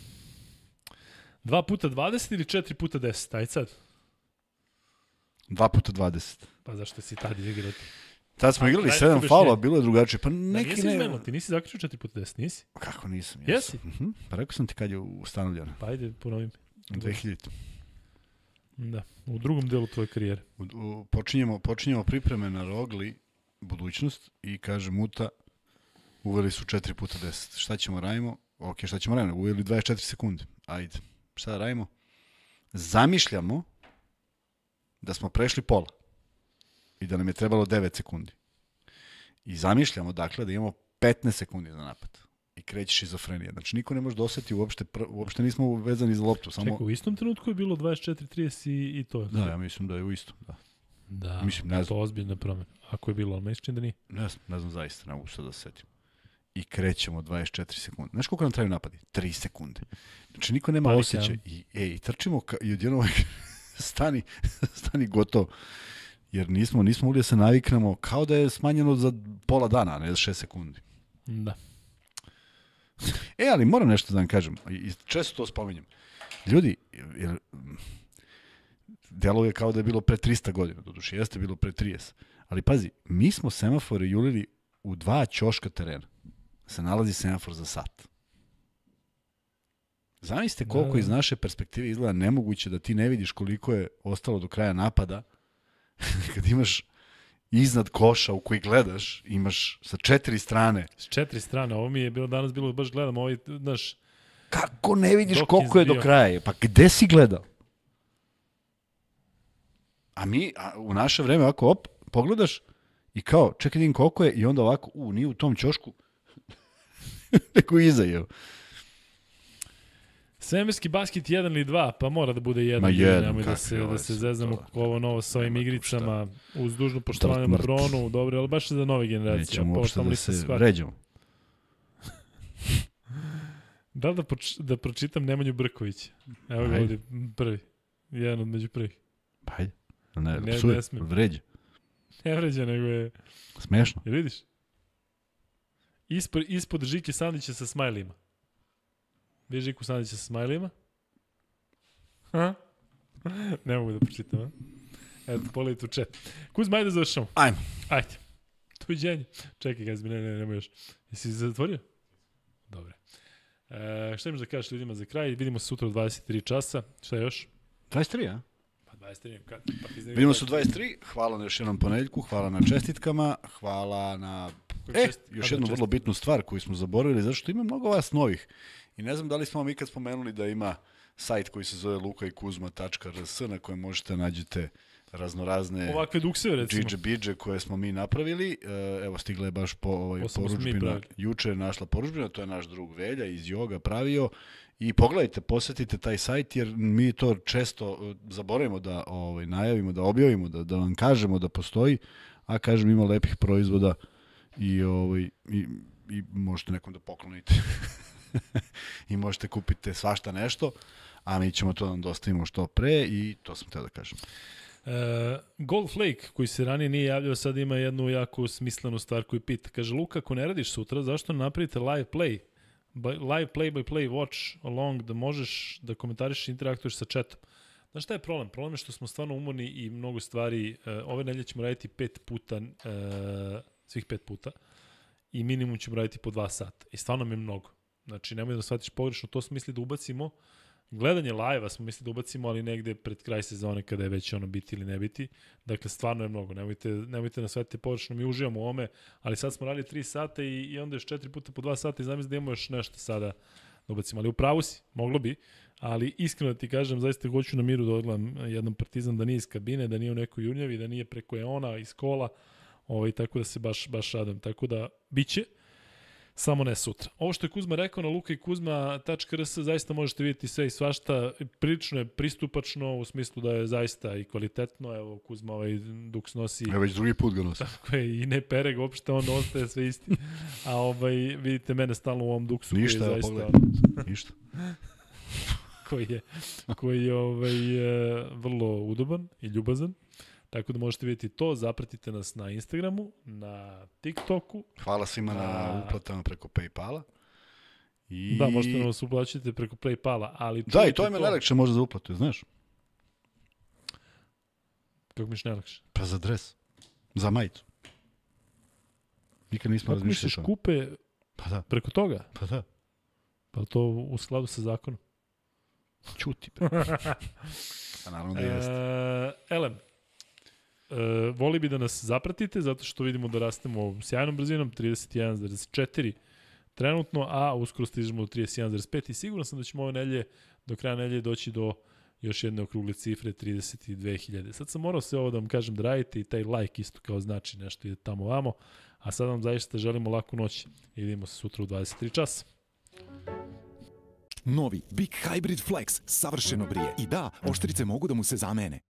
dva puta dvadeset ili četiri puta deset? Ajde sad. Dva puta dvadeset. Pa zašto si tad igrao? Tad smo igrali sedam faula, bilo je drugačije. Pa neki nisi ne... izmenilo, ti nisi zaključio četiri puta deset, nisi? Kako nisam? Jesi? Uh-huh. Pa rekao sam ti kad je ustanovljeno. Pa ajde, ponovim. dve hiljadite. Da, u drugom delu tvoje karijere. U, u, počinjemo, počinjemo pripreme na Rogli, budućnost, i kaže Muta, uveli su četiri puta deset. Šta ćemo radimo? Ok, šta ćemo radimo? Uveli dvadeset četiri sekunde. Ajde. Šta da radimo? Zamišljamo da smo prešli pola i da nam je trebalo devet sekundi. I zamišljamo, dakle, da imamo petnaest sekundi za napad. I kreće šizofrenija. Znači, niko ne može da osjeti uopšte, uopšte nismo vezani za loptu. Samo... Čekaj, u istom trenutku je bilo dvadeset četiri trideset i, i to. Da, ja mislim da je u istom, da. Da, mislim, ne znam. to ozbiljna promjena. Ako je bilo, ali mislim da nije. Ne znam, ne znam zaista, ne mogu sad da se setim. I krećemo dvadeset četiri sekunde. Znaš koliko nam traju napadi? tri sekunde. Znači, niko nema osjećaj. I, e, i trčimo ka, i odjednom stani, stani gotovo. Jer nismo, nismo mogli da se naviknemo kao da je smanjeno za pola dana, a ne za šest sekundi. Da. E, ali moram nešto da vam kažem. I često to spominjem. Ljudi, jer, delo je kao da je bilo pre trista godina. Doduše, jeste bilo pre trideset. Ali pazi, mi smo semafore julili u dva ćoška terena. Se nalazi semafor za sat. Zamislite koliko da, da. iz naše perspektive izgleda nemoguće da ti ne vidiš koliko je ostalo do kraja napada kad imaš iznad koša u koji gledaš, imaš sa četiri strane. S četiri strane, ovo mi je bilo danas bilo baš gledam, ovaj, znaš... Kako ne vidiš Dok koliko je izbio. do kraja? Pa gde si gledao? A mi, a u naše vreme, ovako, op, pogledaš i kao, čekaj vidim koliko je, i onda ovako, u, nije u tom ćošku, neko iza je. Svemirski basket jedan ili dva, pa mora da bude jedan. Ma jedan, nemoj da kakvi se, ovo da se su, zezamo to, kako ovo novo sa ovim nema tu igricama, uz dužno poštovanje Mrt, mrt. Lebronu, dobro, ali baš za nove generacije. Nećemo a uopšte poštamo da li se shvati? vređamo. Da li da, poč, da pročitam Nemanju Brkovića? Evo ga Ajde. ovdje, prvi. Jedan od među prvih. Pa ajde. Ne, Ne, psuje, ne smijem. vređa. Ne vređa, nego je... Smešno. Jel vidiš? Ispod, ispod Žike Sandića sa smajlima. Vidiš Žiku Sandića sa smajlima? Ha? Ne mogu da pročitam, a? Eto, pogledajte u chat. Kuzma, ajde završamo. Ajmo. Ajde. Doviđenje. Čekaj, Gazbi, ne, ne, nemoj još. Jesi zatvorio? Dobre. E, šta imaš da kažeš ljudima za kraj? Vidimo se sutra u dvadeset tri časa. Šta još? dvadeset tri, a? Pa dvadeset tri, kad? Pa Vidimo se u dvadeset tri, hvala na još jednom ponedeljku, hvala na čestitkama, hvala na... E, još jednu vrlo bitnu stvar koju smo zaboravili, zato što ima mnogo vas novih. I ne znam da li smo vam ikad spomenuli da ima sajt koji se zove luka i kuzma tačka r s na kojem možete nađete raznorazne ovakve dukseve, recimo. džidže bidže koje smo mi napravili. Evo, stigla je baš po ovaj, Posebno smo mi poručbina. pravili. Juče je našla poručbina, to je naš drug Velja iz Joga pravio. I pogledajte, posetite taj sajt jer mi to često uh, zaboravimo da ovaj, najavimo, da objavimo, da, da vam kažemo da postoji, a kažem ima lepih proizvoda i, ovaj, i, i možete nekom da poklonite. I možete kupiti svašta nešto, a mi ćemo to da vam dostavimo što pre i to sam teo da kažem. E, Golf Lake, koji se ranije nije javljao, sad ima jednu jako smislenu stvar koju pita. Kaže, Luka, ako ne radiš sutra, zašto ne napravite live play? By, live play by play watch along, da možeš da komentariš i interaktuješ sa chatom. Znaš šta je problem? Problem je što smo stvarno umorni i mnogo stvari. E, ove nedelje ćemo raditi pet puta, e, svih pet puta i minimum ćemo raditi po dva sata. I stvarno mi je mnogo. Znači, nemoj da shvatiš pogrešno, to smo mislili da ubacimo. Gledanje live-a smo mislili da ubacimo, ali negde pred kraj sezone kada je već ono biti ili ne biti. Dakle, stvarno je mnogo. Nemojte, nemojte nas shvatiti pogrešno, mi uživamo u ome, ali sad smo radili tri sata i, i onda još četiri puta po dva sata i zamisli da imamo još nešto sada da ubacimo. Ali u pravu si, moglo bi, ali iskreno da ti kažem, zaista hoću na miru da odgledam jednom Partizan, da nije iz kabine, da nije u nekoj jurnjavi, da nije preko Eona, iz kola, ovaj, tako da se baš, baš radujem. Tako da, bit će. Samo ne sutra. Ovo što je Kuzma rekao na luka i kuzma tačka r s zaista možete vidjeti sve i svašta. Prilično je pristupačno u smislu da je zaista i kvalitetno. Evo Kuzma ovaj duks nosi. Evo već drugi put ga nosi. Tako je, i ne pere ga uopšte, on ostaje sve isti. A ovaj, vidite mene stalno u ovom duksu. Ništa, koji je evo zaista, pogledaj. Ništa. koji je, koji je ovaj, vrlo udoban i ljubazan. Tako da možete vidjeti to, zapratite nas na Instagramu, na TikToku. Hvala svima na A... uplatama preko PayPala. I... Da, možete nas uplaćati preko PayPala, ali... Da, i to je me najlakše možda za uplatu, znaš? Kako miš najlakše? Pa za dres. Za majicu. Nikad nismo Kako razmišljali. misliš kupe Pa da. preko toga? Pa da. Pa to u skladu sa zakonom? Čuti. A naravno da jeste. E, Elem, e, voli bi da nas zapratite, zato što vidimo da rastemo sjajnom brzinom, trideset jedan zarez četiri trenutno, a uskoro stižemo do trideset jedan zarez pet i siguran sam da ćemo ove nelje, do kraja nelje doći do još jedne okrugle cifre, trideset dve hiljade. Sad sam morao sve ovo da vam kažem da radite i taj like isto kao znači nešto ide tamo vamo, a sad vam zaista želimo laku noć i vidimo se sutra u dvadeset tri časa. Novi Big Hybrid Flex savršeno brije. I da, oštrice mogu da mu se zamene.